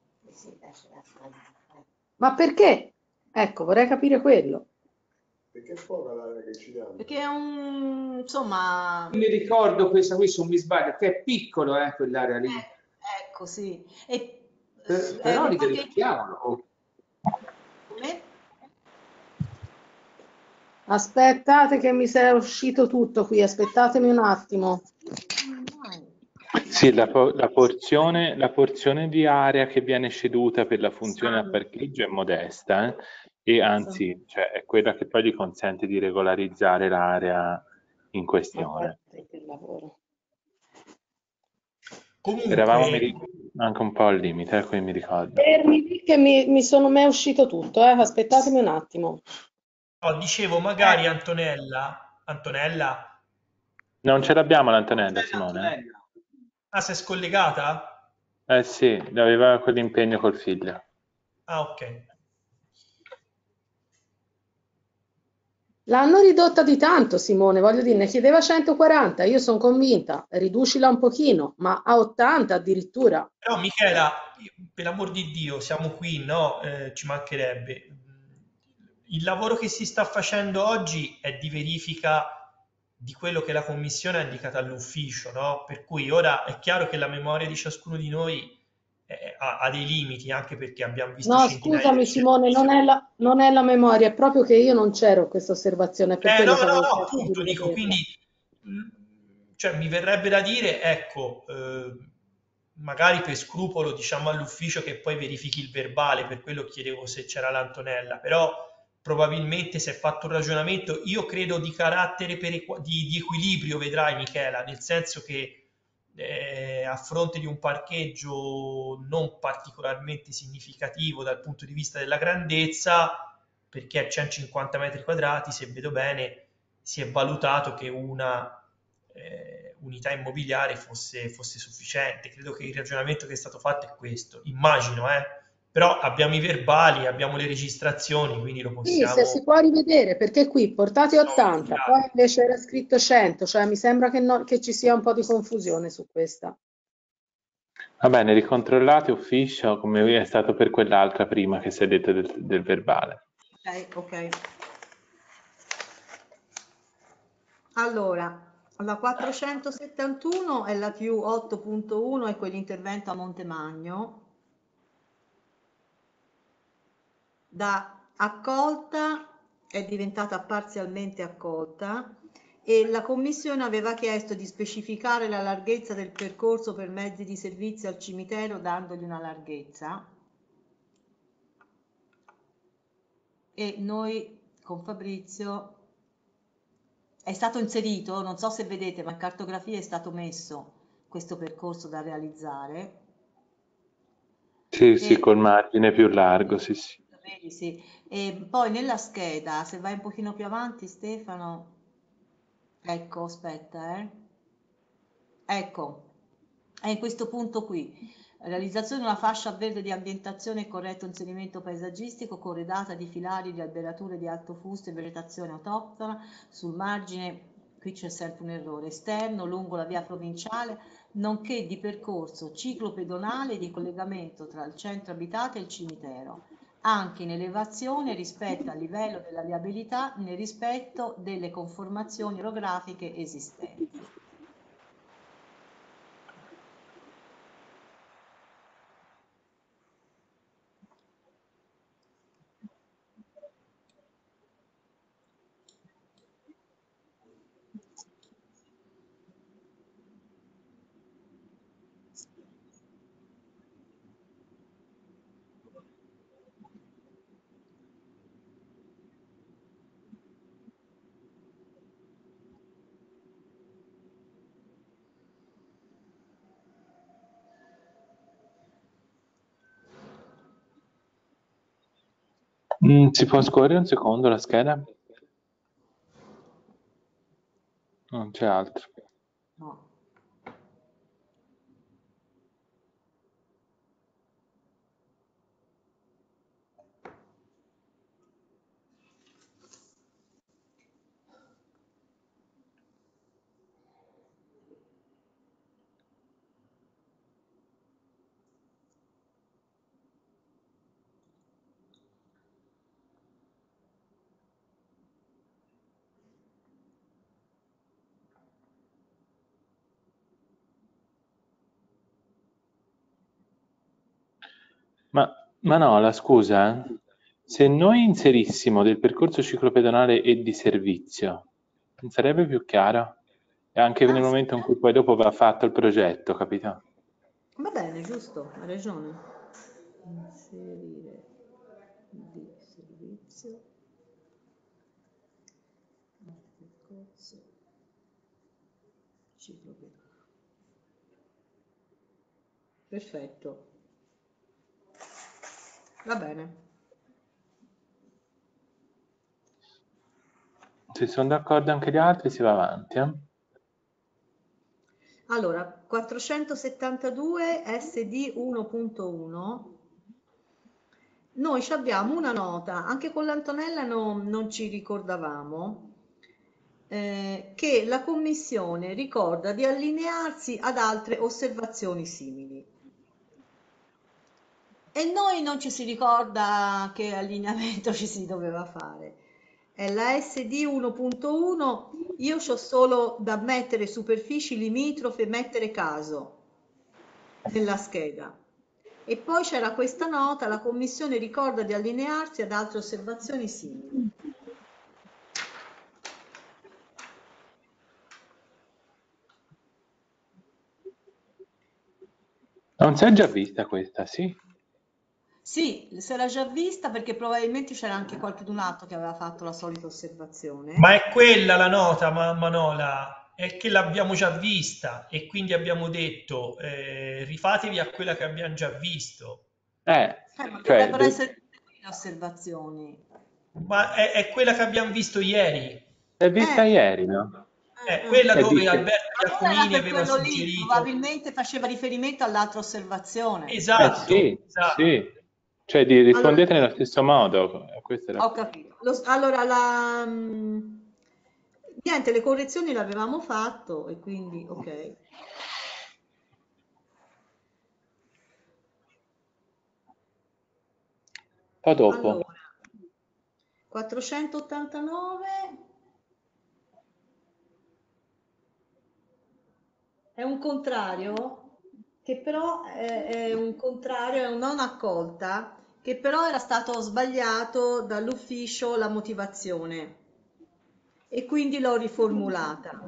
Ma perché? Ecco, vorrei capire quello. Perché è poca l'area che ci danno. Perché è un, insomma... Mi ricordo questa qui, se non mi sbaglio, che è piccolo, eh, quell'area lì. Eh, ecco, sì. E, Per, eh, però mi li fa che- verifichiamolo. Come? Aspettate che mi sia uscito tutto qui, aspettatemi un attimo. Sì, la, po- la porzione, la porzione di area che viene ceduta per la funzione a parcheggio è modesta, eh, e anzi, cioè, è quella che poi gli consente di regolarizzare l'area in questione. Che lavoro. Eravamo Comunque, mi ri- anche un po' al limite, eh, qui mi ricordo. Fermi lì che mi, mi sono mi è uscito tutto, eh. Aspettatemi un attimo. no, dicevo, magari Antonella, Antonella, Non ce l'abbiamo l'Antonella, Simone? ah, si è scollegata? Eh sì, aveva quell'impegno col figlio. Ah, ok. L'hanno ridotta di tanto, Simone, voglio dire, ne chiedeva centoquaranta, io sono convinta, riducila un pochino, ma a ottanta addirittura. Però Michela, per l'amor di Dio, siamo qui, no? Eh, ci mancherebbe. Il lavoro che si sta facendo oggi è di verifica di quello che la commissione ha indicato all'ufficio, no? Per cui ora è chiaro che la memoria di ciascuno di noi eh, ha, ha dei limiti, anche perché abbiamo visto No, centinaia scusami di Simone, non è la, non è la memoria, è proprio che io non c'ero in questa osservazione, è per Eh, quello no, che no, avevo no, chiesto di appunto, dico, rivederla. quindi, mh, cioè, mi verrebbe da dire, ecco, eh, magari per scrupolo, diciamo all'ufficio che poi verifichi il verbale, per quello chiedevo se c'era l'Antonella, però probabilmente si è fatto un ragionamento, io credo di carattere perequ- di, di equilibrio, vedrai Michela, nel senso che eh, a fronte di un parcheggio non particolarmente significativo dal punto di vista della grandezza, perché a centocinquanta metri quadrati, se vedo bene, si è valutato che una eh, unità immobiliare fosse, fosse sufficiente. Credo che il ragionamento che è stato fatto è questo, immagino, eh? Però abbiamo i verbali, abbiamo le registrazioni, quindi lo Sì, se si possiamo... può rivedere, perché qui portate possiamo ottanta, poi verificare. invece era scritto cento, cioè mi sembra che, no- che ci sia un po' di confusione su questa. Va bene, ricontrollate ufficio come è stato per quell'altra prima che si è detto del, del verbale. Ok, ok. Allora, la quattrocentosettantuno è la più otto punto uno, è quell'intervento a Montemagno. Da accolta è diventata parzialmente accolta e la Commissione aveva chiesto di specificare la larghezza del percorso per mezzi di servizio al cimitero dandogli una larghezza. E noi con Fabrizio è stato inserito, non so se vedete, ma in cartografia è stato messo questo percorso da realizzare. Sì, sì, E, col margine più largo, sì, sì. vedi, sì. E poi nella scheda, se vai un pochino più avanti, Stefano, ecco, aspetta, eh. Ecco, è in questo punto qui. Realizzazione di una fascia verde di ambientazione e corretto inserimento paesaggistico corredata di filari di alberature di alto fusto e vegetazione autoctona sul margine, qui c'è sempre un errore, esterno lungo la via provinciale, nonché di percorso ciclopedonale di collegamento tra il centro abitato e il cimitero, anche in elevazione rispetto al livello della viabilità nel rispetto delle conformazioni orografiche esistenti. Mm, si può scorrere un secondo la scheda? Non c'è altro. No. Ma, ma no, la scusa, eh. Se noi inserissimo del percorso ciclopedonale e di servizio, non sarebbe più chiaro? E anche Ah, nel sì. momento in cui poi dopo va fatto il progetto, capito? Va bene, giusto, hai ragione. Inserire di servizio al percorso ciclopedonale. Perfetto. Va bene. Se sono d'accordo anche gli altri, si va avanti, eh? Allora, quattrocentosettantadue S D uno punto uno, noi ci abbiamo una nota, anche con l'Antonella non, non ci ricordavamo, eh, che la Commissione ricorda di allinearsi ad altre osservazioni simili. E noi non ci si ricorda che allineamento ci si doveva fare. È la S D uno punto uno, io c'ho solo da mettere superfici limitrofe, mettere caso nella scheda. E poi c'era questa nota, la Commissione ricorda di allinearsi ad altre osservazioni simili. Non si è già vista questa, sì? Sì, si era già vista perché probabilmente c'era anche qualcun altro che aveva fatto la solita osservazione. Ma è quella la nota, ma- Manola, è che l'abbiamo già vista e quindi abbiamo detto eh, rifatevi a quella che abbiamo già visto. Eh, Eh, ma cioè, dovrebbero de- essere tutte qui le osservazioni. Ma è, è quella che abbiamo visto ieri. l'hai vista Eh, ieri, no? eh, È eh. quella E dove dice, Alberto Allora era Giacomini per aveva quello lì, suggerito. probabilmente faceva riferimento all'altra osservazione. eh Esatto, sì, esatto. sì, cioè di Allora, rispondete nello stesso modo, questo era... ho capito. Lo- allora, la, mm, niente, le correzioni le avevamo fatto e quindi, ok. Poi dopo, Allora, quattrocentottantanove è un contrario, che però è, è un contrario, è un non accolta, che però era stato sbagliato dall'ufficio la motivazione e quindi l'ho riformulata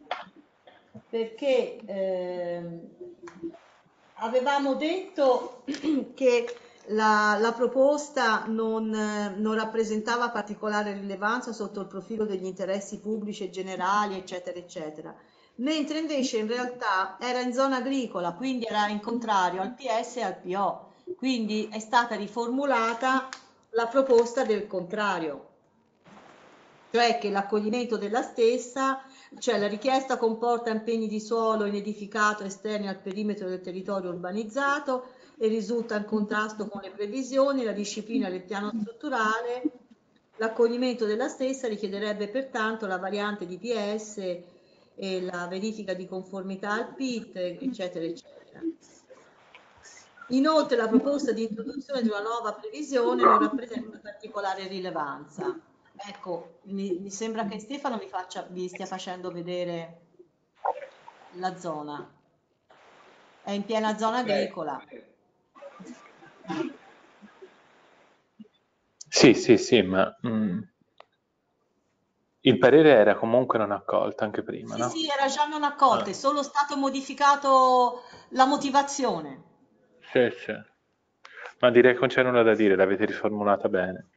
perché ehm, avevamo detto che la, la proposta non, eh, non rappresentava particolare rilevanza sotto il profilo degli interessi pubblici e generali, eccetera, eccetera, mentre invece in realtà era in zona agricola, quindi era in contrario al P S e al P O, quindi è stata riformulata la proposta del contrario, cioè che l'accoglimento della stessa, cioè la richiesta comporta impegni di suolo inedificato esterni al perimetro del territorio urbanizzato e risulta in contrasto con le previsioni, la disciplina del piano strutturale. L'accoglimento della stessa richiederebbe pertanto la variante di P S e la verifica di conformità al P I T, eccetera, eccetera. Inoltre la proposta di introduzione di una nuova previsione non rappresenta particolare rilevanza. Ecco, mi, mi sembra che Stefano vi, faccia, vi stia facendo vedere la zona. È in piena zona agricola. sì, sì, sì, ma mm, il parere era comunque non accolto anche prima, Sì, no? sì, era già non accolta, è Ah, solo stato modificato la motivazione. sì, sì. Ma direi che non c'è nulla da dire, l'avete riformulata bene.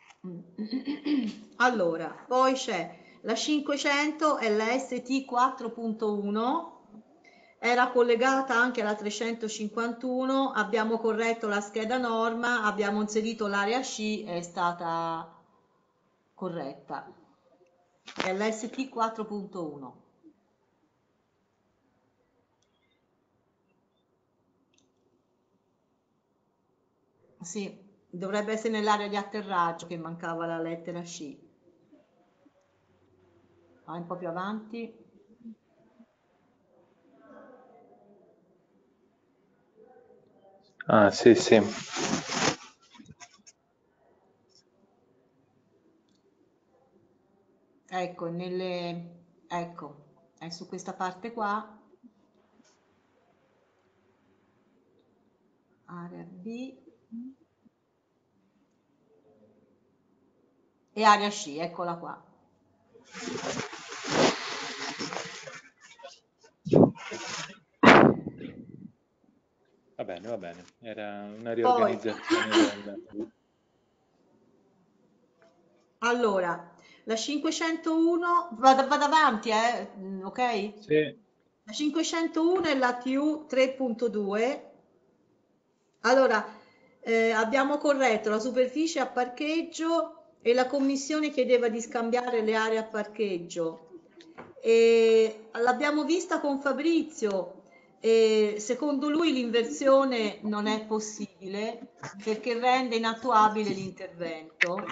Allora, poi c'è la cinquecento e la S T quattro punto uno, era collegata anche alla trecentocinquantuno, abbiamo corretto la scheda norma, abbiamo inserito l'area C, è stata corretta. È la S T quattro punto uno. Sì, dovrebbe essere nell'area di atterraggio che mancava la lettera C. Vai un po' più avanti. Ah, sì, sì. Ecco, nelle... ecco, è su questa parte qua, area B e area C, eccola qua. Va bene, va bene. Era una Poi, riorganizzazione del... allora, la cinquecentouno, vado, vado avanti, eh, mm, ok? Sì. La cinquecentouno è la T U tre punto due. Allora, eh, abbiamo corretto la superficie a parcheggio e la commissione chiedeva di scambiare le aree a parcheggio. E l'abbiamo vista con Fabrizio. E secondo lui l'inversione non è possibile perché rende inattuabile l'intervento.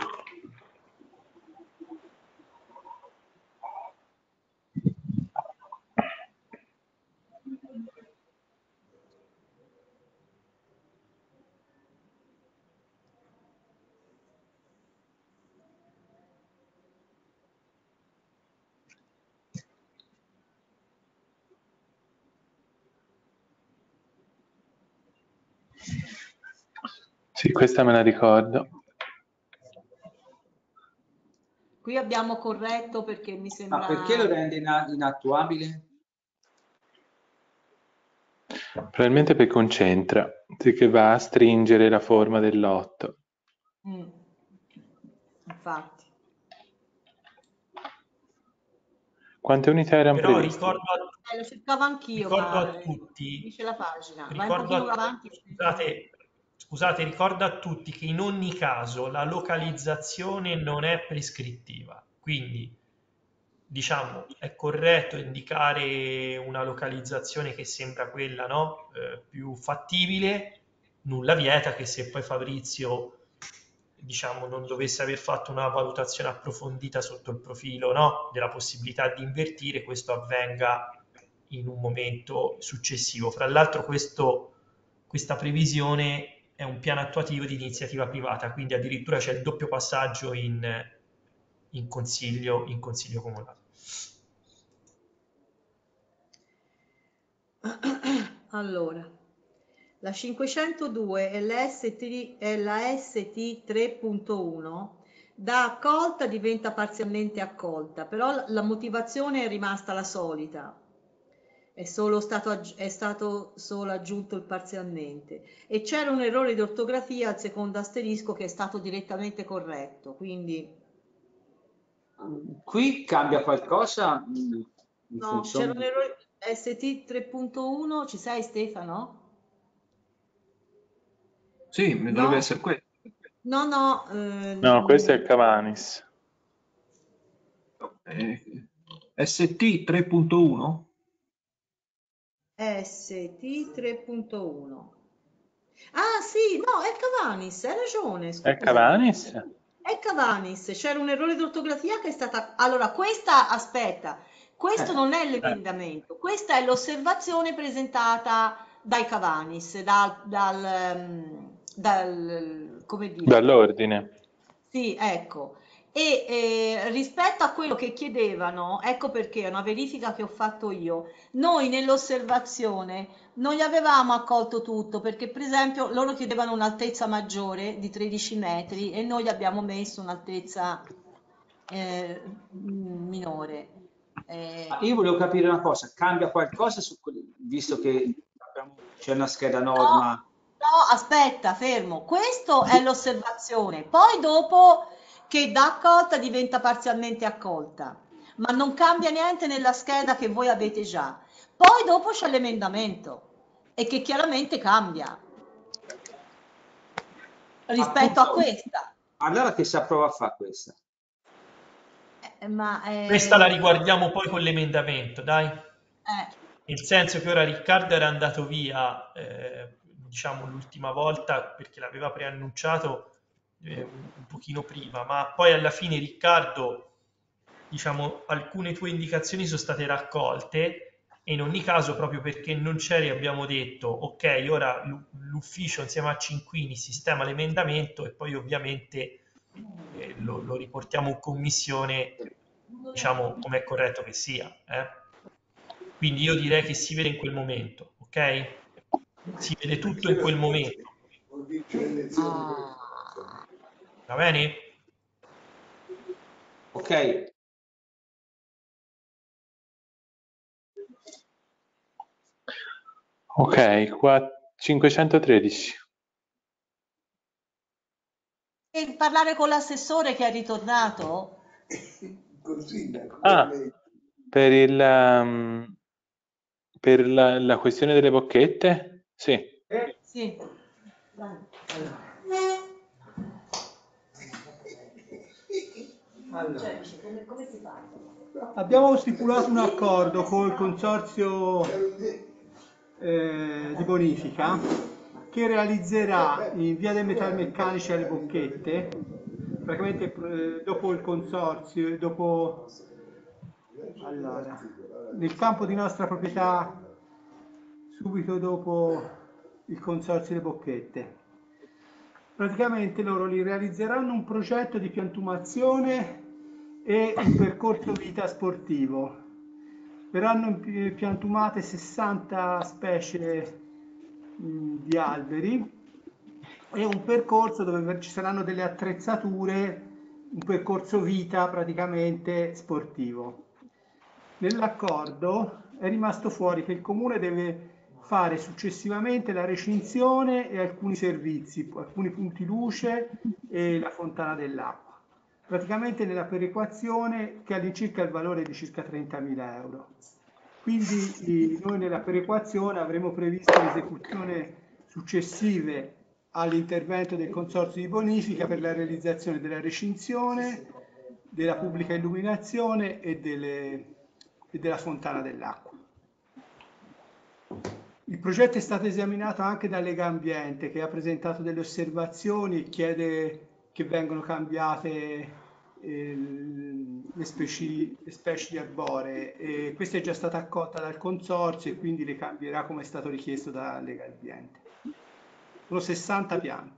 Sì, questa me la ricordo. Qui abbiamo corretto perché mi sembra... Ma perché lo rende ina- inattuabile? Probabilmente per concentra, perché va a stringere la forma del lotto. Mm. Infatti. Quante unità erano Però previste? ricordo a, Eh, lo cercavo anch'io, ricordo ma a eh, tutti, finisce la pagina. Vai un ricordo pochino a, avanti. scusate, scusate, ricordo a tutti che in ogni caso la localizzazione non è prescrittiva, quindi diciamo è corretto indicare una localizzazione che sembra quella, no? Eh, più fattibile, nulla vieta che se poi Fabrizio diciamo non dovesse aver fatto una valutazione approfondita sotto il profilo, no? Della possibilità di invertire, questo avvenga in un momento successivo. Fra l'altro questo, questa previsione è un piano attuativo di iniziativa privata, quindi addirittura c'è il doppio passaggio in, in, consiglio, in consiglio comunale. Allora, la cinquecentodue è la S T, è la S T tre punto uno, da accolta diventa parzialmente accolta, però la- la motivazione è rimasta la solita, è solo stato, aggi- è stato solo aggiunto il parzialmente e c'era un errore di ortografia al secondo asterisco che è stato direttamente corretto, quindi Qui cambia qualcosa mm, in no, c'era funzione un di... errore S T tre punto uno, ci sei Stefano? Sì, mi dovrebbe No, essere questo. no, no, eh, No, questo è mm, Cavanis. Eh, S T tre punto uno? S T tre punto uno. Ah sì, no, è Cavanis, hai ragione, È scusa. Cavanis? È Cavanis, c'era un errore di ortografia che è stata... Allora, questa, aspetta, questo Eh, non è Eh, l'emendamento, questa è l'osservazione presentata dai Cavanis, dal, dal, ehm, dal- come dire, dall'ordine. sì, ecco. E eh, rispetto a quello che chiedevano, ecco perché è una verifica che ho fatto io. Noi nell'osservazione non gli avevamo accolto tutto perché, per esempio, loro chiedevano un'altezza maggiore di tredici metri e noi gli abbiamo messo un'altezza eh, minore. ma Eh, io volevo capire una cosa, cambia qualcosa su quelli- visto che abbiamo- c'è una scheda No, norma? no, aspetta, fermo. Questo è l'osservazione. Poi dopo che da accolta diventa parzialmente accolta, ma non cambia niente nella scheda che voi avete già. Poi dopo c'è l'emendamento e che chiaramente cambia rispetto a Appunto, questa. allora che si approva a fare questa? Eh, ma Questa la eh, riguardiamo poi con l'emendamento, dai. eh, Nel senso che ora Riccardo era andato via, eh, diciamo, l'ultima volta perché l'aveva preannunciato eh, un, un pochino prima, ma poi alla fine, Riccardo, diciamo, alcune tue indicazioni sono state raccolte e in ogni caso, proprio perché non c'eri, abbiamo detto ok, ora l'ufficio insieme a Cinquini sistema l'emendamento e poi ovviamente eh, lo, lo riportiamo in commissione, diciamo, come è corretto che sia. Eh? Quindi io direi che si vede in quel momento, ok? Si vede tutto in quel momento. Va bene? Ok. Ok, qua cinquecentotredici. E parlare con l'assessore che è ritornato? Ah, per il um, per la, la questione delle bocchette? Sì. Eh? Sì. Allora. Cioè, come, come si fa? Abbiamo stipulato un accordo col consorzio eh, di bonifica che realizzerà in via dei metalmeccanici alle bocchette, praticamente eh, dopo il consorzio, dopo, allora, nel campo di nostra proprietà, subito dopo il consorzio delle bocchette. Praticamente loro li realizzeranno un progetto di piantumazione e un percorso vita sportivo. Verranno piantumate sessanta specie mh, di alberi e un percorso dove ci saranno delle attrezzature, un percorso vita praticamente sportivo. Nell'accordo è rimasto fuori che il comune deve fare successivamente la recinzione e alcuni servizi, alcuni punti luce e la fontana dell'acqua. Praticamente nella perequazione che all'incirca il valore di circa trentamila euro. Quindi noi nella perequazione avremo previsto l'esecuzione successive all'intervento del consorzio di bonifica per la realizzazione della recinzione, della pubblica illuminazione e, delle, e della fontana dell'acqua. Il progetto è stato esaminato anche da Lega Ambiente, che ha presentato delle osservazioni e chiede che vengano cambiate eh, le, specie, le specie arboree. E questa è già stata accolta dal consorzio e quindi le cambierà come è stato richiesto da Lega Ambiente. Sono sessanta piante.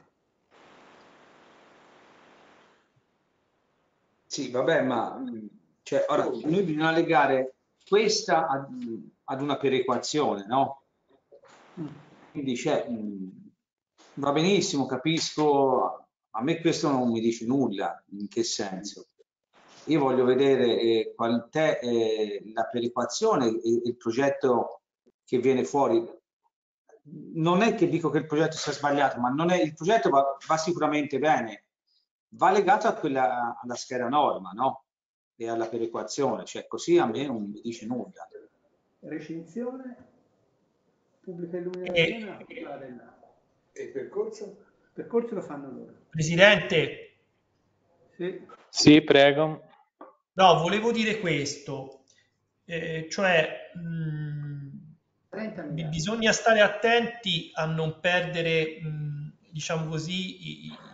Sì, vabbè, ma cioè, ora noi bisogna legare questa ad, ad una perequazione, no? Quindi cioè, va benissimo, capisco, a me questo non mi dice nulla, in che senso? Io voglio vedere eh, qual è eh, la perequazione e il progetto che viene fuori. Non è che dico che il progetto sia sbagliato, ma non è, il progetto va, va sicuramente bene, va legato a quella, alla scheda norma, no? E alla perequazione, cioè così a me non mi dice nulla. Recinzione, pubblica illuminazione e, e il percorso? Il percorso lo fanno loro. Presidente? Sì. Sì, prego. No, volevo dire questo, eh, cioè mh, bisogna stare attenti a non perdere, mh, diciamo così, i,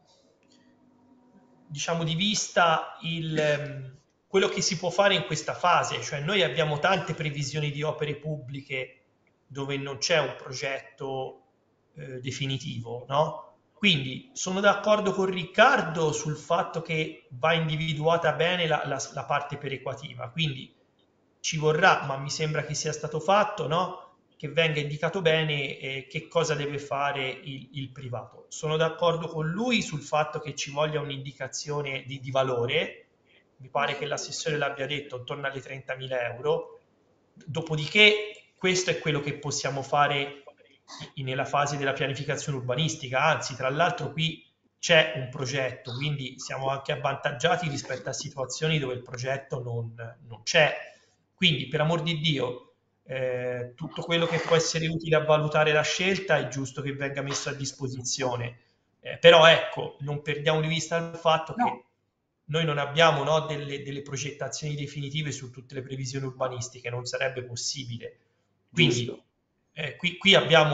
diciamo di vista il, quello che si può fare in questa fase, cioè noi abbiamo tante previsioni di opere pubbliche dove non c'è un progetto eh, definitivo, no? Quindi sono d'accordo con Riccardo sul fatto che va individuata bene la, la, la parte perequativa, quindi ci vorrà, ma mi sembra che sia stato fatto, no? Che venga indicato bene eh, che cosa deve fare il, il privato. Sono d'accordo con lui sul fatto che ci voglia un'indicazione di, di valore, mi pare che l'assessore l'abbia detto, intorno alle trentamila euro, dopodiché questo è quello che possiamo fare nella fase della pianificazione urbanistica, anzi tra l'altro qui c'è un progetto, quindi siamo anche avvantaggiati rispetto a situazioni dove il progetto non, non c'è. Quindi per amor di Dio, eh, tutto quello che può essere utile a valutare la scelta è giusto che venga messo a disposizione, eh, però ecco, non perdiamo di vista il fatto no. che noi non abbiamo no, delle, delle progettazioni definitive su tutte le previsioni urbanistiche, non sarebbe possibile. Quindi eh, qui, qui abbiamo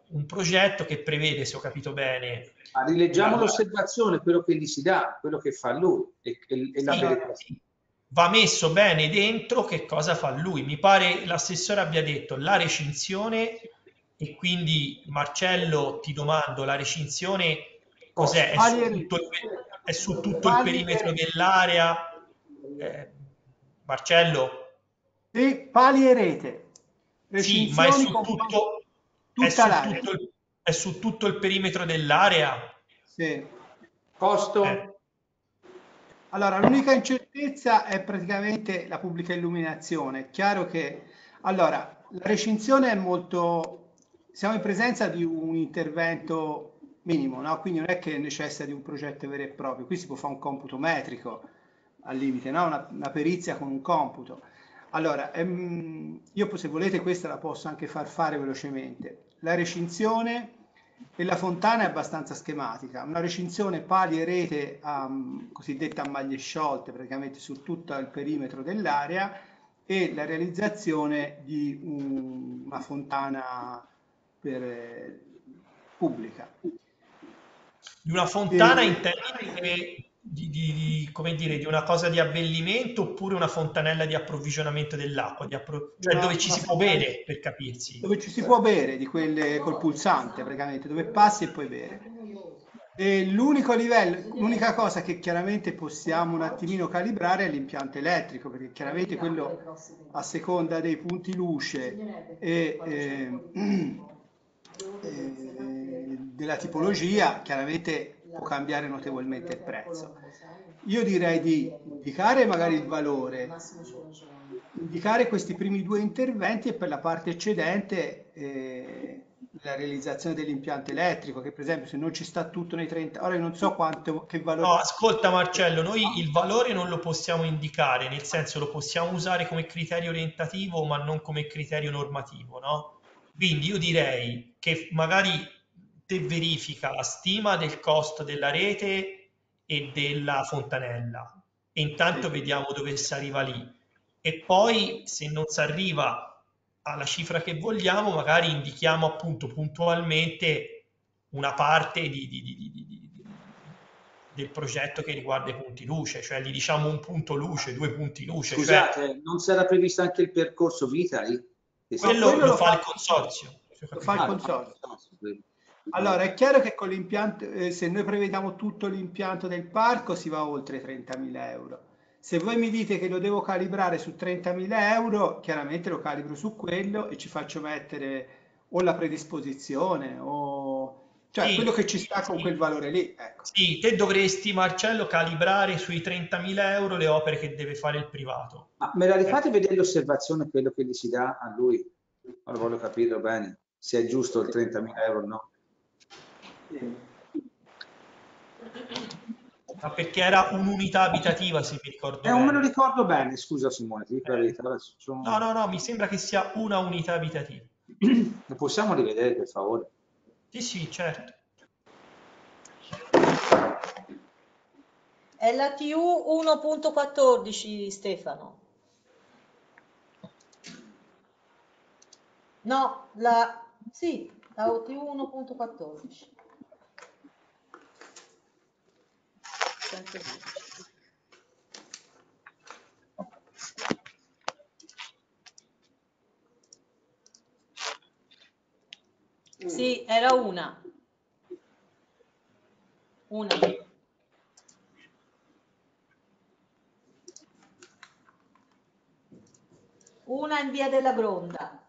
un progetto che prevede, se ho capito bene... Ma rileggiamo una... l'osservazione, quello che gli si dà, quello che fa lui e, e, e la sì, perequazione. Va messo bene dentro che cosa fa lui. Mi pare l'assessore abbia detto la recinzione, e quindi Marcello ti domando, la recinzione cos'è? È su tutto il, è su tutto il perimetro dell'area? Eh, Marcello? Sì, pali e rete. Sì, ma è su con tutto, è tutta su l'area. tutto, il, è su tutto il perimetro dell'area? Sì. Costo? Eh. Allora, l'unica incertezza è praticamente la pubblica illuminazione. È chiaro che, allora, la recinzione è molto... Siamo in presenza di un intervento minimo, no? Quindi non è che necessita di un progetto vero e proprio. Qui si può fare un computo metrico, al limite, no? Una, una perizia con un computo. Allora, ehm, io se volete questa la posso anche far fare velocemente. La recinzione e la fontana è abbastanza schematica. Una recinzione pali e rete um, cosiddetta a maglie sciolte, praticamente su tutto il perimetro dell'area, e la realizzazione di un, una fontana per, eh, pubblica. Di una fontana E... in termini di, di, di, come dire, di una cosa di abbellimento oppure una fontanella di approvvigionamento dell'acqua, di appro- cioè una, dove ci si può fontana... bere, per capirsi. Dove ci si può bere, di quelle col pulsante praticamente, dove passi e puoi bere. E l'unico livello, l'unica cosa che chiaramente possiamo un attimino calibrare è l'impianto elettrico, perché chiaramente quello a seconda dei punti luce e eh, eh, della tipologia chiaramente può cambiare notevolmente il prezzo. Io direi di indicare magari il valore, indicare questi primi due interventi e per la parte eccedente eh, la realizzazione dell'impianto elettrico, che per esempio se non ci sta tutto nei trenta, ora io non so quanto, che valore... No, ascolta Marcello, noi il valore non lo possiamo indicare, nel senso lo possiamo usare come criterio orientativo ma non come criterio normativo, no? Quindi io direi che magari te verifica la stima del costo della rete e della fontanella e intanto Sì. vediamo dove si arriva lì e poi se non si arriva alla cifra che vogliamo magari indichiamo appunto puntualmente una parte di, di, di, di, di del progetto che riguarda i punti luce, cioè gli diciamo un punto luce, due punti luce. Scusate, cioè... non si era previsto anche il percorso Vitali? Quello, quello lo, lo fa il consorzio. Lo fa il consorzio. Allora, è chiaro che con l'impianto, eh, se noi prevediamo tutto l'impianto del parco si va oltre trentamila euro. Se voi mi dite che lo devo calibrare su trentamila euro, chiaramente lo calibro su quello e ci faccio mettere o la predisposizione o... Cioè, sì, quello che ci sta con sì, quel valore lì. Ecco. Sì, te dovresti, Marcello, calibrare sui trentamila euro le opere che deve fare il privato. Ma me la rifate vedere l'osservazione, quello che gli si dà a lui? Allora voglio capire bene se è giusto il trentamila euro o no. Sì. Ma perché era un'unità abitativa, se mi ricordo eh, bene. Non me lo ricordo bene, scusa Simone, ti dico la verità. Sono... No, no, no, mi sembra che sia una unità abitativa. Lo possiamo rivedere, per favore? Sì, sì, certo. È la T U uno punto quattordici, Stefano. No, la... sì, la T U uno punto quattordici. Sì, era una. Una. Una in via della Gronda.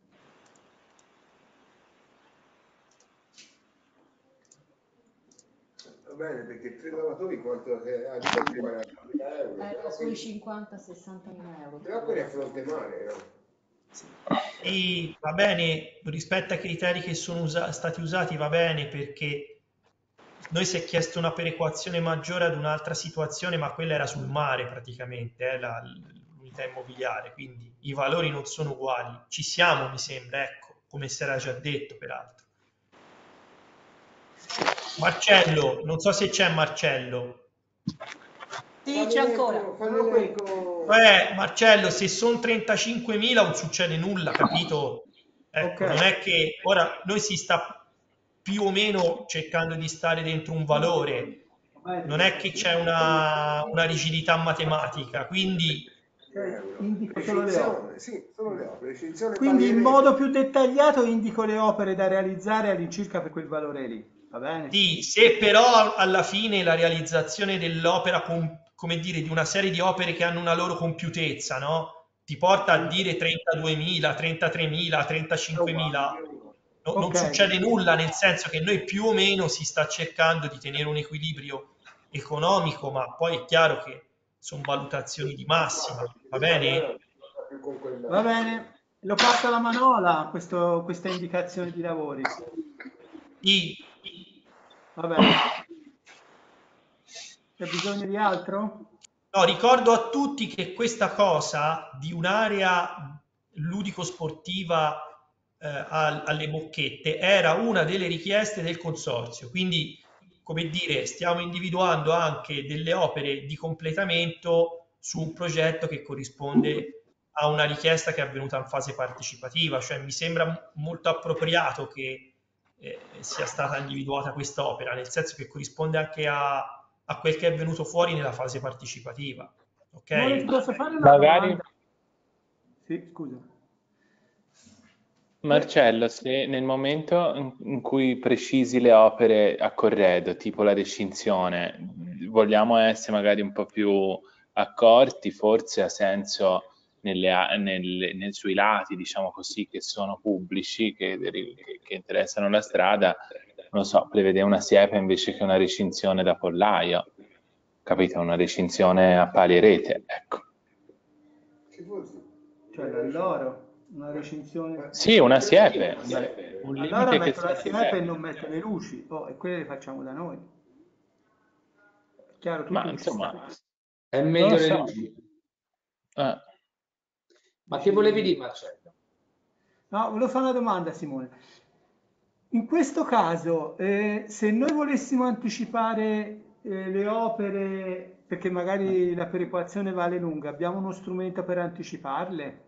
Va bene, perché tre lavoratori quanto eh, di quarantamila euro. Era sui cinquanta sessanta mila euro. Però quelli a fronte mare, no? Sì, va bene, rispetto ai criteri che sono usa- stati usati va bene perché noi si è chiesto una perequazione maggiore ad un'altra situazione, ma quella era sul mare praticamente, eh, la, l'unità immobiliare, quindi i valori non sono uguali. Ci siamo, mi sembra, ecco, come si era già detto peraltro. Marcello, non so se c'è Marcello. Sì, c'è ancora. Eh, Marcello, se sono trentacinquemila non succede nulla, capito? Ecco, Ok. non è che ora noi si sta più o meno cercando di stare dentro un valore, non è che c'è una, una rigidità matematica, quindi Indico solo le opere. Recinzione, sì, solo le opere. Recinzione Quindi in Palierete. modo più dettagliato indico le opere da realizzare all'incirca per quel valore lì. Va bene? sì, se però alla fine la realizzazione dell'opera, com- come dire, di una serie di opere che hanno una loro compiutezza, no? Ti porta a dire trentaduemila, trentatremila, trentacinquemila, no- non Ok. succede nulla, nel senso che noi più o meno si sta cercando di tenere un equilibrio economico, ma poi è chiaro che sono valutazioni di massima, va bene? Va bene. Lo passa alla manola questo, questa indicazione di lavori. Sì. Va bene. C'è bisogno di altro? No, ricordo a tutti che questa cosa di un'area ludico-sportiva eh, al- alle Bocchette era una delle richieste del consorzio, quindi come dire, stiamo individuando anche delle opere di completamento su un progetto che corrisponde a una richiesta che è avvenuta in fase partecipativa, cioè mi sembra molto appropriato che eh, sia stata individuata quest'opera, nel senso che corrisponde anche a a quel che è venuto fuori nella fase partecipativa. Simone, ti Ok? posso fare una Magari, domanda? Sì, scusa. Marcello, se nel momento in in cui precisi le opere a corredo, tipo la recinzione, vogliamo essere magari un po' più accorti, forse ha senso nelle a- nelle- nel- sui lati, diciamo così, che sono pubblici, che, che- che interessano la strada, non lo so, prevedere una siepe invece che una recinzione da pollaio, capito? Una recinzione a pali e rete, ecco. Cioè dall'oro, una recinzione. Sì, una siepe, una- un Allora limite che metto la sia siepe e siepe. non metto le luci, oh, e quelle le facciamo da noi. Chiaro, tutto Ma ci insomma, sta. È non meglio lo le so. luci. Eh, Ma che volevi dire, Marcello? No, volevo fare una domanda, Simone. In questo caso, eh, se noi volessimo anticipare eh, le opere, perché magari la perequazione vale lunga, abbiamo uno strumento per anticiparle?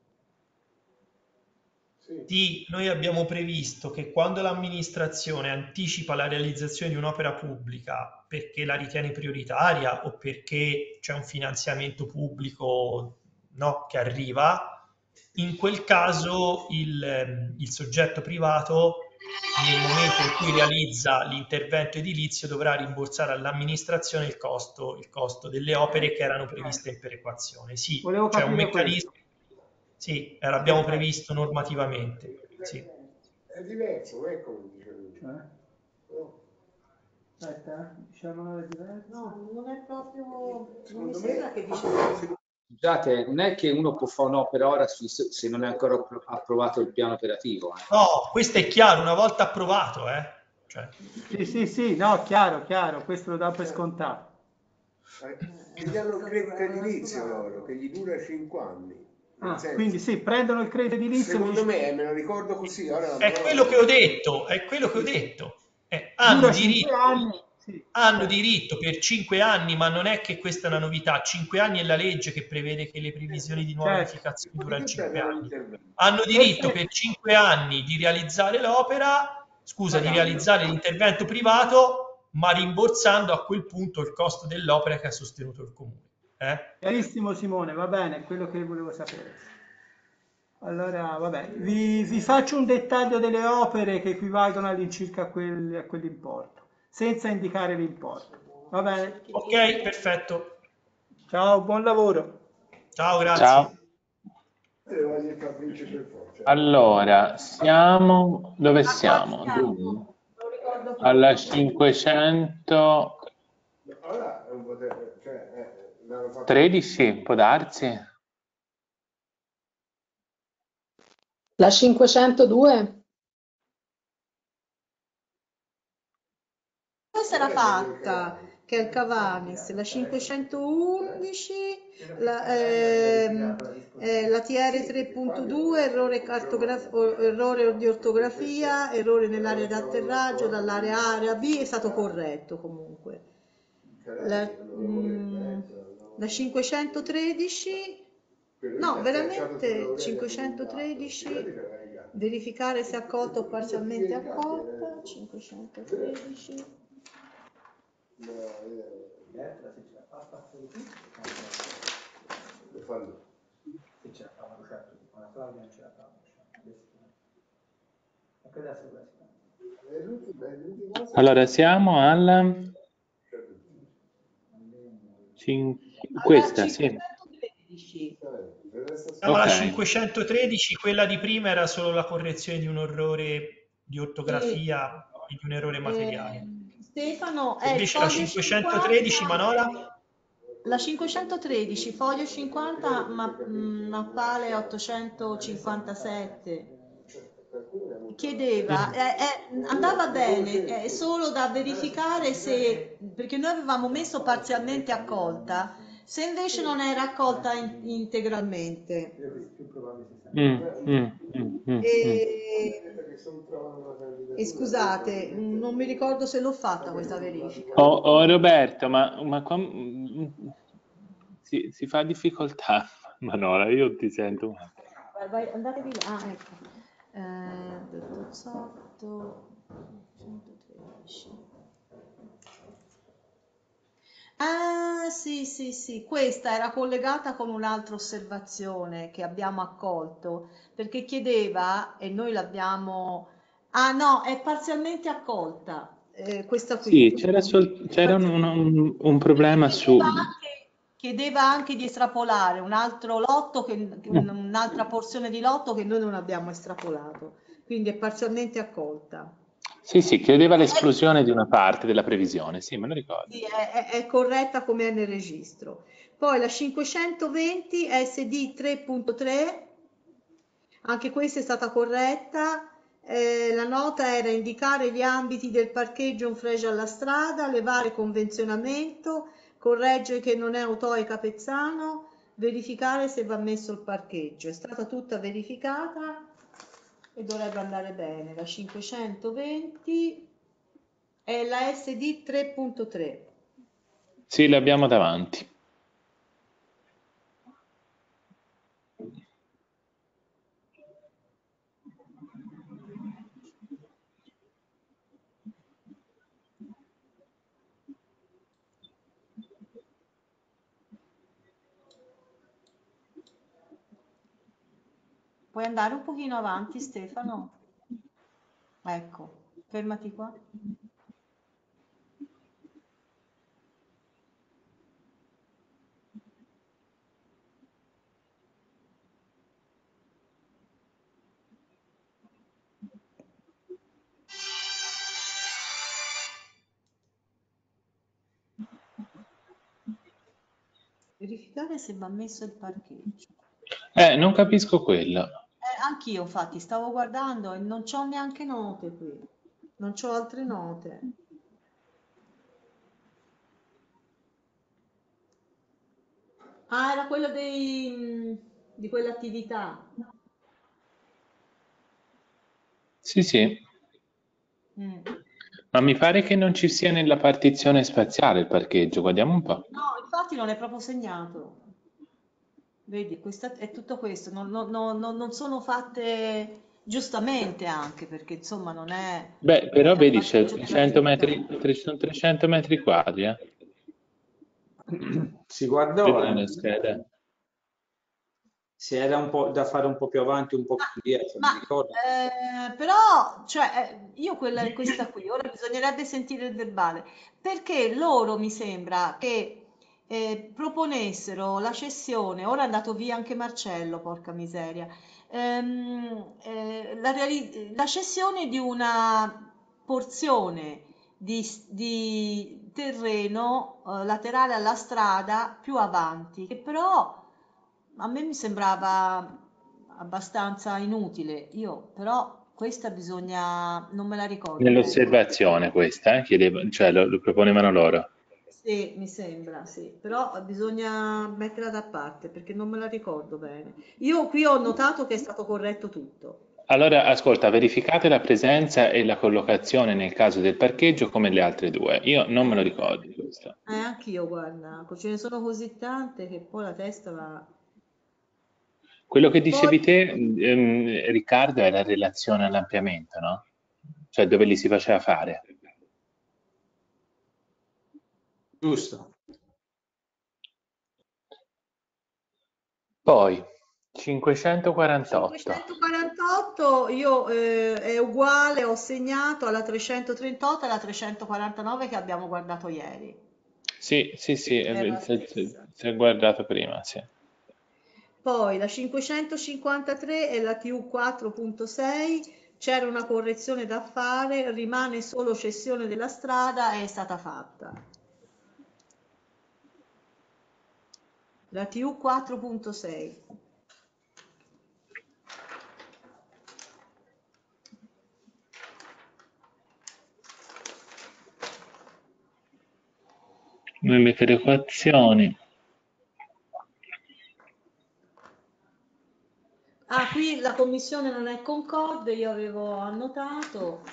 Sì, noi abbiamo previsto che quando l'amministrazione anticipa la realizzazione di un'opera pubblica perché la ritiene prioritaria o perché c'è un finanziamento pubblico, no, che arriva, in quel caso il, ehm, il soggetto privato, nel momento in cui realizza l'intervento edilizio, dovrà rimborsare all'amministrazione il costo, il costo delle opere che erano previste in perequazione. Sì, Volevo c'è un capire meccanismo. questo. Sì, eh, l'abbiamo previsto normativamente. Sì. È diverso, non è come dice lui. Cioè? No. Aspetta, eh, diciamo non è diverso. No, non è proprio, non mi Secondo sembra me, che dice. Scusate, non è che uno può fare un'opera ora su- se non è ancora appro- approvato il piano operativo. eh. No, questo è chiaro, una volta approvato, eh. Cioè, Sì, sì, sì, no, chiaro, chiaro, questo lo dà per scontato. eh, che gli hanno il credito edilizio loro, che gli dura cinque anni. Nel Ah, senso, quindi sì, prendono il credito edilizio. secondo mi dici- me, me lo ricordo così, ora la è parola- quello che ho detto, è quello che ho detto. Eh, hanno dura cinque diritto, anni. Sì. hanno diritto per cinque anni, ma non è che questa è una novità. Cinque anni è la legge che prevede che le previsioni di nuova Certo. edificazione durano Perché cinque prendono anni. l'intervento? Hanno diritto Perfetto. per cinque anni di realizzare l'opera, scusa, di Pagando. realizzare l'intervento privato, ma rimborsando a quel punto il costo dell'opera che ha sostenuto il comune. Eh? Chiarissimo Simone, va bene, è quello che volevo sapere. Allora, vabbè, vi, vi faccio un dettaglio delle opere che equivalgono all'incirca a, quel, a quell'importo, senza indicare l'importo. Va bene? Ok, perfetto. Ciao, buon lavoro. Ciao, grazie. ciao. Te lo voglio far vincere per forza. Allora, siamo... dove A quali siamo? siamo? Dove? Non lo ricordo più. Alla cinquecentotredici, Allora, è un po' te- cioè, eh, l'hanno fatto- può darsi? La cinquecentodue? Questa era fatta, che è il Cavanis, la cinquecentoundici, la, ehm, eh, la T R tre punto due, errore, cartograf- o- errore di ortografia, errore nell'area di atterraggio, dall'area A area B, è stato corretto comunque. La, mm, la cinquecentotredici No, veramente cinquecentotredici, verificare se accolta o parzialmente accolta, cinquecentotredici. Allora, siamo alla cin- questa, sì. cinquecentotredici. Siamo alla Ok. cinquecentotredici, quella di prima era solo la correzione di un errore di ortografia e di un errore materiale. Eh, Stefano, è il Invece la foglio cinquecentotredici, cinquanta, Manola? la cinquecentotredici, foglio cinquanta, ma mh, mappale ottocentocinquantasette. Chiedeva, Mm. eh, eh, andava bene, è solo da verificare se, perché noi avevamo messo parzialmente accolta, se invece non era accolta in- integralmente. Mm, mm, mm, mm, E, e scusate, non mi ricordo se l'ho fatta questa verifica. Oh, oh, Roberto, ma, ma qua- mm, si, si fa difficoltà, Manola, io ti sento male. Vai, vai, andatevi là. Ah, ecco. Eh, Bertozzotto, centotredici. Ah, sì, sì, sì, questa era collegata con un'altra osservazione che abbiamo accolto, perché chiedeva, e noi l'abbiamo... Ah, no, è parzialmente accolta, eh, questa qui. Sì, c'era sol- c'era un, un- un problema su... Chiedeva anche, chiedeva anche di estrapolare un altro lotto, che, un- un'altra porzione di lotto che noi non abbiamo estrapolato, quindi è parzialmente accolta. Sì, sì, chiedeva l'esclusione di una parte della previsione, sì, me lo ricordo. Sì, è, è- è corretta come è nel registro. Poi la cinquecentoventi S D tre punto tre, anche questa è stata corretta. Eh, la nota era indicare gli ambiti del parcheggio in fregio alla strada, levare convenzionamento, correggere che non è Autoe Capezzano, verificare se va messo il parcheggio. È stata tutta verificata e dovrebbe andare bene. La cinquecentoventi è la S D tre punto tre. Sì, l'abbiamo davanti. Puoi andare un pochino avanti, Stefano? Ecco, fermati qua. Verificare se va messo il parcheggio. Eh, non capisco quello. Eh, anch'io, infatti, stavo guardando e non c'ho neanche note qui. Non c'ho altre note. Ah, era quello dei, di quell'attività. Sì, sì, Mm. ma mi pare che non ci sia nella partizione spaziale il parcheggio, guardiamo un po'. No, infatti non è proprio segnato. Vedi, questa, è tutto questo. Non, non- non- non- non sono fatte giustamente anche, perché insomma non è, Beh, però è al vedi, c'è parcheggio trecento dell'attività. metri, tre- sono trecento metri quadri, eh. Si guardò, Vedi eh. nella scheda. Se era un po' da fare un po' più avanti, un po' più indietro, mi Ma ricordo. eh, però, cioè, eh, io quella, questa qui, ora bisognerebbe sentire il verbale, perché loro mi sembra che eh, proponessero la cessione, ora è andato via anche Marcello, porca miseria, ehm, eh, la, reali- la cessione di una porzione di, di terreno eh, laterale alla strada più avanti, che però a me mi sembrava abbastanza inutile. Io però questa bisogna, non me la ricordo bene. Nell'osservazione questa, eh, chiedeva, cioè lo, lo proponevano loro. Sì, mi sembra, sì, però bisogna metterla da parte perché non me la ricordo bene. Io qui ho notato che è stato corretto tutto. Allora, ascolta, verificate la presenza e la collocazione nel caso del parcheggio come le altre due. Io non me lo ricordo questo. Eh, anch'io, guarda, ce ne sono così tante che poi la testa va... Quello che dicevi Poi, te, ehm, Riccardo, è la relazione all'ampliamento, no? Cioè dove li si faceva fare. Giusto. Poi, cinquecentoquarantotto. cinquecentoquarantotto io, eh, è uguale, ho segnato alla trecentotrentotto e alla trecentoquarantanove che abbiamo guardato ieri. Sì, sì, sì, È eh, la si stessa. si è guardato prima, sì. Poi la cinquecentocinquantatré è la T U quattro punto sei, c'era una correzione da fare, rimane solo cessione della strada, è stata fatta. La T U quattro punto sei. Nelle perequazioni. Ah, qui la commissione non è concorde, io avevo annotato.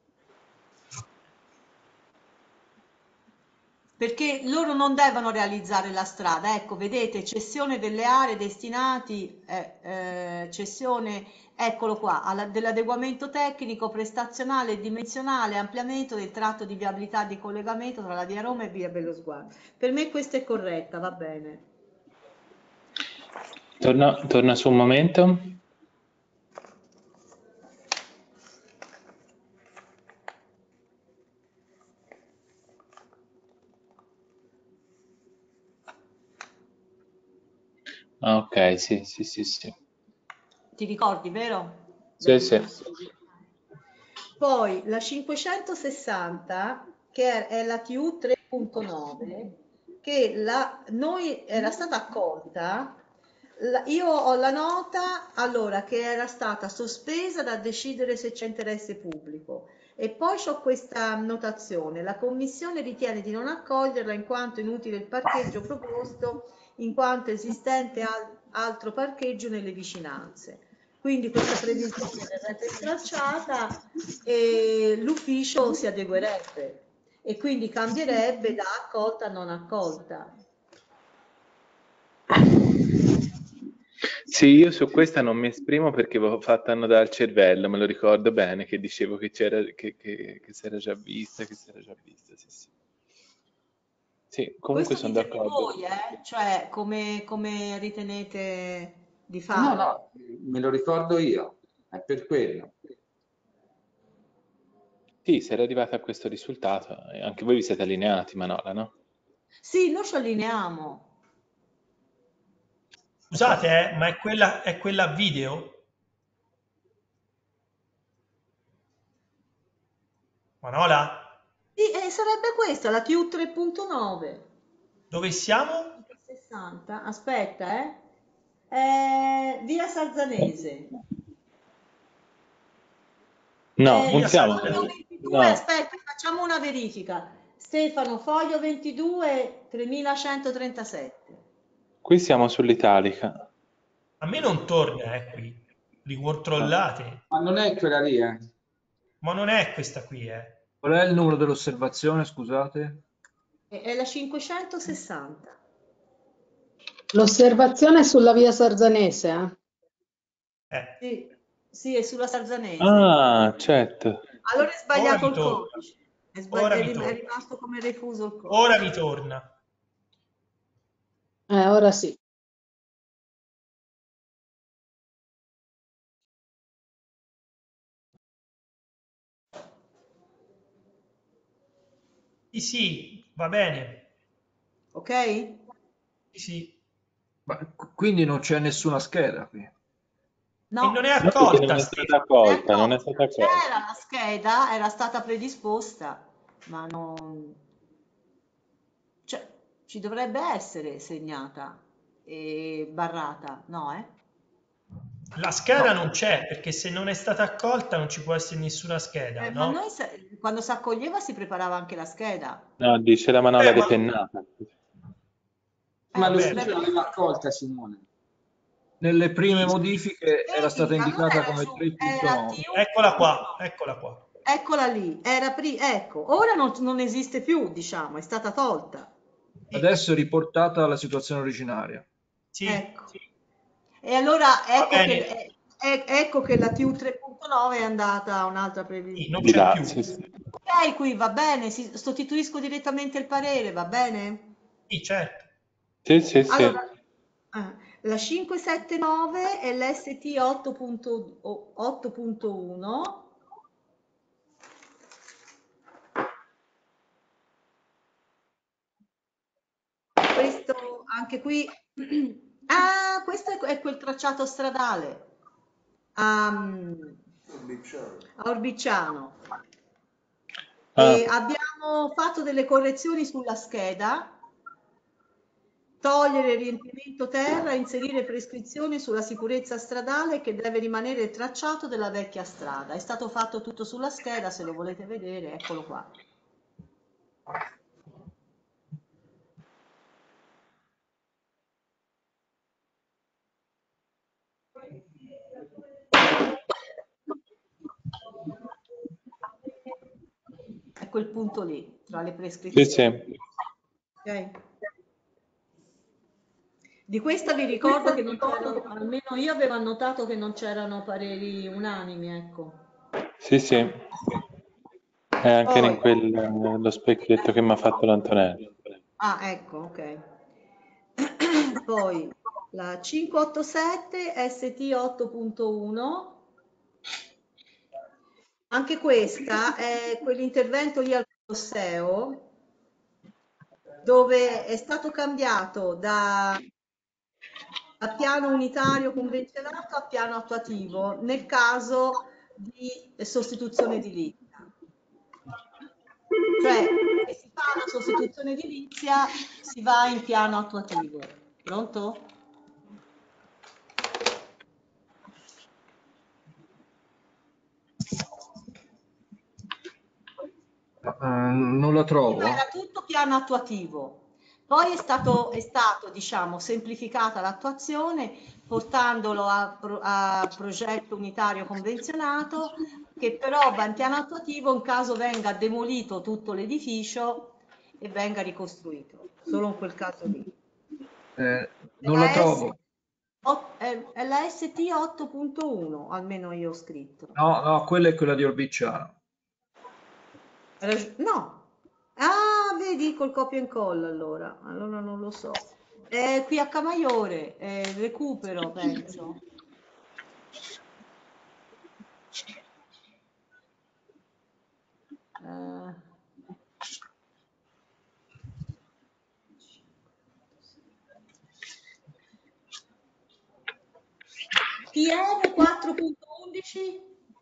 Perché loro non devono realizzare la strada, ecco, vedete, cessione delle aree destinati, eh, eh, cessione, eccolo qua, alla- dell'adeguamento tecnico, prestazionale e dimensionale, ampliamento del tratto di viabilità di collegamento tra la via Roma e via Bellosguardo. Per me questa è corretta, va bene. Torna, torna su un momento. Ah, ok, sì, sì, sì, sì. Ti ricordi, vero? Sì, sì. Poi la cinquecentosessanta, che è la T U tre punto nove, che la, noi era stata accolta, la- io ho la nota allora che era stata sospesa da decidere se c'è interesse pubblico e poi c'ho questa annotazione, la commissione ritiene di non accoglierla in quanto inutile il parcheggio proposto, in quanto esistente al- altro parcheggio nelle vicinanze. Quindi questa previsione verrebbe stralciata e l'ufficio si adeguerebbe e quindi cambierebbe da accolta a non accolta. Sì, io su questa non mi esprimo perché avevo fatto annodare al cervello, me lo ricordo bene, che dicevo che c'era, che, che, che si era già vista, che si era già vista, sì, sì. Sì, comunque Questo sono ditemi d'accordo. voi, eh? Cioè come, come ritenete di Eh, No, fare. no, me lo ricordo io, è per quello. Sì, se era arrivata a questo risultato, eh, anche voi vi siete allineati, Manola, no? Sì, noi ci allineiamo. Scusate, eh, ma è quella, è quella a video? Manola? Sì, eh, sarebbe questa, la T U tre punto nove. Dove siamo? sessanta, aspetta, eh. Eh, via Sarzanese. No, Eh, non Via siamo. foglio Sarzanese. ventidue, No, aspetta, facciamo una verifica. Stefano, foglio ventidue, tremilacentotrentasette. qui siamo sull'Italica. A me non torna, eh, qui. Ricontrollate. Ma non è quella lì, eh. Ma non è questa qui, eh. Qual è il numero dell'osservazione, scusate? È è la cinquecentosessanta. L'osservazione è sulla via Sarzanese, eh? Eh, Sì, sì, è sulla Sarzanese. Ah, certo. Allora è ora sbagliato mi il torna. codice. È, sbagli- Ora è mi rim- è torna. rimasto come refuso il codice. Ora mi torna. Eh, ora sì. Sì, sì, va bene. Ok? Sì, sì. Ma quindi non c'è nessuna scheda qui. E non è No, No, perché non accolta, è stata Stefano. non è accolta, non è accolta. stata accolta. C'era la scheda, era stata predisposta, ma non... Cioè, ci dovrebbe essere segnata e barrata, no, eh? La scheda No, non c'è, perché se non è stata accolta non ci può essere nessuna scheda, Eh, ma no? noi se- quando si accoglieva si preparava anche la scheda. No, dice la manola Eh, ma... depennata. Ma Eh, Vabbè, l'ufficio dovrebbe l'aveva essere. accolta, Simone. nelle prime modifiche era stata Vedi, allora indicata era come giù, era tre punto nove. T U eccola qua, tre punto nove. eccola qua. Eccola lì, era pri- ecco, ora non, non esiste più, diciamo, è stata tolta. Sì, Adesso è riportata alla situazione originaria. sì. Ecco. E allora ecco bene. che, eh, eh, ecco che la T U tre punto nove è andata a un'altra Sì, previsione. non Di c'è là, più. sì, sì. Ok, qui va bene, si- sostituisco direttamente il parere, va bene? Sì, certo. Sì, sì, sì. Allora, ah, la cinquecentosettantanove è l'S T otto punto uno. Questo anche qui, ah, questo è, è quel tracciato stradale a, a Orbiciano. E Ah, abbiamo fatto delle correzioni sulla scheda, togliere il riempimento terra, inserire prescrizioni sulla sicurezza stradale che deve rimanere il tracciato della vecchia strada. È stato fatto tutto sulla scheda, se lo volete vedere, eccolo qua. È quel punto lì, tra le sì, prescrizioni. sì. Ok? Di questa vi ricordo che non c'erano, almeno io avevo annotato che non c'erano pareri unanimi, ecco. Sì, sì. È anche in Poi, quel, lo specchietto che mi ha fatto l'Antonello. ah, ecco, ok. Poi la cinquecentottantasette S T otto punto uno, anche questa è quell'intervento lì al Colosseo dove è stato cambiato da a piano unitario convenzionato a piano attuativo nel caso di sostituzione edilizia. Cioè, se si fa una sostituzione edilizia si va in piano attuativo. Pronto? Uh, non la trovo. Era tutto piano attuativo. Poi è stato, è stato, diciamo, semplificata l'attuazione portandolo a, pro- a progetto unitario convenzionato che però va in piano attuativo in caso venga demolito tutto l'edificio e venga ricostruito. Solo in quel caso lì. Eh, È non la la S, trovo. ot- è, è la S T otto punto uno, almeno io ho scritto. No, no, quella è quella di Orbiciano. Rag- No. Ah, vedi col copia e incolla allora. Allora non lo so. È qui a Camaiore, è recupero, penso. Eh, T R quattro punto undici?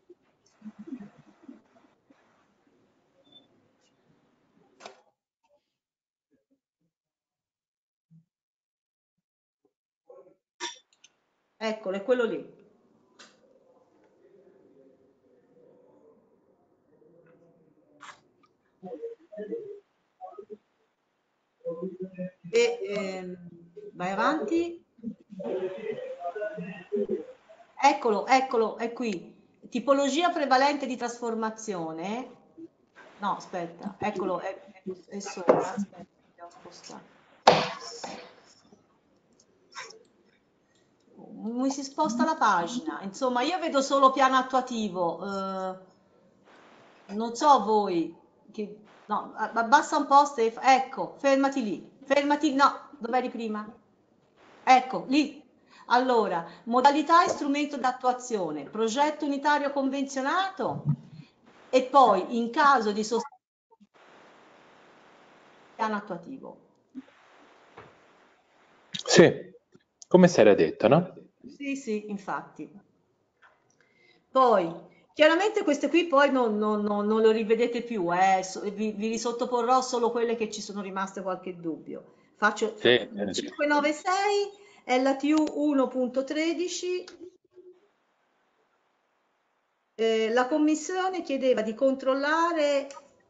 Eccolo, è quello lì. E ehm, vai avanti. Eccolo, eccolo, è qui. Tipologia prevalente di trasformazione. No, aspetta, eccolo, è, è, è sopra. Aspetta, devo spostare. Mi si sposta la pagina. Insomma, io vedo solo piano attuativo. eh, non so voi. Che, no, abbassa un po', Stef. Ecco, fermati lì. Fermati. No, dov'eri prima? Ecco, lì. Allora, modalità e strumento d'attuazione, progetto unitario convenzionato e poi in caso di sostituzione piano attuativo. Sì, come si era detto, no? Sì, sì, infatti. Poi, chiaramente queste qui poi non, non- non- non le rivedete più, eh, so- vi, vi risottoporrò solo quelle che ci sono rimaste qualche dubbio. Faccio Sì, sì. cinquecentonovantasei, L T U uno punto tredici. Eh, la commissione chiedeva di controllare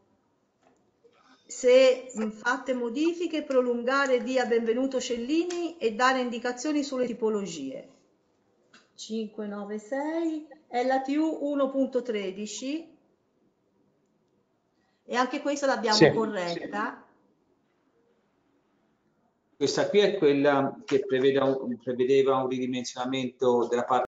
se mh, fatte modifiche, prolungare via Benvenuto Cellini e dare indicazioni sulle tipologie. cinquecentonovantasei, L T U uno punto tredici e anche questa l'abbiamo Sì. corretta. Questa qui è quella che preveda un, prevedeva un ridimensionamento della parte